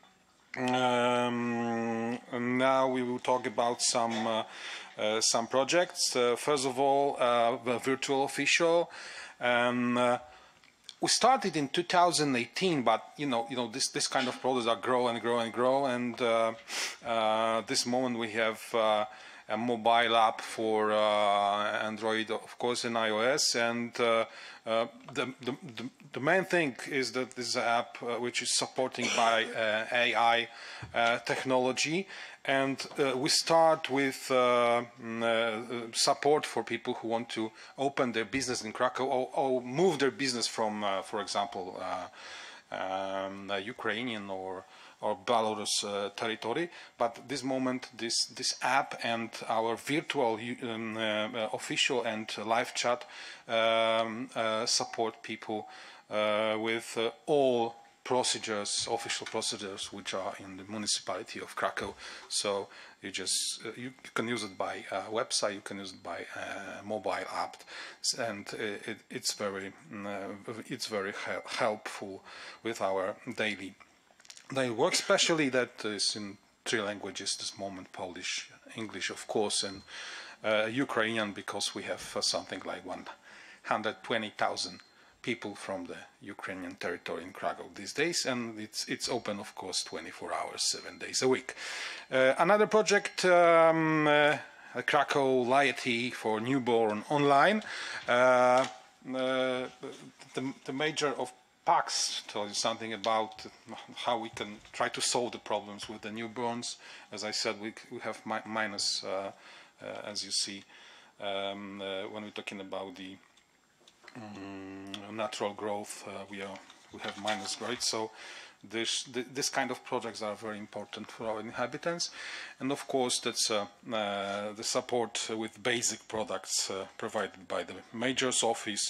S13: um, and now we will talk about some uh, uh, some projects. Uh, first of all, uh, the virtual official. Um, uh, we started in two thousand eighteen, but you know, you know, this this kind of products are grow and grow and grow, and uh, uh, this moment we have. Uh, a mobile app for uh, Android, of course, and iOS, and uh, uh, the, the, the main thing is that this is an app uh, which is supporting by uh, A I uh, technology, and uh, we start with uh, uh, support for people who want to open their business in Krakow or, or move their business from, uh, for example, uh, um, uh, Ukrainian or or Belarus uh, territory, but this moment, this this app and our virtual um, uh, official and live chat um, uh, support people uh, with uh, all procedures, official procedures, which are in the municipality of Krakow. So you just uh, you can use it by uh, website, you can use it by uh, mobile app, and it, it's very uh, it's very helpful with our daily. They work, especially that is in three languages this moment: Polish, English, of course, and uh, Ukrainian, because we have uh, something like one hundred twenty thousand people from the Ukrainian territory in Krakow these days, and it's it's open, of course, twenty-four hours, seven days a week. Uh, another project, um, uh, Krakow Laity for Newborn Online. Uh, uh, the, the major of P A X tell you something about how we can try to solve the problems with the newborns. As I said, we, we have mi minus, uh, uh, as you see, um, uh, when we're talking about the um, natural growth, uh, we are we have minus, right? So this th this kind of projects are very important for our inhabitants, and of course that's uh, uh, the support with basic products uh, provided by the mayor's office.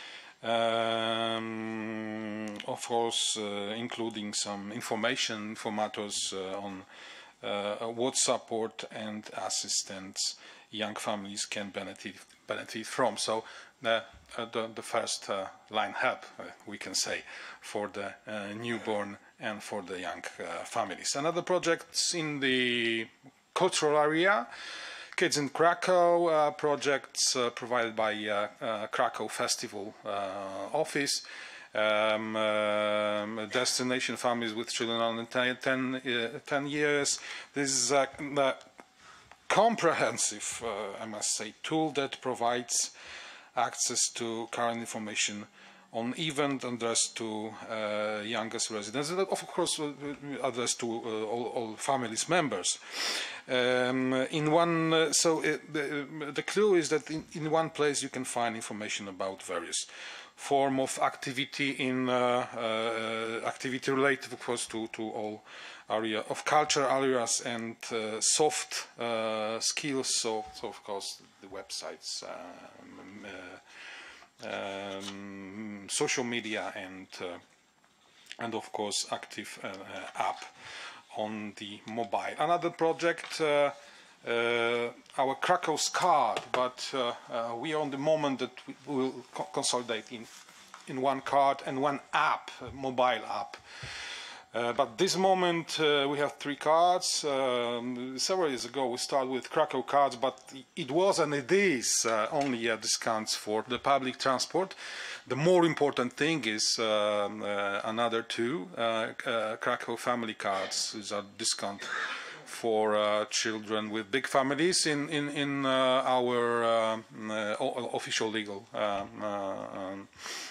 S13: Um, of course, uh, including some information informators uh, on uh, what support and assistance young families can benefit benefit from. So the uh, the, the first uh, line help, uh, we can say, for the uh, newborn and for the young uh, families. Another projects in the cultural area. Kids in Krakow uh, projects uh, provided by uh, uh, Krakow Festival uh, Office, um, uh, destination families with children under ten, uh, ten years. This is a, a comprehensive, uh, I must say, tool that provides access to current information on event addressed to uh, youngest residents, and of course addressed to uh, all, all families members. Um, in one, uh, so it, the, the clue is that in, in one place you can find information about various form of activity in uh, uh, activity related, of course, to, to all area of culture areas and uh, soft uh, skills. So, so, of course, the websites, um, uh, um, social media, and uh, and of course, active uh, app on the mobile. Another project. Uh, Uh, our Krakow's card, but uh, uh, we are on the moment that we will co consolidate in in one card and one app, a mobile app. Uh, but this moment uh, we have three cards. Um, several years ago we started with Krakow cards, but it was and it is uh, only uh, discounts for the public transport. The more important thing is um, uh, another two uh, uh, Krakow family cards. These are discount for uh, children with big families in in in uh, our uh, uh, official legal um, uh, um,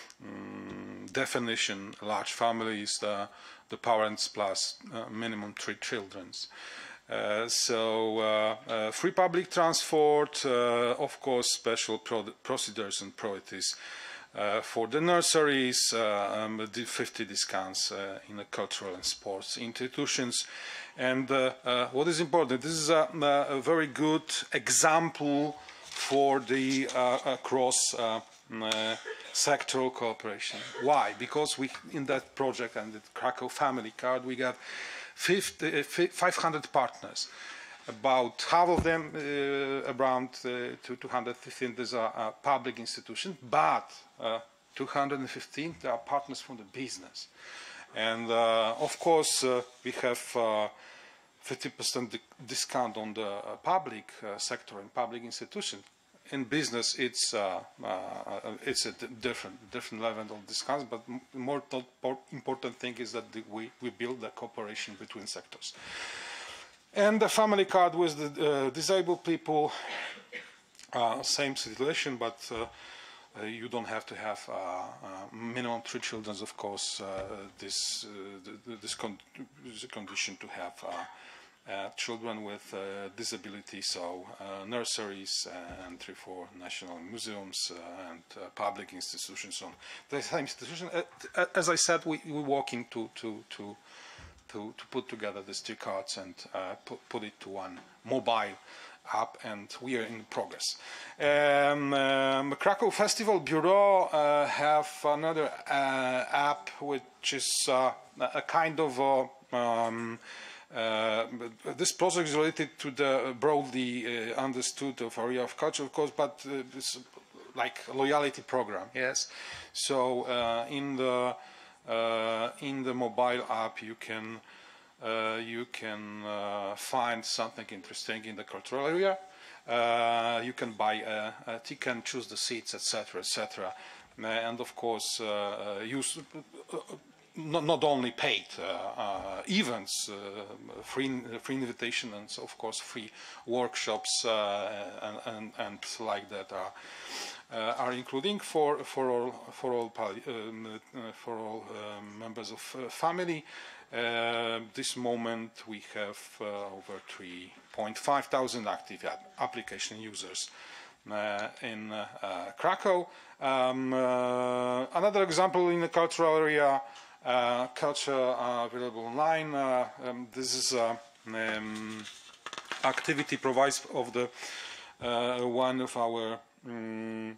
S13: definition. Large families, the the parents plus uh, minimum three children. Uh, so uh, uh, free public transport, uh, of course, special pro procedures and priorities. Uh, for the nurseries, uh, um, the fifty discounts uh, in the cultural and sports institutions. And uh, uh, what is important, this is a, a very good example for the uh, cross uh, uh, sectoral cooperation. Why? Because we, in that project and the Krakow family card, we got fifty, five hundred partners. About half of them, uh, around uh, to two hundred fifteen, these are uh, public institutions, but uh, two hundred fifteen, they are partners from the business. And uh, of course, uh, we have uh, fifty percent di discount on the uh, public uh, sector and public institution. In business, it's uh, uh, it's a different different level of discounts. But more, more important thing is that the, we we build the cooperation between sectors. And the family card with the uh, disabled people, uh, same situation, but uh, uh, you don't have to have uh, uh, minimum three children. Of course, uh, this uh, the, this con is a condition to have uh, uh, children with uh, disability. So uh, nurseries and three, four national museums uh, and uh, public institutions on the same institution. Uh, as I said, we we're working to to to. To, to put together these two cards and uh, put, put it to one mobile app, and we are in progress. Um, um, Krakow Festival Bureau uh, have another uh, app which is uh, a kind of uh, um, uh, this project is related to the broadly uh, understood of area of culture, of course, but uh, it's like a loyalty program. Yes, so uh, in the Uh, in the mobile app, you can uh, you can uh, find something interesting in the cultural area. Uh, you can buy a, a ticket, and choose the seats, et cetera, et cetera. And of course, uh, use uh, not, not only paid uh, uh, events, uh, free free invitation, and so of course free workshops uh, and, and and like that are. Uh, are including for for all for all um, uh, for all um, members of uh, family. Uh, this moment we have uh, over three point five thousand active application users uh, in uh, uh, Krakow. Um, uh, another example in the cultural area, uh, culture uh, available online. Uh, um, this is uh, um, activity provides of the uh, one of our Um,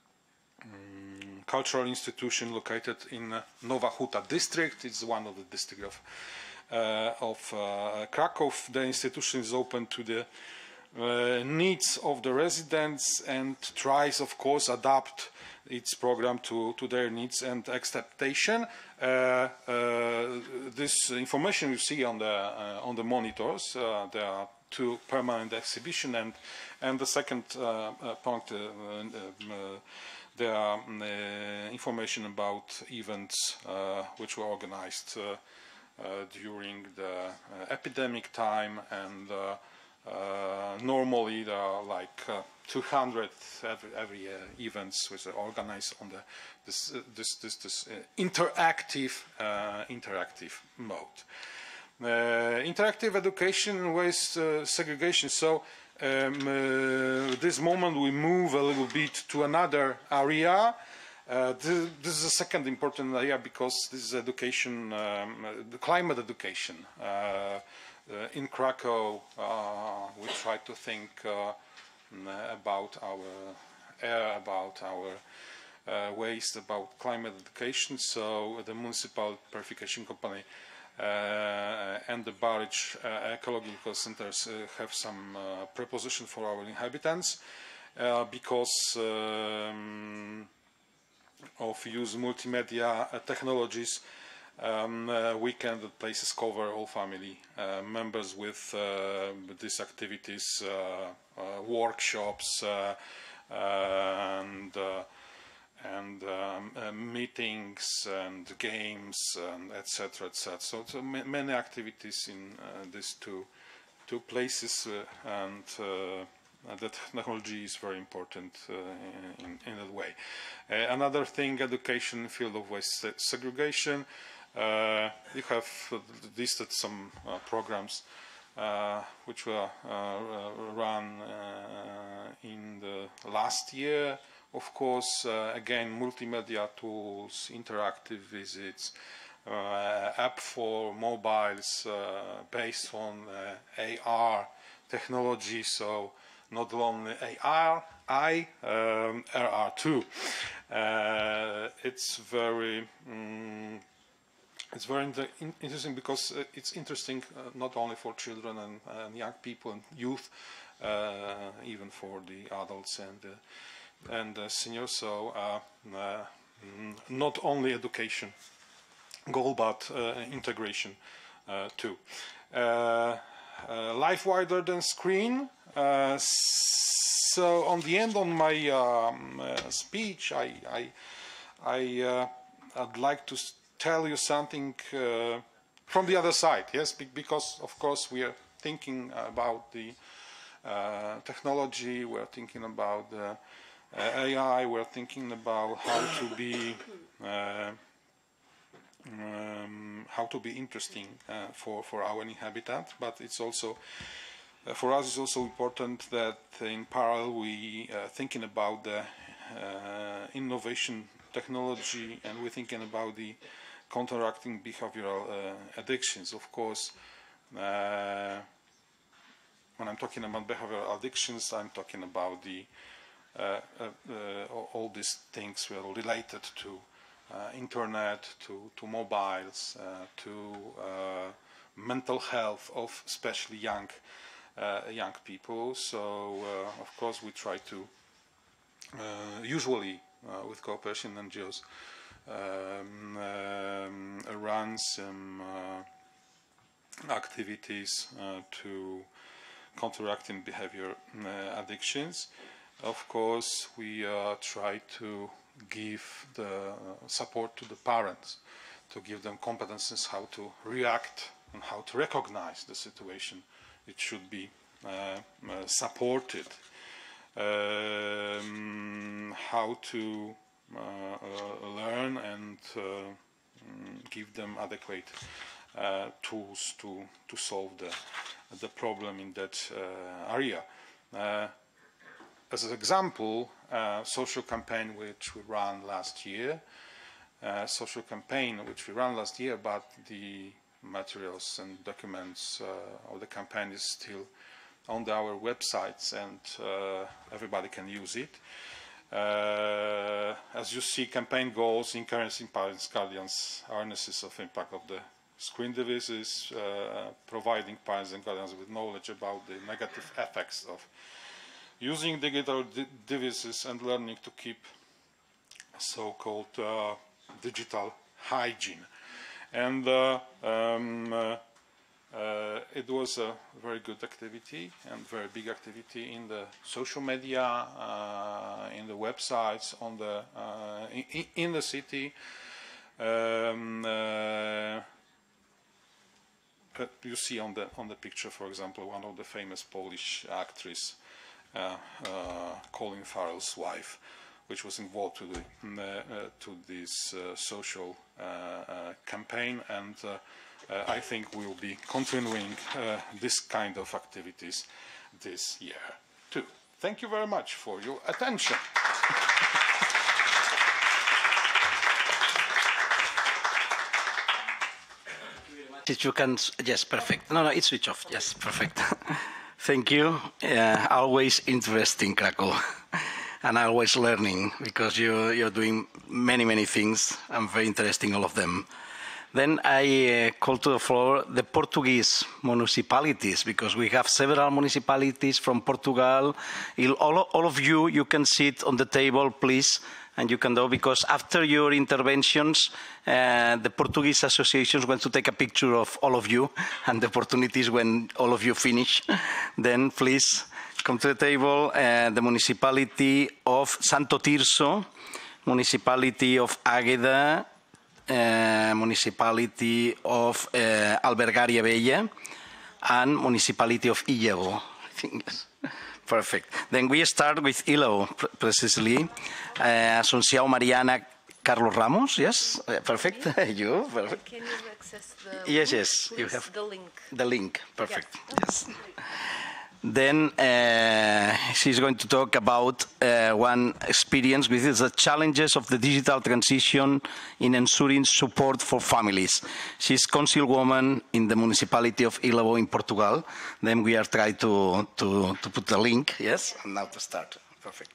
S13: um, cultural institution located in uh, Nowa Huta district. It's one of the districts of, uh, of uh, Krakow. The institution is open to the uh, needs of the residents and tries, of course, adapt its program to, to their needs and expectation. Uh, uh, this information you see on the uh, on the monitors. Uh, there are two permanent exhibition, and and the second uh, uh, point, uh, uh, there are uh, information about events uh, which were organized uh, uh, during the uh, epidemic time, and uh, uh, normally there are like uh, two hundred every, every uh, events which are organized on the this uh, this this, this uh, interactive uh, interactive mode. Uh, interactive education waste uh, segregation. So um, uh, this moment we move a little bit to another area. Uh, this, this is a second important area because this is education, um, the climate education. Uh, uh, in Krakow, uh, we try to think uh, about our air, about our uh, waste, about climate education. So the municipal purification company uh, and the barrage uh, ecological centers uh, have some uh, preposition for our inhabitants uh, because um, of use multimedia uh, technologies. Um, uh, weekend places cover all family uh, members with uh, these activities, uh, uh, workshops, uh, and uh, and um, uh, meetings and games and et cetera et cetera. So, so many activities in uh, these two two places, uh, and uh, the technology is very important uh, in, in that way. Uh, another thing, education field of waste segregation. Uh, you have listed some uh, programs uh, which were uh, run uh, in the last year. Of course, uh, again, multimedia tools, interactive visits, uh, app for mobiles uh, based on uh, A R technology. So not only A R, I, um, R R too. Uh, it's very um, It's very inter interesting because uh, it's interesting uh, not only for children and, and young people and youth, uh, even for the adults and uh, and uh, seniors. So uh, uh, not only education goal, but uh, integration uh, too. Uh, uh, life wider than screen. Uh, so on the end on my um, uh, speech, I I, I uh, I'd like to tell you something uh, from the other side, yes, Be because of course we are thinking about the uh, technology, we're thinking about the uh, A I, we're thinking about how to be uh, um, how to be interesting uh, for for our inhabitant, but it's also uh, for us it's also important that in parallel we uh, thinking about the uh, innovation technology, and we're thinking about the counteracting behavioral uh, addictions. Of course, uh, when I'm talking about behavioral addictions, I'm talking about the uh, uh, uh, all these things were related to uh, internet, to, to mobiles, uh, to uh, mental health of especially young uh, young people. So uh, of course we try to uh, usually uh, with cooperation N G Os Um, um, run some uh, activities uh, to counteracting behavior uh, addictions. Of course, we uh, try to give the support to the parents, to give them competences how to react and how to recognize the situation. It should be uh, uh, supported. Um, how to Uh, uh, learn and uh, um, give them adequate uh, tools to to solve the the problem in that uh, area. Uh, as an example, uh, social campaign which we ran last year, uh, social campaign which we ran last year, but the materials and documents uh, of the campaign is still on our websites, and uh, everybody can use it. Uh, as you see, campaign goals, encouraging parents, guardians, awarenesses of impact of the screen devices, uh, providing parents and guardians with knowledge about the negative effects of using digital devices, and learning to keep so-called uh, digital hygiene. And uh, um, uh, Uh, it was a very good activity and very big activity in the social media, uh, in the websites, on the uh, in, in the city. Um, uh, uh, you see on the on the picture, for example, one of the famous Polish actress, uh, uh, Colin Farrell's wife, which was involved to the uh, uh, to this uh, social uh, uh, campaign, and uh, uh, I think we will be continuing uh, this kind of activities this year too. Thank you very much for your attention.
S1: If you can, yes, perfect. No, no, it's switch off. Yes, perfect. Thank you. Uh, always interesting, Krakow, and always learning, because you, you're doing many, many things, and very interesting, all of them. Then I uh, call to the floor the Portuguese municipalities, because we have several municipalities from Portugal. All, all of you, you can sit on the table, please, and you can go, because after your interventions, uh, the Portuguese associations want to take a picture of all of you, and the opportunities when all of you finish. Then please come to the table. Uh, the municipality of Santo Tirso, municipality of Águeda, Uh, municipality of uh, Albergaria Bella, and municipality of Illavo. I think yes. Perfect. Then we start with Illavo, precisely. Uh, Asunción Mariana Carlos Ramos, yes, uh, perfect. You, perfect.
S2: Can you access the
S1: yes,
S2: link?
S1: yes, you have
S2: the link.
S1: The link, perfect. Yes. Yes. Then uh, she's going to talk about uh, one experience with the challenges of the digital transition in ensuring support for families. She's councilwoman in the municipality of Illavo in Portugal. Then we are trying to, to, to put the link, yes, and now to start. Perfect.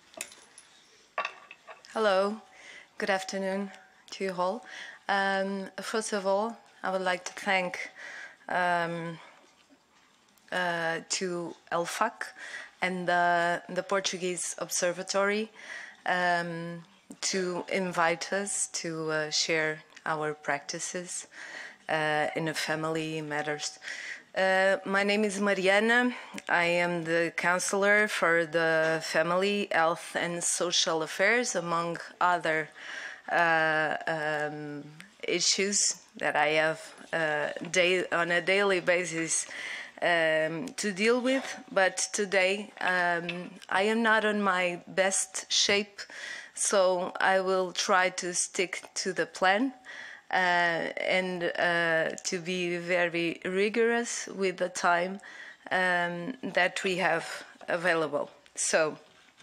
S2: Hello, good afternoon to you all. Um, first of all, I would like to thank um, Uh, to L F A C and uh, the Portuguese Observatory um, to invite us to uh, share our practices uh, in the family matters. Uh, my name is Mariana. I am the counselor for the Family, Health and Social Affairs, among other uh, um, issues that I have uh, day on a daily basis Um, to deal with, but today um, I am not on my best shape, so I will try to stick to the plan uh, and uh, to be very rigorous with the time um, that we have available. So,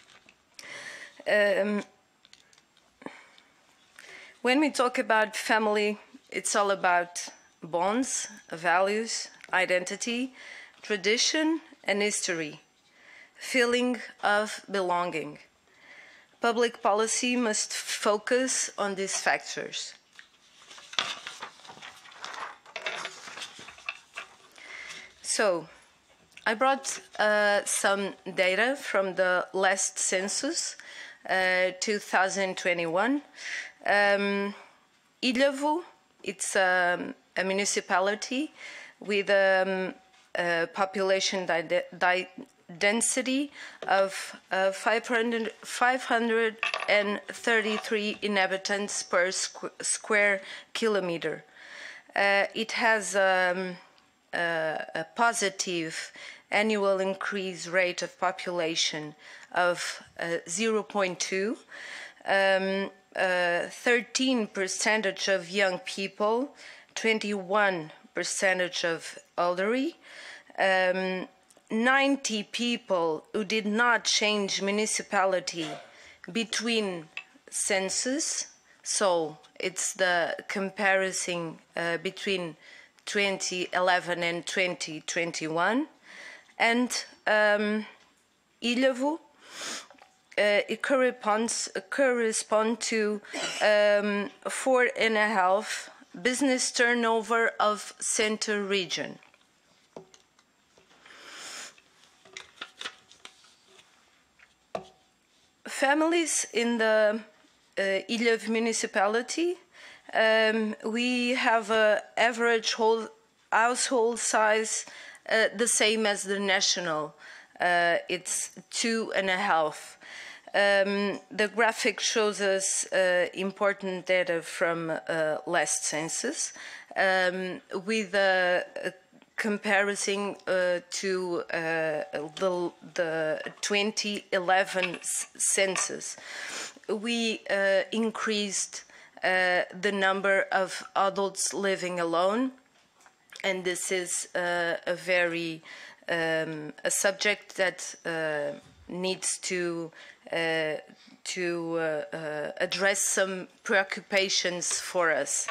S2: um, when we talk about family, it's all about bonds, values, identity, tradition, and history, feeling of belonging. Public policy must focus on these factors. So, I brought uh, some data from the last census, uh, two thousand twenty-one. Um, Illavo, it's um, a municipality with um, a population di di density of uh, five hundred, five hundred thirty-three inhabitants per squ square kilometer. Uh, it has um, a, a positive annual increase rate of population of uh, zero point two, um, uh, thirteen percentage of young people, twenty-one percentage of elderly, um, ninety people who did not change municipality between census, so it's the comparison uh, between twenty eleven and twenty twenty-one, and um, Illavo, uh, it corresponds, correspond to um, four and a half business turnover of center region. Families in the uh, Illavo municipality, um, we have an average whole household size uh, the same as the national. Uh, it's two and a half.
S14: Um, the graphic shows us uh, important data from uh, last census um, with a, a comparison uh, to uh, the, the twenty eleven census. We uh, increased uh, the number of adults living alone, and this is uh, a very um, a subject that uh, needs to uh, to uh, uh, address some preoccupations for us.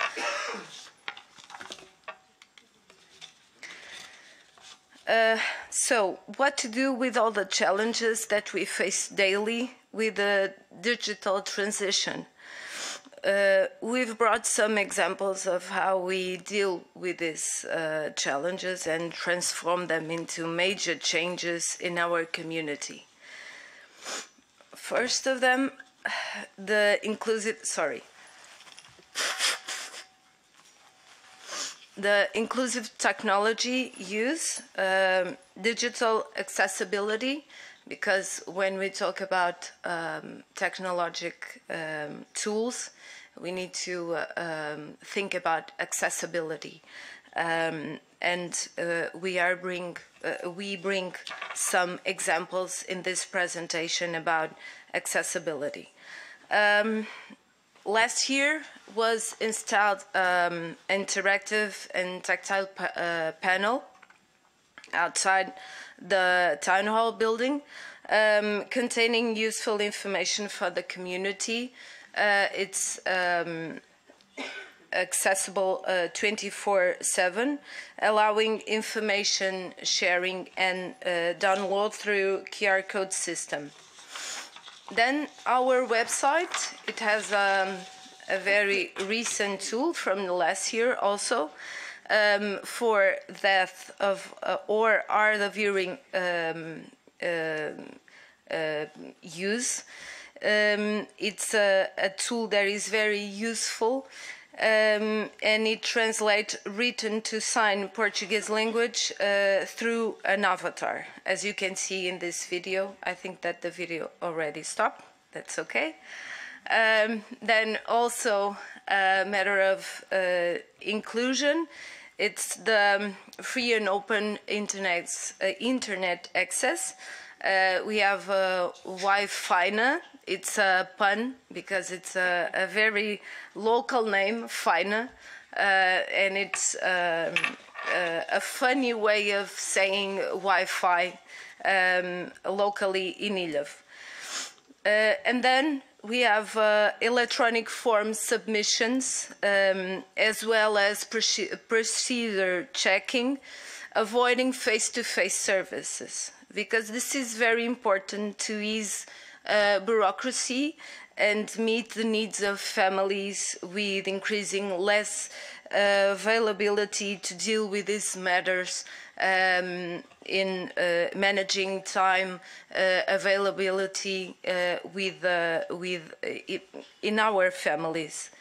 S14: Uh, so, what to do with all the challenges that we face daily with the digital transition? Uh, we've brought some examples of how we deal with these uh, challenges and transform them into major changes in our community. First of them, the inclusive, sorry, the inclusive technology use, um, digital accessibility, because when we talk about um, technologic um, tools, we need to uh, um, think about accessibility. Um, and uh, we are bring uh, we bring some examples in this presentation about accessibility. Um, last year was installed um, interactive and tactile pa uh, panel outside the town hall building, um, containing useful information for the community. Uh, it's um, accessible twenty-four seven, allowing information sharing and uh, download through Q R code system. Then our website, it has um, a very recent tool from the last year also um, for depth of uh, or art of viewing um, uh, uh, use. Um, it's a, a tool that is very useful, um, and it translates written to sign Portuguese language uh, through an avatar. As you can see in this video, I think that the video already stopped. That's okay. Um, then also a matter of uh, inclusion. It's the free and open internet, uh, internet access. Uh, we have uh, Wi-Fi. It's a pun because it's a, a very local name, Fina, uh, and it's um, uh, a funny way of saying Wi-Fi um, locally in Ilhavo. Uh, and then we have uh, electronic form submissions, um, as well as procedure checking, avoiding face-to-face services, because this is very important to ease uh, bureaucracy and meet the needs of families with increasing less uh, availability to deal with these matters um, in uh, managing time uh, availability uh, with uh, with uh, in our families.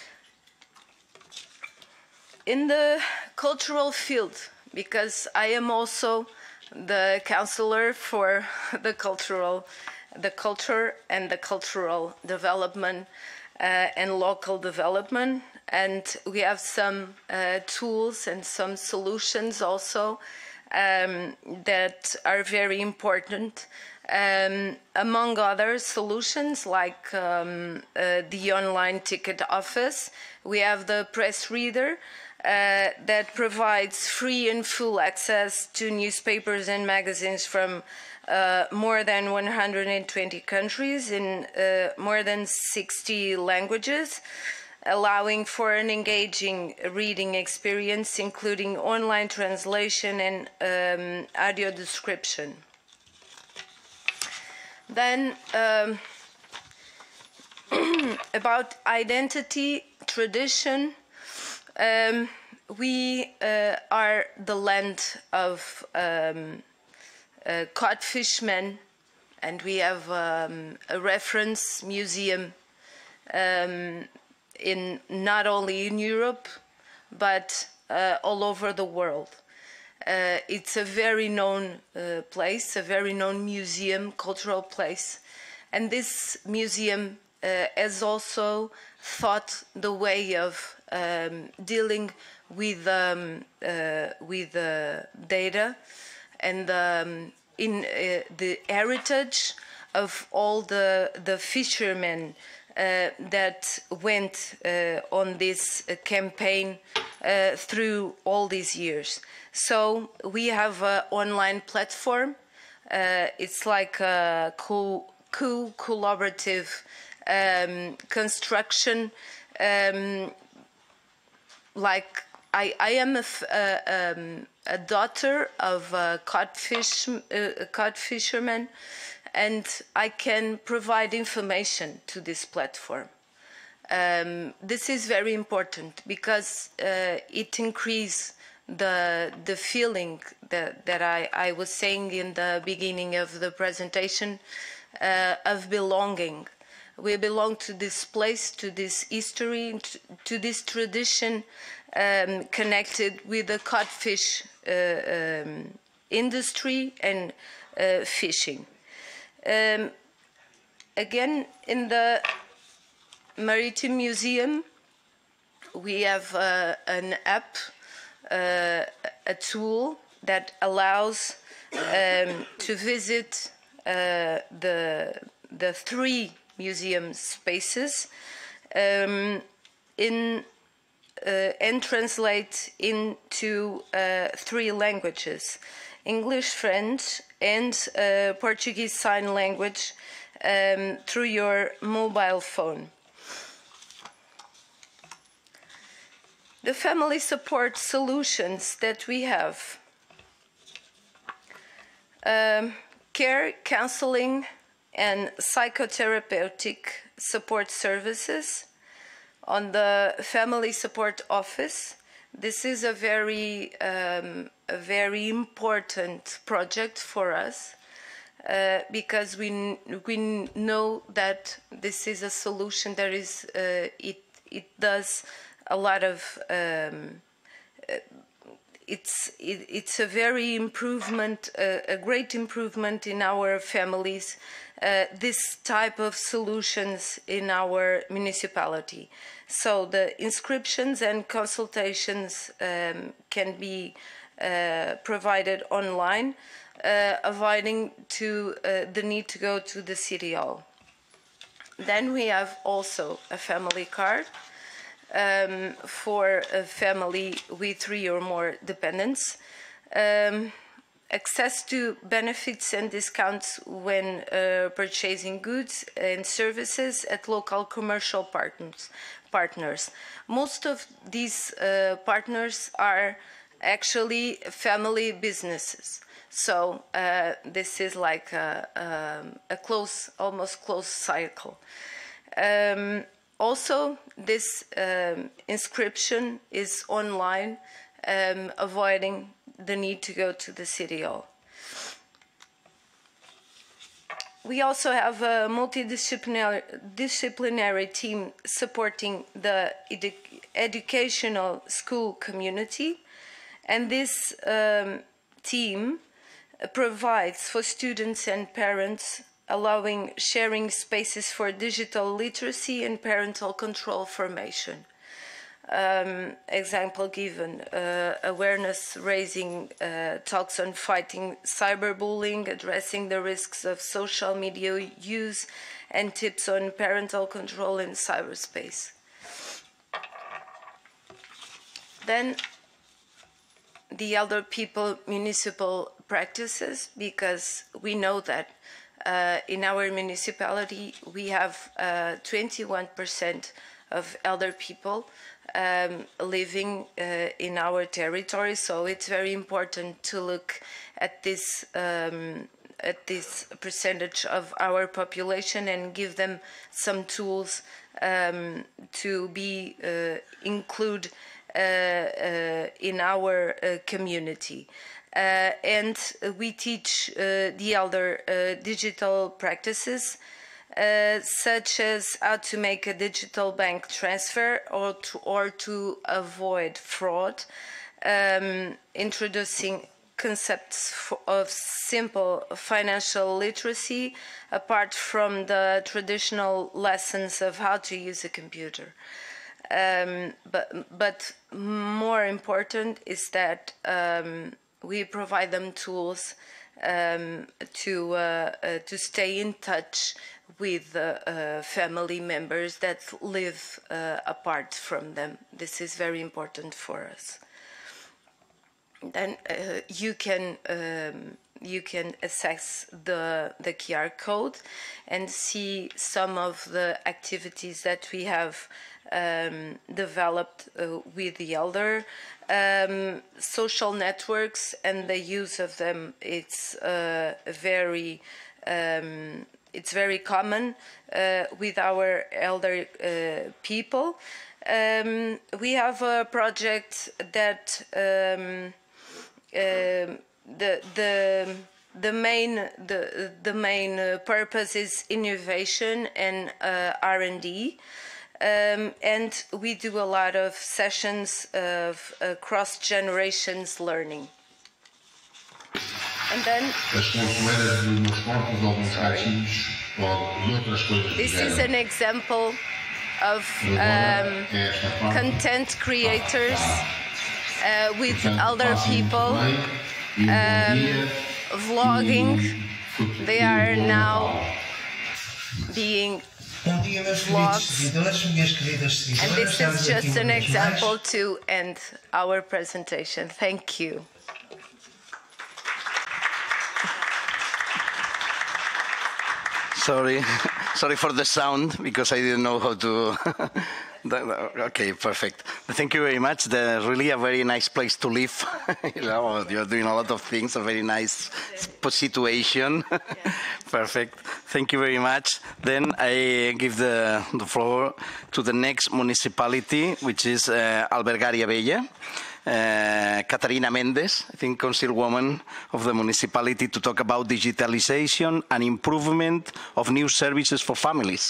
S14: In the cultural field, because I am also the counselor for the cultural, the culture and the cultural development uh, and local development, and we have some uh, tools and some solutions also um, that are very important. Um, among other solutions, like um, uh, the online ticket office, we have the press reader, Uh, that provides free and full access to newspapers and magazines from uh, more than one hundred twenty countries in uh, more than sixty languages, allowing for an engaging reading experience, including online translation and um, audio description. Then, um, about identity, tradition, Um, we uh, are the land of um, uh, cod fishermen, and we have um, a reference museum um, in not only in Europe but uh, all over the world. Uh, it's a very known uh, place, a very known museum, cultural place, And this museum uh, has also thought the way of um, dealing with um, uh, with uh, data and um, in uh, the heritage of all the the fishermen uh, that went uh, on this uh, campaign uh, through all these years. So we have an online platform. Uh, it's like a co co collaborative um, construction. Um, like I, I am a, uh, um, a daughter of a codfish, uh, a cod fisherman, and I can provide information to this platform. Um, this is very important because uh, it increases the the feeling that, that I, I was saying in the beginning of the presentation uh, of belonging. We belong to this place, to this history, to this tradition um, connected with the codfish uh, um, industry and uh, fishing. Um, again, in the Maritime Museum, we have uh, an app, uh, a tool that allows um, to visit uh, the the three museum spaces um, in uh, and translate into uh, three languages: English, French, and uh, Portuguese Sign Language um, through your mobile phone. The family support solutions that we have: um, care, counseling, and psychotherapeutic support services. On the Family Support Office, this is a very, um, a very important project for us uh, because we we know that this is a solution that is uh, it it does a lot of. Um, It's it, it's a very improvement, uh, a great improvement in our families. Uh, this type of solutions in our municipality. So the inscriptions and consultations um, can be uh, provided online, uh, avoiding to uh, the need to go to the city hall. Then we have also a family card. Um, for a family with three or more dependents, um, access to benefits and discounts when uh, purchasing goods and services at local commercial partners. partners. Most of these uh, partners are actually family businesses. So uh, this is like a, um, a close, almost closed cycle. Um, Also, this um, inscription is online, um, avoiding the need to go to the city hall. We also have a multidisciplinary disciplinary team supporting the edu educational school community, and this um, team provides for students and parents, allowing sharing spaces for digital literacy and parental control formation. Um, example given, uh, awareness raising uh, talks on fighting cyberbullying, addressing the risks of social media use, and tips on parental control in cyberspace. Then the elder people municipal practices, because we know that Uh, in our municipality, we have uh, twenty-one percent of elder people um, living uh, in our territory. So it's very important to look at this um, at this percentage of our population and give them some tools um, to be uh, include uh, uh, in our uh, community. Uh, and we teach uh, the elder uh, digital practices, uh, such as how to make a digital bank transfer or to, or to avoid fraud, um, introducing concepts of simple financial literacy apart from the traditional lessons of how to use a computer. Um, but, but more important is that um, we provide them tools um, to, uh, uh, to stay in touch with uh, uh, family members that live uh, apart from them. This is very important for us. Then uh, you can um, you can access the the Q R code and see some of the activities that we have um, developed uh, with the elder. Um, social networks and the use of them. It's uh, very um, it's very common uh, with our elder uh, people. Um, we have a project that. Um, Uh, the the the main the the main uh, purpose is innovation and uh, R and D, um, and we do a lot of sessions of uh, cross generations learning. And then this is an example of um, content creators. Uh, with other people, um, vlogging. They are now being vlogged. And this is just an example to end our presentation. Thank you.
S1: Sorry, sorry for the sound, because I didn't know how to... Okay, perfect. Thank you very much. The, really a very nice place to live. You know, you're doing a lot of things, a very nice situation. Perfect. Thank you very much. Then I give the, the floor to the next municipality, which is uh, Albergaria Vella. Uh, Catarina Mendes, I think councilwoman of the municipality, to talk about digitalisation and improvement of new services for families.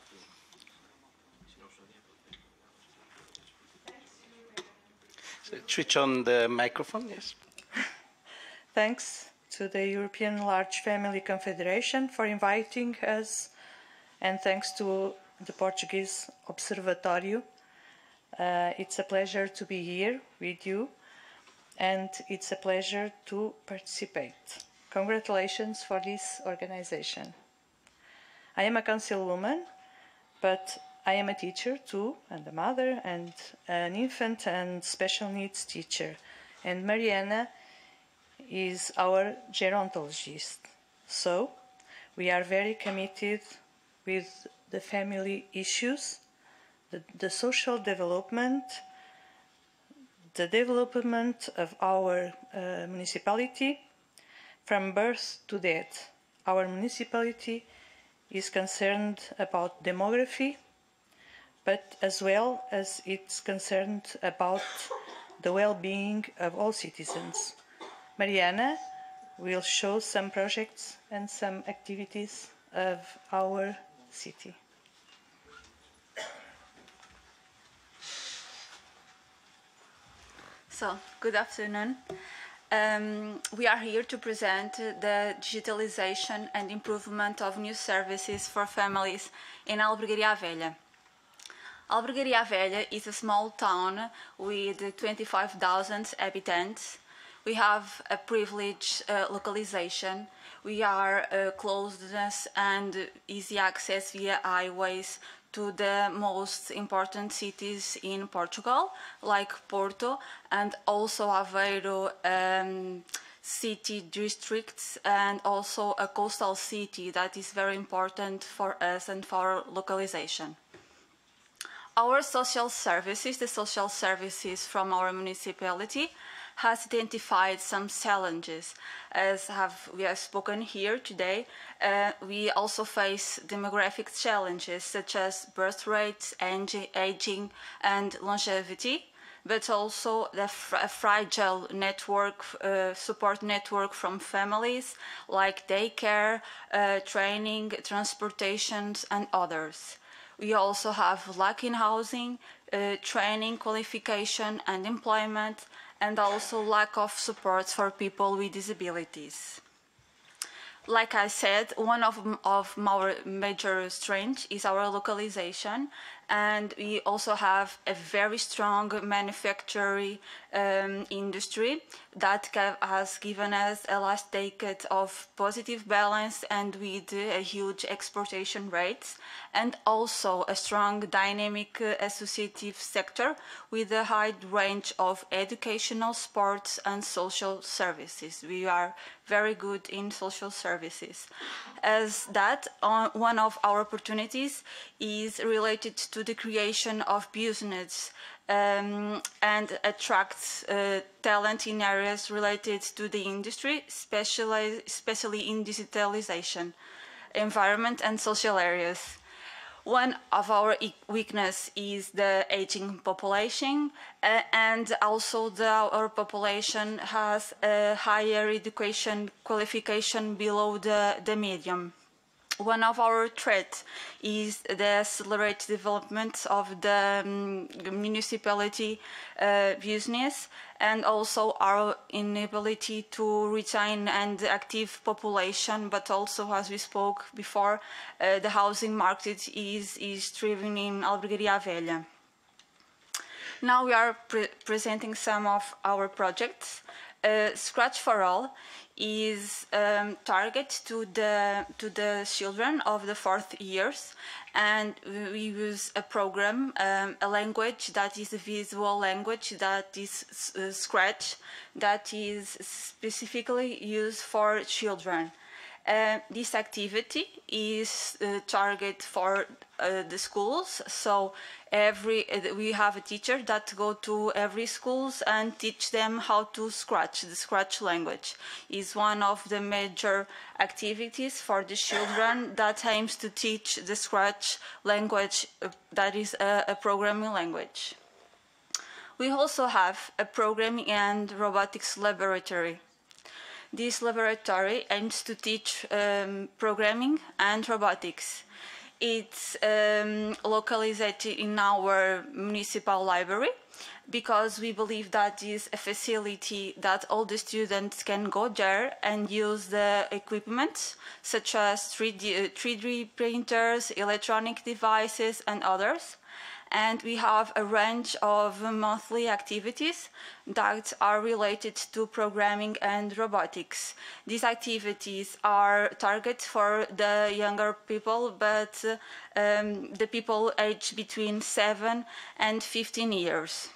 S1: Switch on the microphone, yes.
S15: Thanks to the European Large Family Confederation for inviting us, and thanks to the Portuguese Observatório. Uh, it's a pleasure to be here with you, and it's a pleasure to participate. Congratulations for this organization. I am a councilwoman, but I am a teacher too, and a mother, and an infant and special needs teacher. And Mariana is our gerontologist. So we are very committed with the family issues, the, the social development, the development of our uh, municipality from birth to death. Our municipality is concerned about demography, but as well as it's concerned about the well-being of all citizens. Mariana will show some projects and some activities of our city.
S16: So, good afternoon. Um, we are here to present the digitalization and improvement of new services for families in Albergaria Vella. Albergaria Vella is a small town with twenty-five thousand inhabitants. We have a privileged uh, localization. We are uh, closeness and easy access via highways to the most important cities in Portugal, like Porto, and also Aveiro um, city districts, and also a coastal city that is very important for us and for our localization. Our social services, the social services from our municipality, has identified some challenges. As have, we have spoken here today, uh, we also face demographic challenges such as birth rates, aging and longevity, but also the fr fragile network, uh, support network from families like daycare, uh, training, transportations and others. We also have lack in housing, uh, training, qualification and employment, and also lack of support for people with disabilities. Like I said, one of, of our major strengths is our localization, and we also have a very strong manufacturing um, industry that has given us a last decade of positive balance and with a huge exportation rates, and also a strong dynamic uh, associative sector with a high range of educational, sports and social services. We are very good in social services. As that, uh, one of our opportunities is related to the creation of business um, and attracts uh, talent in areas related to the industry, especially, especially in digitalisation, environment and social areas. One of our weaknesses is the aging population, uh, and also the, our population has a higher education qualification below the, the medium. One of our threats is the accelerated development of the um, municipality uh, business, and also our inability to retain an active population, but also, as we spoke before, uh, the housing market is, is driven in Albergaria Velha. Now we are pre presenting some of our projects. Uh, Scratch for All is um, target to the to the children of the fourth years, and we use a program, um, a language that is a visual language that is uh, Scratch, that is specifically used for children. Uh, this activity is uh, target for uh, the schools, so every uh, we have a teacher that go to every schools and teach them how to scratch. The Scratch language is one of the major activities for the children that aims to teach the Scratch language, uh, that is a, a programming language. We also have a programming and robotics laboratory. This laboratory aims to teach um, programming and robotics. It's um, localized in our municipal library because we believe that is a facility that all the students can go there and use the equipment such as three D, three D printers, electronic devices and others. And we have a range of monthly activities that are related to programming and robotics. These activities are targeted for the younger people, but um, the people aged between seven and fifteen years.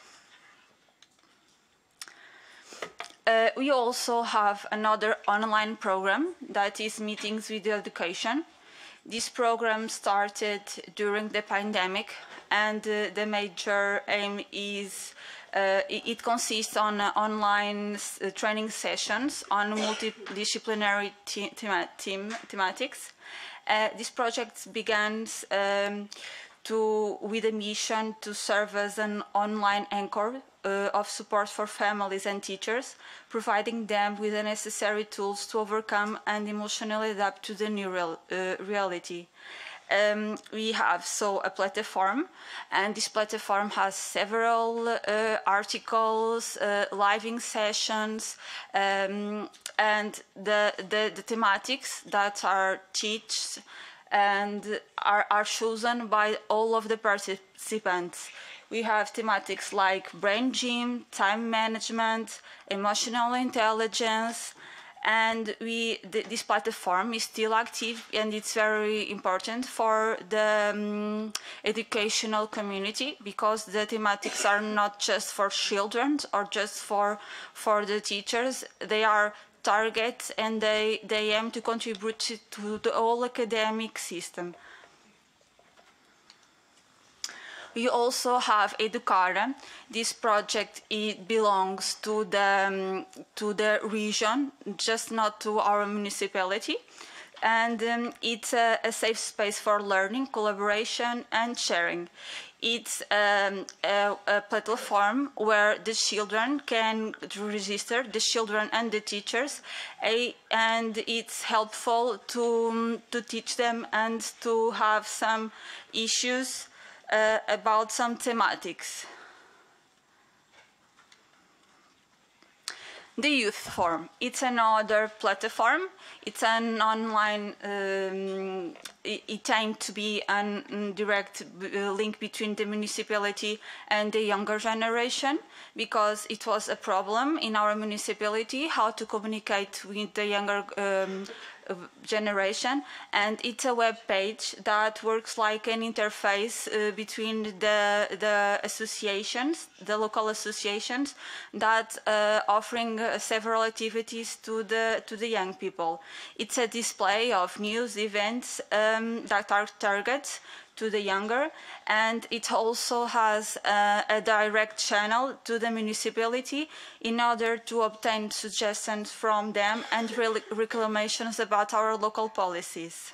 S16: Uh, we also have another online program that is Meetings with Education. This program started during the pandemic, and uh, the major aim is uh, it, it consists on uh, online uh, training sessions on multidisciplinary te thema theme thematics. Uh, this project began um, to, with a mission to serve as an online anchor uh, of support for families and teachers, providing them with the necessary tools to overcome and emotionally adapt to the new real, uh, reality. Um, we have so a platform, and this platform has several uh, articles, uh, living sessions, um, and the, the, the thematics that are taught and are, are chosen by all of the participants. We have thematics like brain gym, time management, emotional intelligence, and we, th this platform is still active, and it's very important for the um, educational community because the thematics are not just for children or just for, for the teachers. They are targets, and they, they aim to contribute to the whole academic system. We also have Educara. This project, it belongs to the, um, to the region, just not to our municipality. And um, it's a, a safe space for learning, collaboration and sharing. It's um, a, a platform where the children can register, the children and the teachers, a, and it's helpful to, um, to teach them and to have some issues Uh, about some thematics. the Youth Forum. It's another platform. It's an online, um, it, it aimed to be a direct link between the municipality and the younger generation, because it was a problem in our municipality how to communicate with the younger um, generation, and it's a web page that works like an interface uh, between the the associations, the local associations, that uh, offering uh, several activities to the to the young people. It's a display of news events um, that are targeted to the younger, and it also has uh, a direct channel to the municipality in order to obtain suggestions from them and reclamations about our local policies.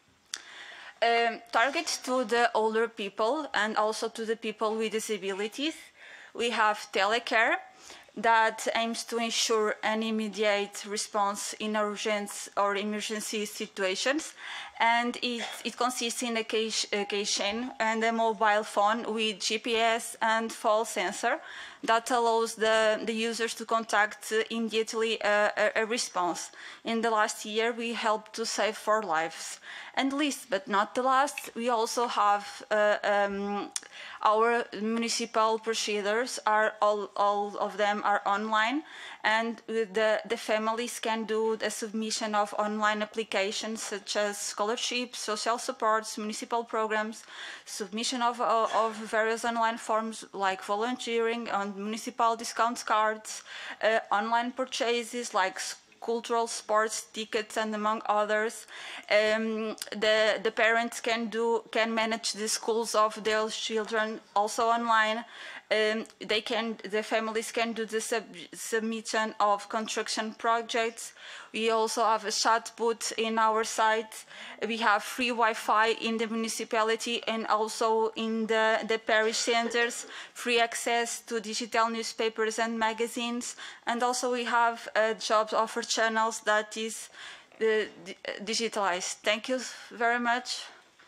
S16: Um, targets to the older people and also to the people with disabilities. We have telecare that aims to ensure an immediate response in urgent or emergency situations, and it, it consists in a Cohesion and a mobile phone with G P S and fall sensor that allows the, the users to contact immediately a, a response. In the last year, we helped to save four lives. And least but not the last, we also have uh, um, our municipal procedures are all, all of them are online, and the, the families can do the submission of online applications such as scholarships, social supports, municipal programs, submission of, of various online forms like volunteering on municipal discount cards, uh, online purchases like cultural sports tickets, and among others. Um, the the parents can do can manage the schools of their children also online. Um, they can the families can do the sub submission of construction projects. We also have a chat booth in our site. We have free Wi-Fi in the municipality and also in the, the parish centers, free access to digital newspapers and magazines, and also we have a job offer channels that is uh, digitalized. Thank you very much.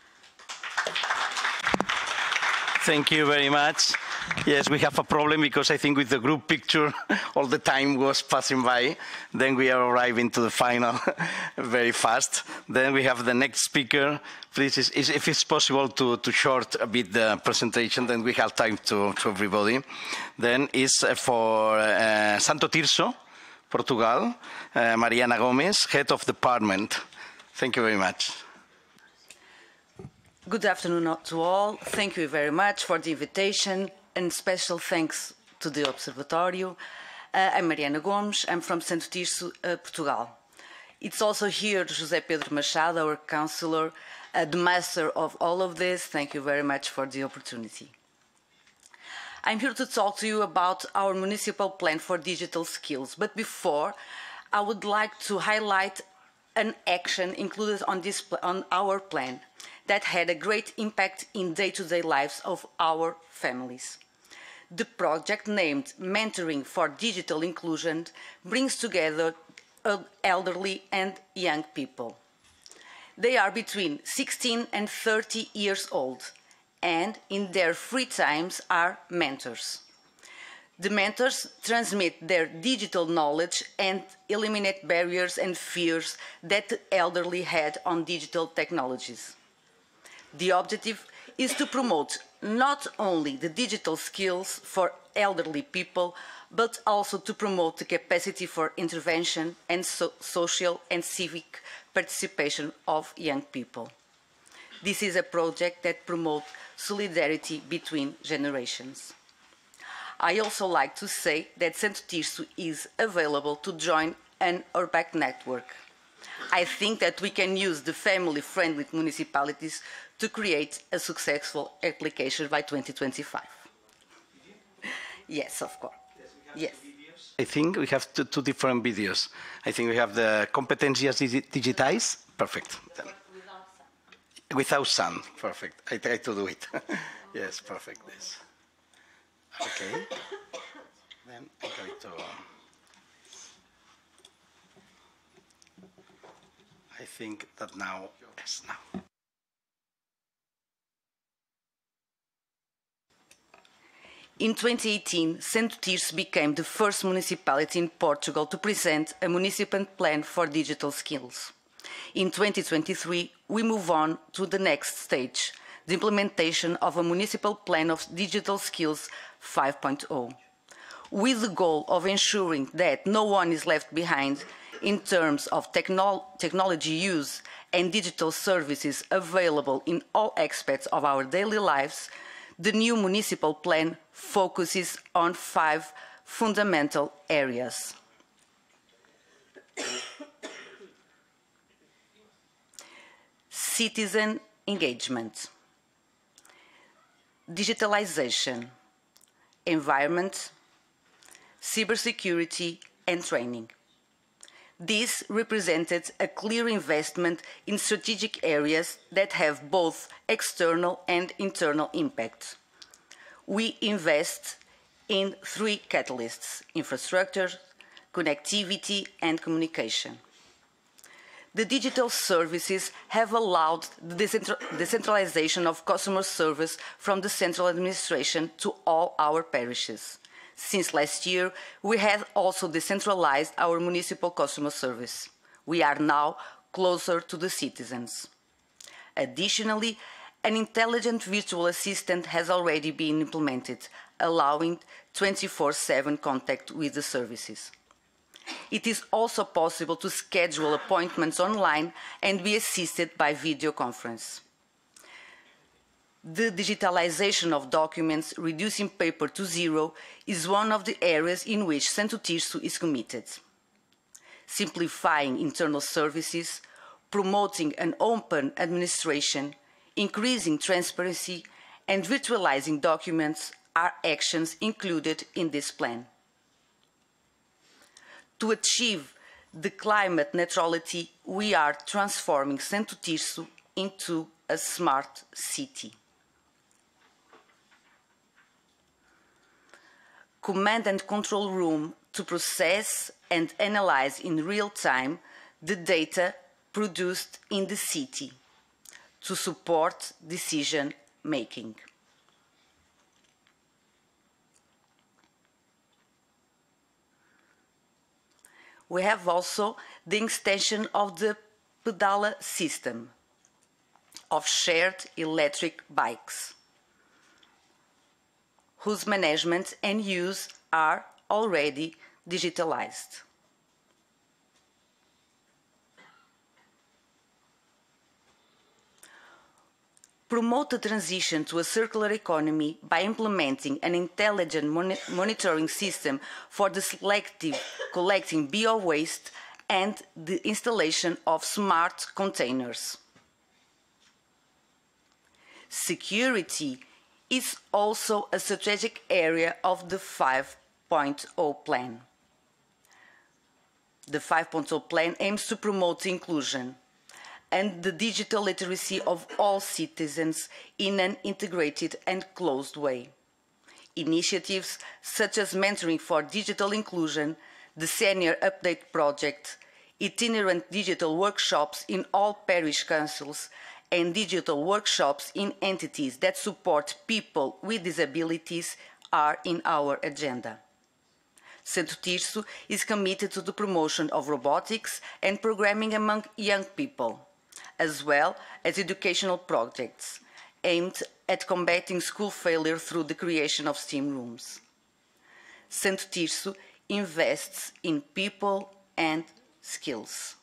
S1: Thank you very much. Yes, we have a problem because I think with the group picture, all the time was passing by. Then we are arriving to the final very fast. Then we have the next speaker. Please, is, is, if it's possible to, to short a bit the presentation, then we have time to, to everybody. Then is for uh, Santo Tirso, Portugal, uh, Mariana Gomez, Head of Department. Thank you very much.
S17: Good afternoon to all. Thank you very much for the invitation, and special thanks to the Observatorio. Uh, I'm Mariana Gomes. I'm from Santo Tirso, uh, Portugal. It's also here José Pedro Machado, our councillor, uh, the master of all of this. Thank you very much for the opportunity. I'm here to talk to you about our municipal plan for digital skills. But before, I would like to highlight an action included on, this, on our plan that had a great impact in day-to-day lives of our families. The project, named Mentoring for Digital Inclusion, brings together elderly and young people. They are between sixteen and thirty years old, and in their free times are mentors. The mentors transmit their digital knowledge and eliminate barriers and fears that the elderly had on digital technologies. The objective is to promote not only the digital skills for elderly people, but also to promote the capacity for intervention and so social and civic participation of young people. This is a project that promotes solidarity between generations. I also like to say that Santo Tirso is available to join an urban network. I think that we can use the family-friendly municipalities to create a successful application by twenty twenty-five. Yes, of course. Yes.
S1: I think we have two, two different videos. I think we have the competencias digitized. Perfect. Then. Without sound. Perfect. I try to do it. Yes, perfect. Yes. Okay. Then I'm going to... I think that now, yes, now.
S17: In twenty eighteen, Santo Tirso became the first municipality in Portugal to present a municipal plan for digital skills. In twenty twenty-three, we move on to the next stage, the implementation of a municipal plan of digital skills five point oh, with the goal of ensuring that no one is left behind in terms of technol technology use and digital services available in all aspects of our daily lives. The new municipal plan focuses on five fundamental areas. Citizen engagement, digitalization, environment, cybersecurity and training. This represented a clear investment in strategic areas that have both external and internal impact. We invest in three catalysts: infrastructure, connectivity and communication. The digital services have allowed the decentralization of customer service from the central administration to all our parishes. Since last year, we have also decentralized our municipal customer service. We are now closer to the citizens. Additionally, an intelligent virtual assistant has already been implemented, allowing twenty-four seven contact with the services. It is also possible to schedule appointments online and be assisted by video conference. The digitalization of documents, reducing paper to zero, is one of the areas in which Santo Tirso is committed. Simplifying internal services, promoting an open administration, increasing transparency, and virtualizing documents are actions included in this plan. To achieve the climate neutrality, we are transforming Santo Tirso into a smart city. Command and control room to process and analyze in real time the data produced in the city to support decision making. We have also the extension of the pedala system of shared electric bikes, whose management and use are already digitalized. Promote the transition to a circular economy by implementing an intelligent mon monitoring system for the selective collecting bio-waste and the installation of smart containers. Security is also a strategic area of the five point oh plan. The five point oh plan aims to promote inclusion and the digital literacy of all citizens in an integrated and closed way. Initiatives such as Mentoring for Digital Inclusion, the Senior Update Project, itinerant digital workshops in all parish councils, and digital workshops in entities that support people with disabilities are in our agenda. Santo Tirso is committed to the promotion of robotics and programming among young people, as well as educational projects aimed at combating school failure through the creation of STEAM rooms. Santo Tirso invests in people and skills.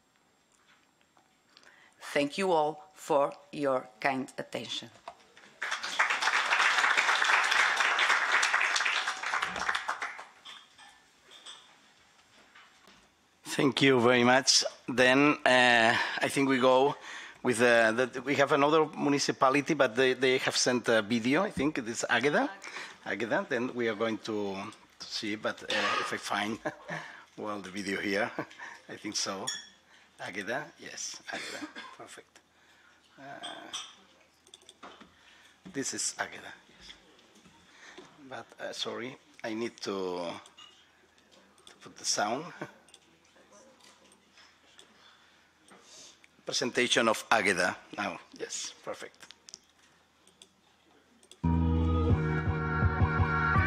S17: Thank you all for your kind attention.
S1: Thank you very much. Then uh, I think we go with uh, the, we have another municipality, but they, they have sent a video. I think it is Águeda. Águeda. Then we are going to, to see, but uh, if I find well the video here, I think so. Águeda, yes, Águeda, perfect. Uh, this is Águeda, yes. But uh, sorry, I need to, to put the sound. Presentation of Águeda now, yes, perfect.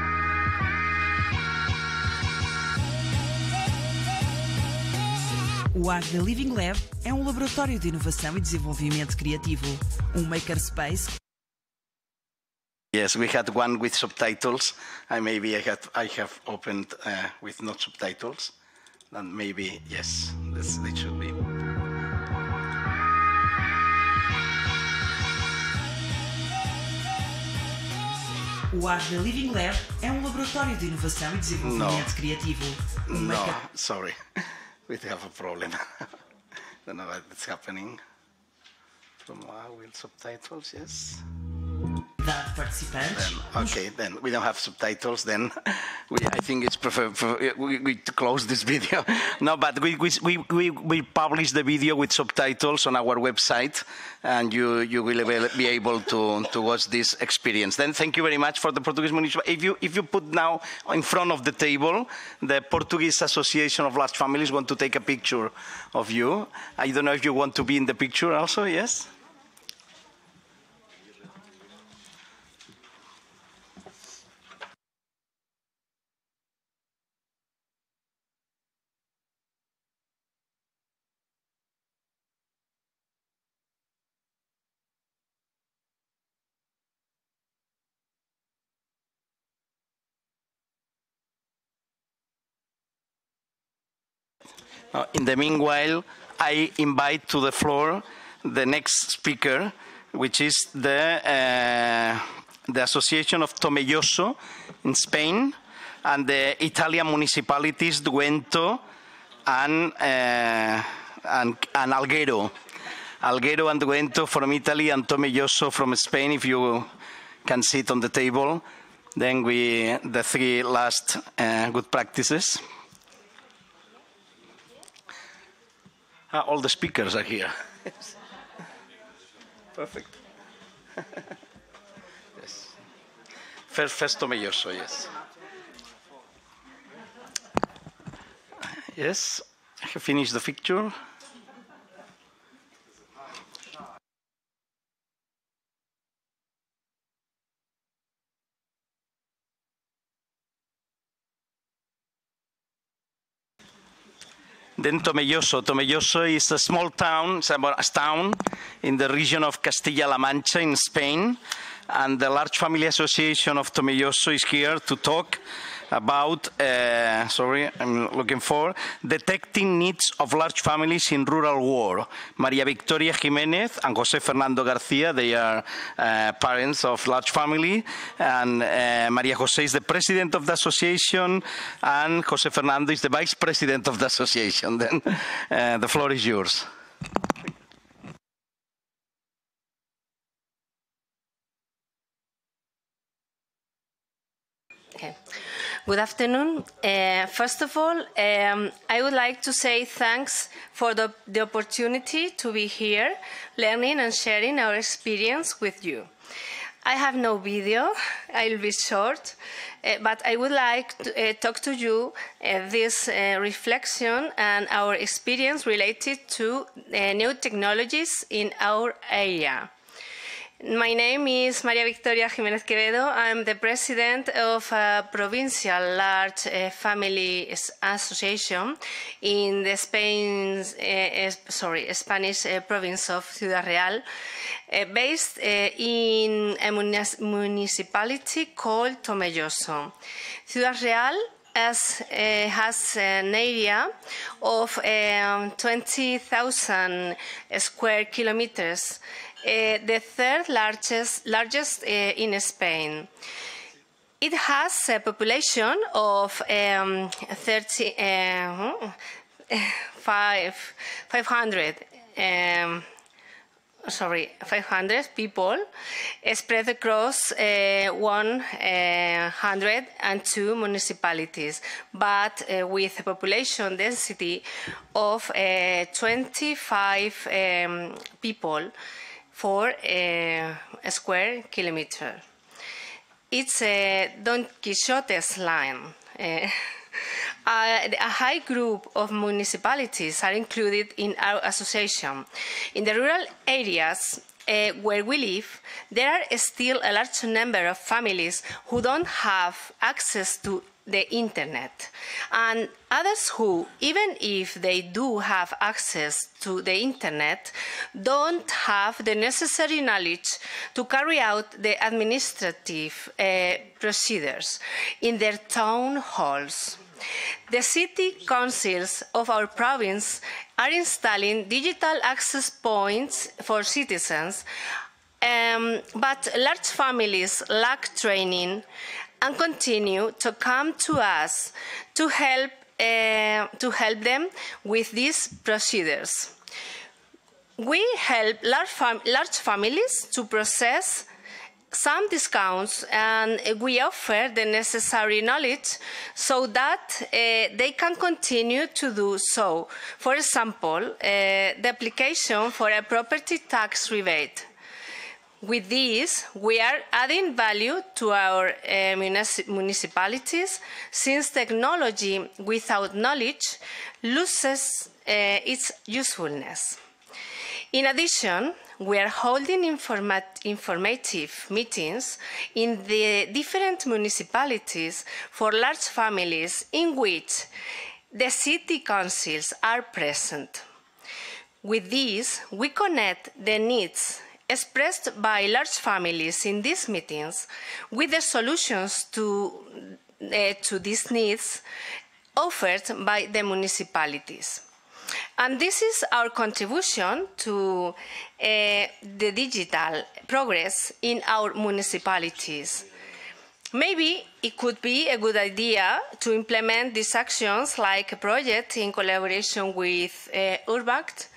S18: O Agri Living Lab é um laboratório de inovação e desenvolvimento criativo, um makerspace.
S1: Yes, we had one with subtitles. I maybe I had I have opened uh, with not subtitles. And maybe yes, this it should be.
S18: O Agri Living Lab é um laboratório de inovação e desenvolvimento
S1: no.
S18: criativo. Um
S1: no,
S18: maker...
S1: sorry, we have a problem. Don't know what's happening. From uh, with subtitles, yes.
S18: Participantes.
S1: Then, okay, then we don't have subtitles. Then we, I think it's prefer, prefer we, we to close this video. No, but we, we we we publish the video with subtitles on our website, and you you will be able to to watch this experience. Then thank you very much for the Portuguese municipal. If you if you put now in front of the table, the Portuguese Association of Large Families want to take a picture of you. I don't know if you want to be in the picture also. Yes. Uh, in the meanwhile, I invite to the floor the next speaker, which is the, uh, the Association of Tomelloso in Spain and the Italian municipalities Duento and, uh, and, and Alghero. Alghero and Duento from Italy and Tomelloso from Spain, if you can sit on the table. Then we, the three last uh, good practices. Ah, all the speakers are here. Perfect. Yes. First, first Tomelloso, yes. Yes, I have finished the picture. Then Tomelloso. Tomelloso is a small town, it's a town in the region of Castilla-La Mancha in Spain. And the Large Family Association of Tomelloso is here to talk about, uh, sorry, I'm looking for, detecting needs of large families in rural war. Maria Victoria Jimenez and Jose Fernando Garcia, they are uh, parents of large family, and uh, Maria Jose is the president of the association, and Jose Fernando is the vice president of the association. Then uh, the floor is yours.
S19: Okay. Good afternoon. Uh, first of all, um, I would like to say thanks for the, the opportunity to be here, learning and sharing our experience with you. I have no video, I'll be short, uh, but I would like to uh, talk to you uh, this uh, reflection and our experience related to uh, new technologies in our area. My name is Maria Victoria Jimenez Quevedo. I'm the president of a provincial large uh, family association in the Spain, uh, sorry, Spanish uh, province of Ciudad Real, uh, based uh, in a municipality called Tomelloso. Ciudad Real As, uh, has an area of um, twenty thousand square kilometers, uh, the third largest, largest uh, in Spain. It has a population of um, thirty, uh, five, five hundred um, sorry, five hundred people spread across uh, one hundred two municipalities, but uh, with a population density of uh, twenty-five um, people for uh, a square kilometer. It's a Don Quixote's line. Uh, Uh, a high group of municipalities are included in our association. In the rural areas, uh, where we live, there are still a large number of families who don't have access to the internet, and others who, even if they do have access to the internet, don't have the necessary knowledge to carry out the administrative uh, procedures in their town halls. The city councils of our province are installing digital access points for citizens, um, but large families lack training and continue to come to us to help, uh, to help them with these procedures. We help large, fam large families to process some discounts, and we offer the necessary knowledge so that uh, they can continue to do so. For example, uh, the application for a property tax rebate. With this, we are adding value to our uh, munici municipalities, since technology without knowledge loses uh, its usefulness. In addition, we are holding informat informative meetings in the different municipalities for large families in which the city councils are present. With this, we connect the needs expressed by large families in these meetings with the solutions to, uh, to these needs offered by the municipalities. And this is our contribution to uh, the digital progress in our municipalities. Maybe it could be a good idea to implement these actions like a project in collaboration with uh, Urbact.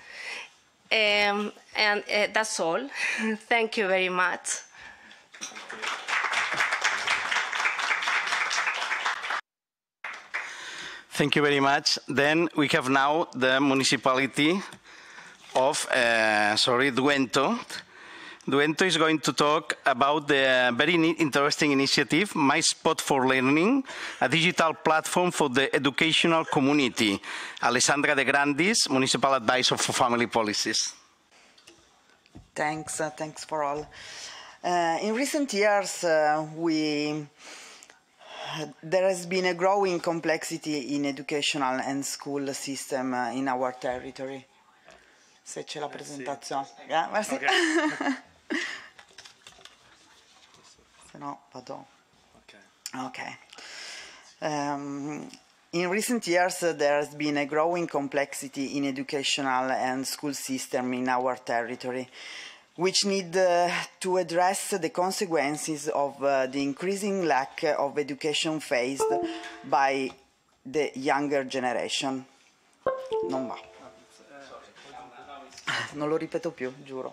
S19: Um, and uh, that's all. Thank you very much.
S1: Thank you very much. Then we have now the municipality of, uh, sorry, Duento. Duento is going to talk about the very interesting initiative, My Spot for Learning, a digital platform for the educational community. Alessandra De Grandis, Municipal Advisor for Family Policies.
S20: Thanks, uh, thanks for all. Uh, in recent years, uh, we there has been a growing complexity in educational and school system uh, in our territory. Se c'è la presentazione. Yeah, merci. Okay. Se no, vado. Okay. Okay. Um, in recent years, uh, there has been a growing complexity in educational and school system in our territory, which need uh, to address the consequences of uh, the increasing lack of education faced by the younger generation. Non va. Non lo ripeto più, giuro.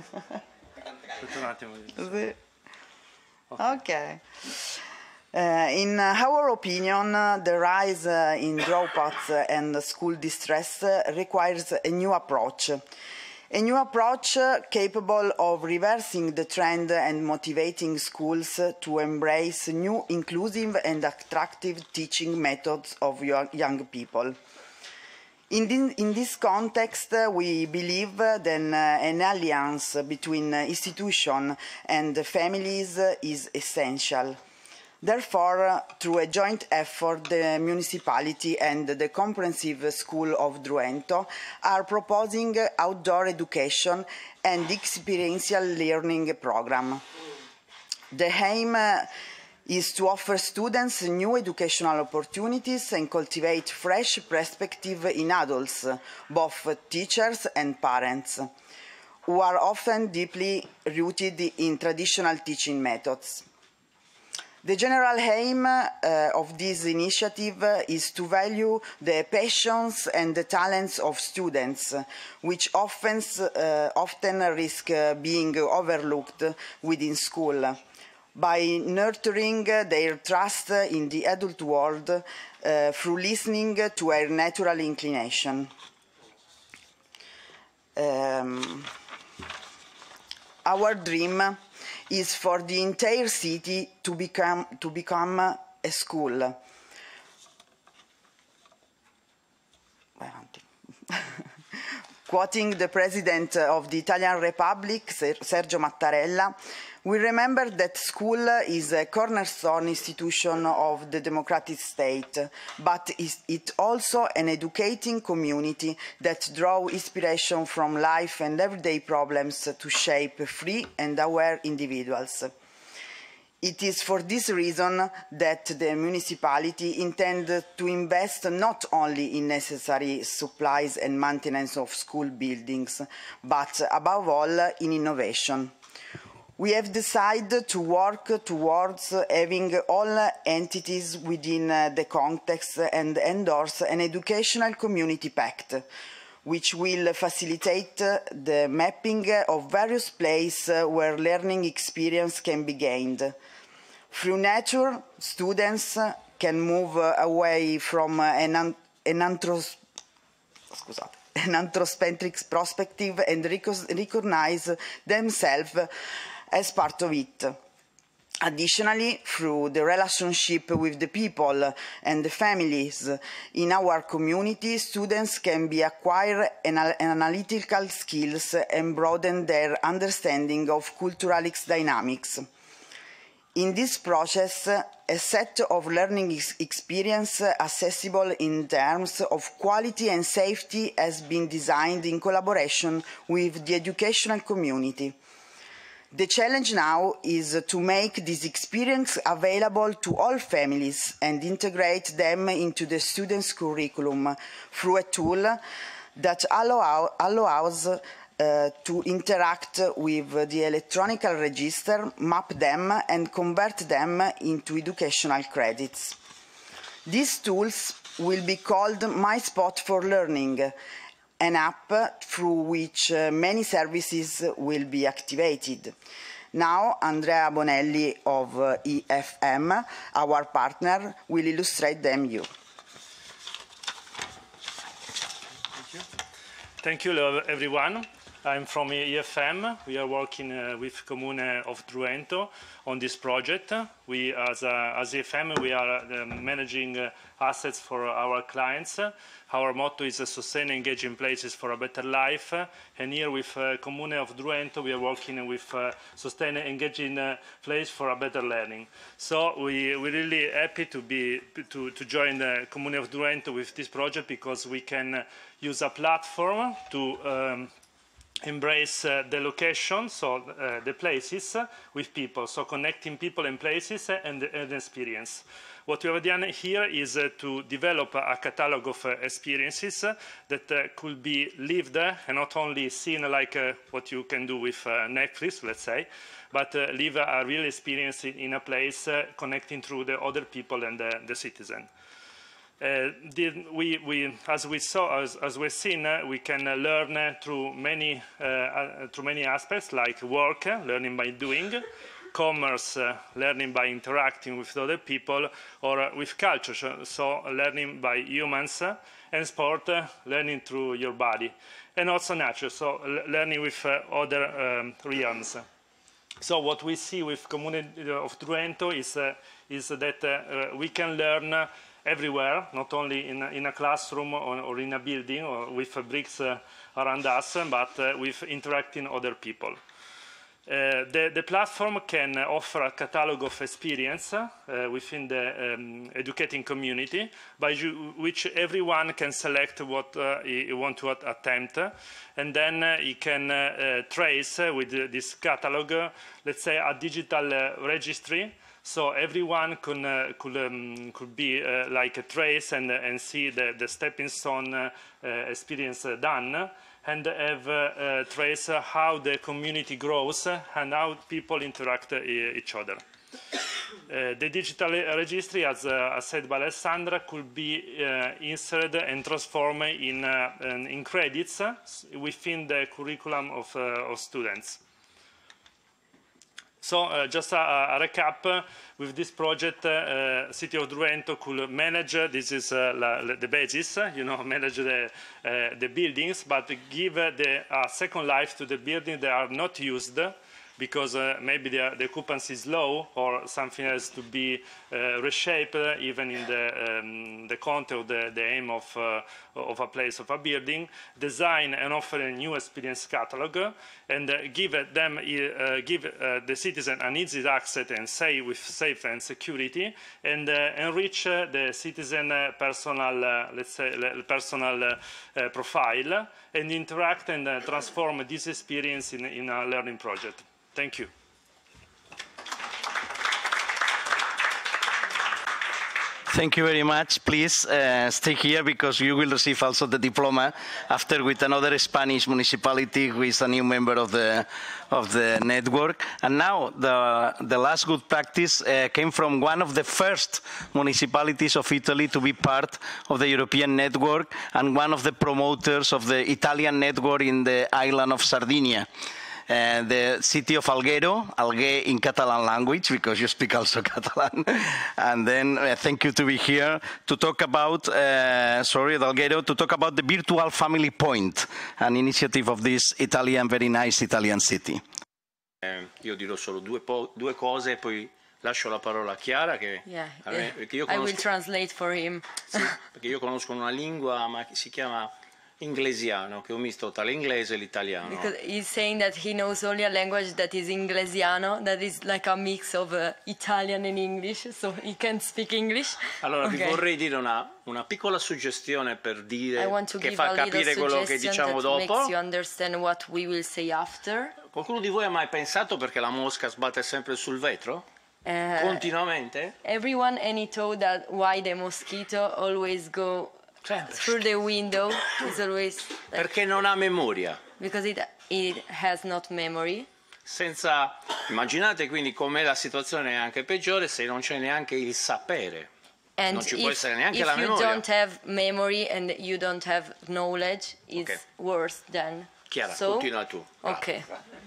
S20: Sì. Okay. Uh, in our opinion, uh, the rise uh, in dropouts and school distress uh, requires a new approach. A new approach uh, capable of reversing the trend and motivating schools uh, to embrace new inclusive and attractive teaching methods of young people. In, the, in this context, uh, we believe uh, that uh, an alliance between uh, institutions and families uh, is essential. Therefore, uh, through a joint effort, the municipality and the Comprehensive School of Duento are proposing uh, outdoor education and experiential learning program. The aim uh, is to offer students new educational opportunities and cultivate fresh perspective in adults, both teachers and parents, who are often deeply rooted in traditional teaching methods. The general aim uh, of this initiative uh, is to value the passions and the talents of students, which often, uh, often risk uh, being overlooked within school, by nurturing their trust in the adult world uh, through listening to their natural inclination. Um, our dream is for the entire city to become, to become a school. Quoting the President of the Italian Republic, Sergio Mattarella, we remember that school is a cornerstone institution of the democratic state, but is it also an educating community that draws inspiration from life and everyday problems to shape free and aware individuals. It is for this reason that the municipality intends to invest not only in necessary supplies and maintenance of school buildings, but above all in innovation. We have decided to work towards having all entities within the context and endorse an educational community pact, which will facilitate the mapping of various places where learning experience can be gained. Through nature, students can move away from an, an, antros scusate, an anthrocentric perspective and recognize themselves as part of it. Additionally, through the relationship with the people and the families in our community, students can be acquire an, an analytical skills and broaden their understanding of cultural dynamics. In this process, a set of learning experience accessible in terms of quality and safety has been designed in collaboration with the educational community. The challenge now is to make this experience available to all families and integrate them into the students' curriculum through a tool that allow, allows Uh, to interact with the electronic register, map them and convert them into educational credits. These tools will be called My Spot for Learning, an app through which uh, many services will be activated. Now, Andrea Bonelli of uh, E F M, our partner, will illustrate them you.
S21: Thank you. Thank you, everyone. I'm from E F M. We are working uh, with Comune of Drento on this project. We, as, uh, as E F M, we are uh, managing uh, assets for our clients. Our motto is uh, sustain and engaging places for a better life. And here with uh, Comune of Drento, we are working with uh, sustain and engaging uh, place for a better learning. So we, we're really happy to, be, to, to join the Comune of Drento with this project because we can uh, use a platform to um, embrace uh, the location, so uh, the places uh, with people, so connecting people and places uh, and, and experience. What we have done here is uh, to develop a catalog of uh, experiences uh, that uh, could be lived uh, and not only seen like uh, what you can do with uh, Netflix, let's say, but uh, live a real experience in, in a place uh, connecting through the other people and the, the citizen. Uh, the, we, we, as we saw, as, as we've seen, uh, we can uh, learn uh, through many, uh, uh, through many aspects, like work, uh, learning by doing, commerce, uh, learning by interacting with other people, or uh, with culture, so learning by humans, uh, and sport, uh, learning through your body, and also nature, so learning with uh, other um, realms. So what we see with Comune of Drento is, uh, is that uh, uh, we can learn uh, everywhere, not only in a, in a classroom or, or in a building or with uh, bricks uh, around us, but uh, with interacting other people. Uh, the, the platform can uh, offer a catalog of experience uh, within the um, educating community, by you, which everyone can select what uh, he wants to attempt, and then uh, he can uh, uh, trace uh, with uh, this catalog, uh, let's say, a digital uh, registry. So everyone could, uh, could, um, could be uh, like a trace and, uh, and see the, the stepping stone uh, uh, experience uh, done, and have uh, uh, trace uh, how the community grows uh, and how people interact uh, each other. Uh, the digital registry, as, uh, as said by Alessandra, could be uh, inserted and transformed in, uh, in credits uh, within the curriculum of, uh, of students. So uh, just a, a recap, uh, with this project, uh, City of Drento could manage, uh, this is uh, la, the basis, uh, you know, manage the, uh, the buildings, but give uh, the uh, second life to the buildings that are not used, because uh, maybe the, the occupancy is low or something has to be uh, reshaped, uh, even in the, um, the content of the, the aim of, uh, of a place, of a building, design and offer a new experience catalog, and uh, give them, uh, give uh, the citizen an easy access and say with safety and security, and uh, enrich uh, the citizen uh, personal, uh, let's say, personal uh, uh, profile, and interact and uh, transform this experience in, in a learning project. Thank you.
S1: Thank you very much. Please uh, stay here because you will receive also the diploma after with another Spanish municipality who is a new member of the of the network. And now the the last good practice uh, came from one of the first municipalities of Italy to be part of the European network and one of the promoters of the Italian network in the island of Sardinia. Uh, the city of Alguero, Alguer in Catalan language, because you speak also Catalan. And then uh, thank you to be here to talk about, uh, sorry, Alguero, to talk about the virtual family point, an initiative of this Italian, very nice Italian city.
S5: Eh, io dirò solo due, po due cose e poi lascio la parola a Chiara che
S22: yeah,
S5: a me, perché io
S22: I
S5: conosco,
S22: will translate for him.
S5: sì, perché io conosco una lingua ma che si chiama inglesiano, che è un misto tra l'inglese e l'italiano.
S22: Because he's saying that he knows only a language that is inglesiano, that is like a mix of uh, Italian and English, so he can speak English.
S5: Allora
S22: okay.
S5: vi vorrei dire una, una piccola suggestione per dire, che
S22: give
S5: fa
S22: a
S5: capire quello che diciamo dopo.
S22: Makes you understand what we will say after.
S5: Qualcuno di voi ha mai pensato perché la mosca sbatte sempre sul vetro?
S22: Uh,
S5: Continuamente?
S22: Everyone any thought that why the mosquito always go through the window is always like,
S5: perché non ha memoria.
S22: Because it, it has not memory.
S5: Senza, immaginate quindi com'è la situazione anche peggiore se non c'è neanche il sapere.
S22: And
S5: non ci
S22: if,
S5: può essere neanche
S22: if
S5: la
S22: you
S5: memoria.
S22: don't have memory and you don't have knowledge, it's
S5: okay.
S22: worse than.
S5: Chiara,
S22: so,
S5: continua tu.
S22: Okay.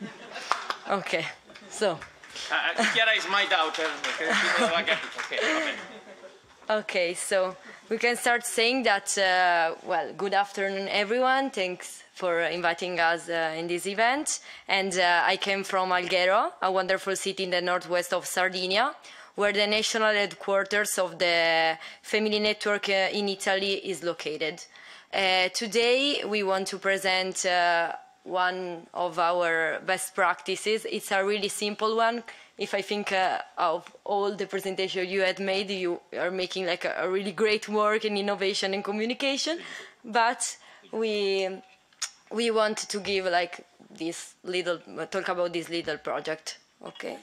S22: Okay. So.
S5: Uh, Chiara is my daughter. Okay, va bene.
S22: Okay, so we can start saying that, uh, well, good afternoon, everyone. Thanks for inviting us uh, in this event. And uh, I came from Alghero, a wonderful city in the northwest of Sardinia, where the national headquarters of the Family Network uh, in Italy is located. Uh, today, we want to present uh, one of our best practices. It's a really simple one. If I think uh, of all the presentation you had made, you are making like a, a really great work in innovation and communication. But we we want to give like this little talk about this little project. Okay.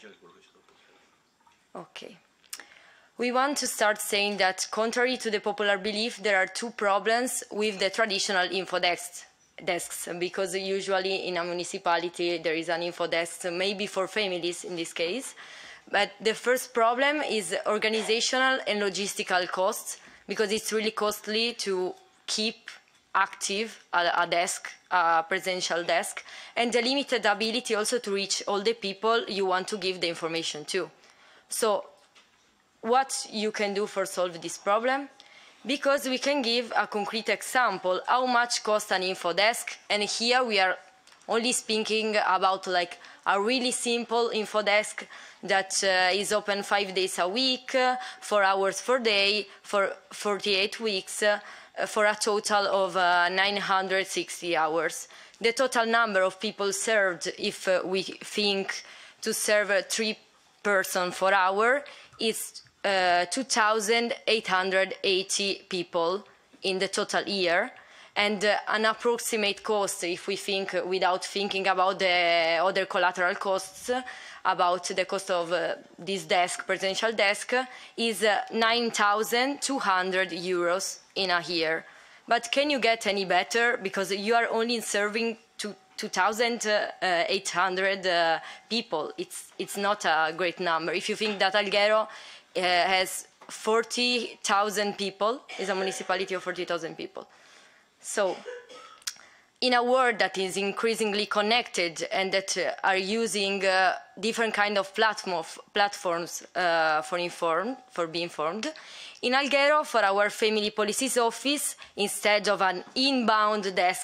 S22: Okay. We want to start saying that, contrary to the popular belief, there are two problems with the traditional info desks. desks because usually in a municipality there is an info desk, maybe for families in this case. But the first problem is organizational and logistical costs, because it's really costly to keep active a, a desk, a presential desk, and the limited ability also to reach all the people you want to give the information to. So what you can do for solve this problem? Because we can give a concrete example how much costs an info desk, and here we are only speaking about like a really simple info desk that uh, is open five days a week, uh, four hours per day, for forty-eight weeks, uh, for a total of uh, nine hundred sixty hours. The total number of people served, if uh, we think to serve uh, three persons per hour, is Uh, two thousand eight hundred eighty people in the total year, and uh, an approximate cost, if we think uh, without thinking about the other collateral costs, uh, about the cost of uh, this desk, presential desk, is uh, nine thousand two hundred euros in a year. But can you get any better? Because you are only serving to two thousand eight hundred uh, people. It's, it's not a great number. If you think that Alghero Uh, has forty thousand people, is a municipality of forty thousand people. So, in a world that is increasingly connected and that uh, are using uh, different kind of platform, platforms uh, for informed, for being informed, in Alghero, for our family policies office, instead of an inbound desk,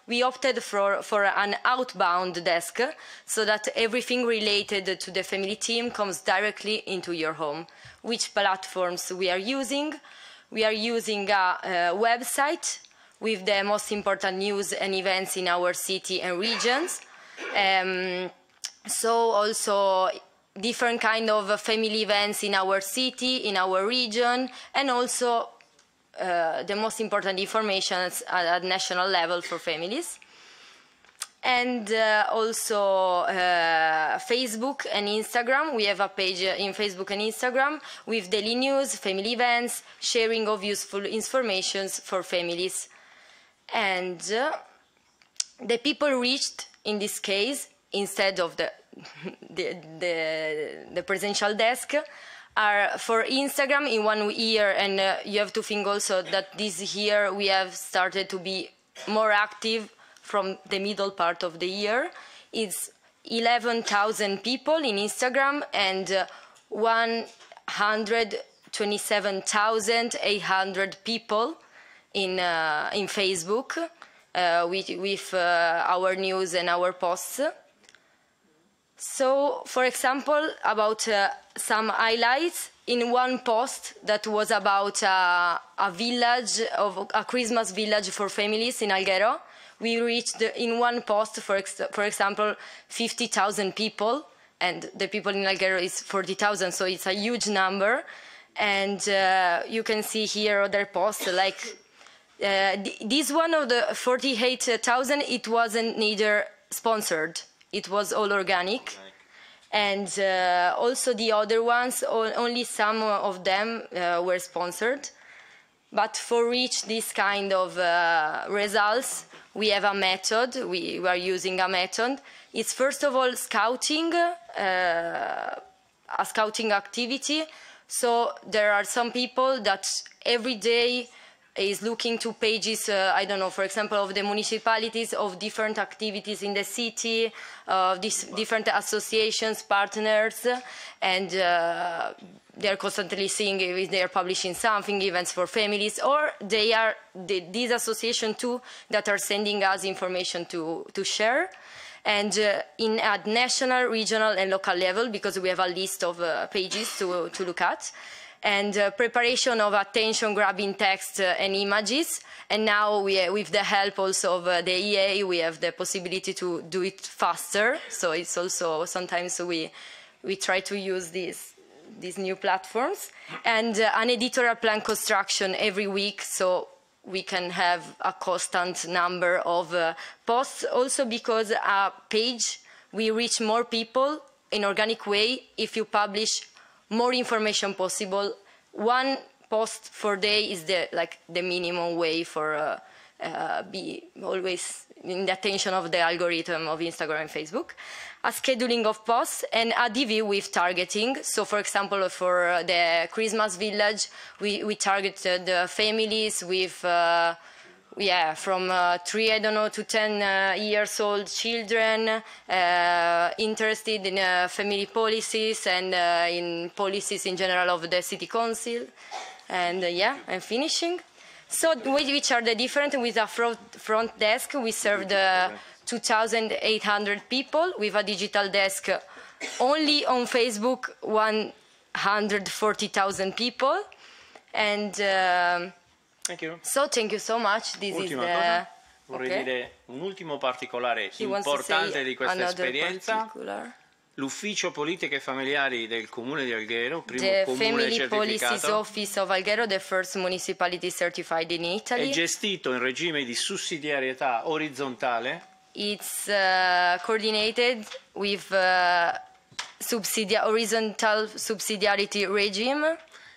S22: we opted for, for an outbound desk so that everything related to the family team comes directly into your home. Which platforms we are using? We are using a, a website with the most important news and events in our city and regions. Um, so also different kind of family events in our city, in our region, and also uh, the most important information at, at national level for families. And uh, also uh, Facebook and Instagram. We have a page in Facebook and Instagram with daily news, family events, sharing of useful information for families. And uh, the people reached in this case, instead of the, the, the, the presential desk, are for Instagram in one year, and uh, you have to think also that this year we have started to be more active from the middle part of the year. It's eleven thousand people in Instagram and uh, one hundred twenty-seven thousand eight hundred people in, uh, in Facebook uh, with, with uh, our news and our posts. So, for example, about uh, some highlights, in one post that was about uh, a village, of a Christmas village for families in Alghero, we reached in one post, for, ex for example, fifty thousand people, and the people in Alghero is forty thousand, so it's a huge number. And uh, you can see here other posts, like uh, this one of the forty-eight thousand, it wasn't neither sponsored, it was all organic. And uh, also the other ones, only some of them uh, were sponsored. But for reach this kind of uh, results, we have a method, we, we are using a method. It's first of all scouting, uh, a scouting activity. So there are some people that every day is looking to pages, uh, I don't know, for example, of the municipalities, of different activities in the city, of uh, these different associations, partners, and uh, they're constantly seeing if they're publishing something, events for families, or they are the, these associations too that are sending us information to, to share. And uh, in at national, regional, and local level, because we have a list of uh, pages to, to look at. And uh, preparation of attention-grabbing text uh, and images. And now, we, uh, with the help also of uh, the E A, we have the possibility to do it faster. So it's also, sometimes we, we try to use these, these new platforms. And uh, an editorial plan construction every week, so we can have a constant number of uh, posts. Also because a page, we reach more people in organic way if you publish more information possible. One post per day is the like the minimum way for uh, uh, be always in the attention of the algorithm of Instagram and Facebook. A scheduling of posts and a D V with targeting. So, for example, for uh, the Christmas village, we we targeted uh, families with. Uh, Yeah, from uh, three, I don't know, to ten uh, years old children uh, interested in uh, family policies and uh, in policies in general of the city council. And uh, yeah, I'm finishing. So which are the different? With a front, front desk, we served uh, two thousand eight hundred people. With a digital desk, only on Facebook, one hundred forty thousand people. And... Uh,
S5: Thank you.
S22: So, thank you so much. This
S5: Ultima
S22: is the...
S5: cosa, vorrei
S22: okay.
S5: dire un ultimo particolare
S22: He
S5: importante di questa esperienza.
S22: Particular.
S5: L'ufficio politiche familiari del comune di Alghero, primo
S22: the
S5: comune
S22: Family Policies
S5: certificato,
S22: Office of Alghero, the first municipality certified in Italy.
S5: è gestito in regime di sussidiarietà orizzontale.
S22: It's uh, coordinated with uh, subsidia horizontal subsidiarity regime.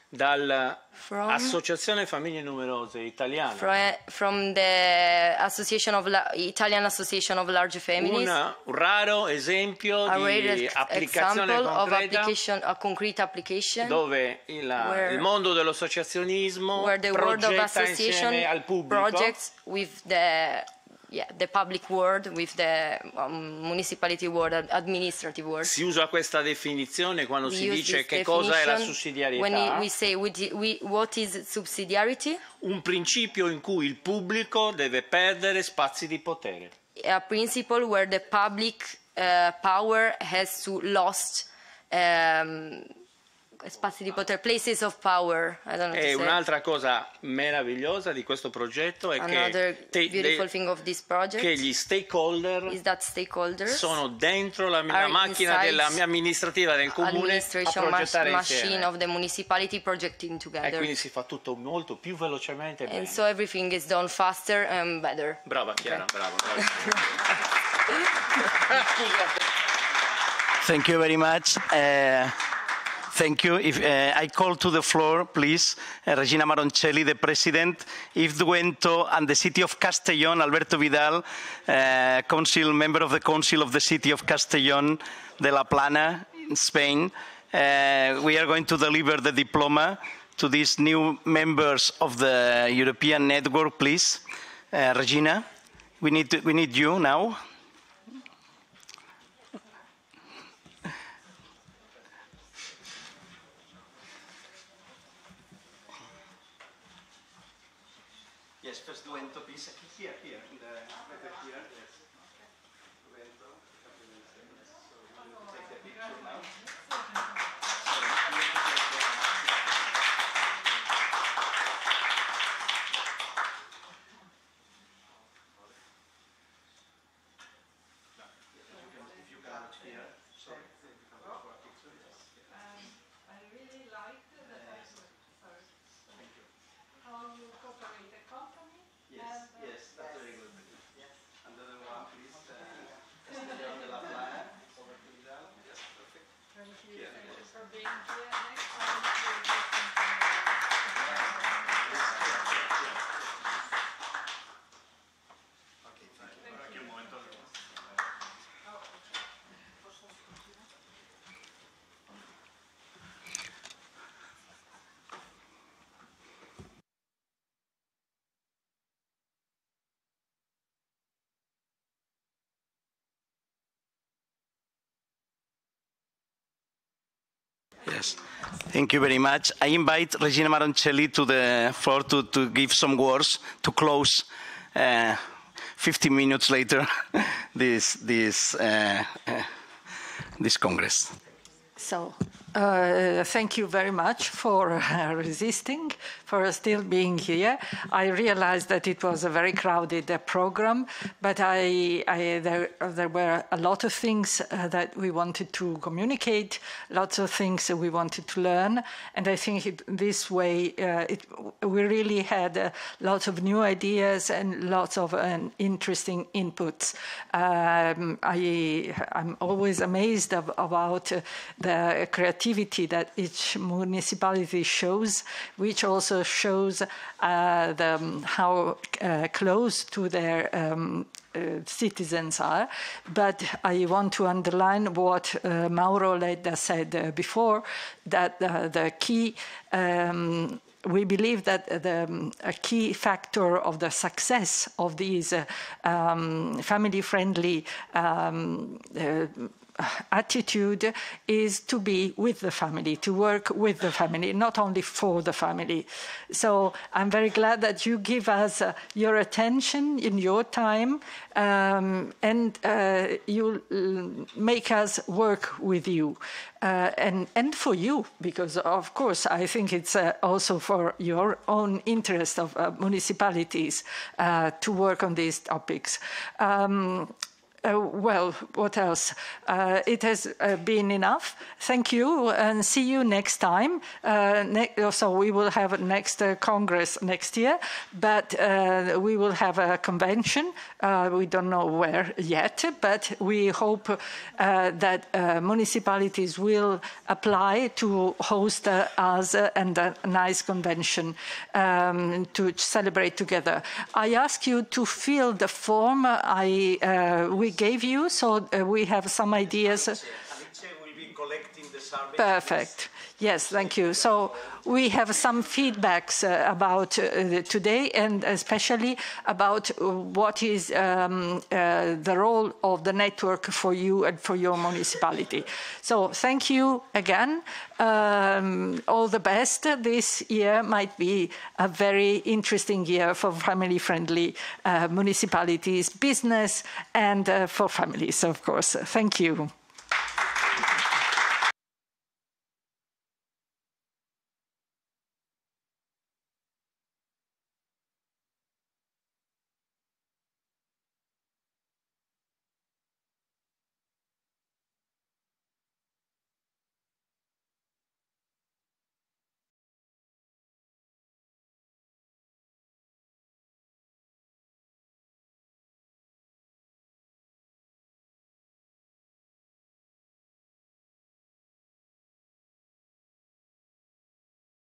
S5: Dall'Associazione Famiglie Numerose Italiana.
S22: From, from the Association of La Italian Association of Large Families.
S5: Una, un raro esempio
S22: a
S5: di applicazione concreta
S22: application, a concrete application
S5: dove il,
S22: where,
S5: il mondo dell'associazionismo
S22: progetta
S5: insieme al pubblico
S22: projects with the yeah, the public world with the um, municipality world, administrative world.
S5: Si usa questa definizione quando
S22: We
S5: si
S22: use
S5: dice
S22: this
S5: che cosa è la
S22: definition
S5: sussidiarietà.
S22: When we say we, we, what is subsidiarity?
S5: Un principio in cui il pubblico deve perdere spazi di potere.
S22: A principle where the public uh, power has to lost um, spazi di potere, places of power. I don't know
S5: E
S22: to say.
S5: un'altra cosa meravigliosa di questo progetto è
S22: Another
S5: che, te,
S22: beautiful
S5: de,
S22: thing of this project
S5: che gli stakeholder
S22: is that stakeholders
S5: sono dentro la, la macchina della mia amministrativa del comune a progettare
S22: machine
S5: insieme.
S22: of the municipality projecting together.
S5: E quindi si fa tutto molto più velocemente e
S22: And
S5: bene.
S22: so everything is done faster and better.
S5: Brava Chiara,
S22: Okay.
S5: brava, brava.
S1: Thank you very much. Uh, thank you. If uh, I call to the floor, please, uh, Regina Maroncelli, the President, Yves Duento, and the City of Castellón, Alberto Vidal, uh, Council member of the Council of the City of Castellón de la Plana, in Spain. Uh, we are going to deliver the diploma to these new members of the European network, please. Uh, Regina, we need, to, we need you now. Yes, first Duento, please. Here, here, in the, better here, yes. Duento, so we will take the picture now. If you can look here, sorry.
S4: I really liked the first, thank you. How you cooperate the company.
S1: Yes, yes, that's very good. And the other one, please, uh, Castellón de la Plana, over to Vidal. Yes, perfect.
S4: Thank you
S1: Here, yes.
S4: for being here. Next time we'll do something
S1: Okay, thank you. Yes, thank you very much. I invite Regina Maroncelli to the floor to, to give some words to close uh, fifteen minutes later this, this, uh, uh, this Congress.
S4: So, uh, thank you very much for uh, resisting, for still being here. I realized that it was a very crowded uh, program, but I, I, there, there were a lot of things uh, that we wanted to communicate, lots of things that we wanted to learn, and I think it, this way uh, it, we really had uh, lots of new ideas and lots of uh, interesting inputs. Um, I, I'm always amazed of, about uh, the creativity that each municipality shows, which also shows uh, the, um, how uh, close to their um, uh, citizens are. But I want to underline what uh, Mauro Ledda said uh, before, that uh, the key um, we believe that the, um, a key factor of the success of these uh, um, family-friendly um, uh, attitude is to be with the family, to work with the family, not only for the family. So I'm very glad that you give us uh, your attention in your time, um, and uh, you uh, make us work with you. Uh, and, and for you, because of course I think it's uh, also for your own interest of uh, municipalities uh, to work on these topics. Um, Uh, well, what else? Uh, it has uh, been enough. Thank you, and see you next time. Uh, ne so we will have a next uh, Congress next year, but uh, we will have a convention. Uh, we don't know where yet, but we hope uh, that uh, municipalities will apply to host uh, us uh, and a nice convention um, to celebrate together. I ask you to fill the form I uh, we gave you, so uh, we have some ideas.
S1: Alice will be collecting the survey.
S4: Perfect. Yes, thank you. So we have some feedbacks uh, about uh, today, and especially about what is um, uh, the role of the network for you and for your municipality. So thank you again. Um, all the best. This year might be a very interesting year for family-friendly uh, municipalities, business, and uh, for families, of course. Thank you.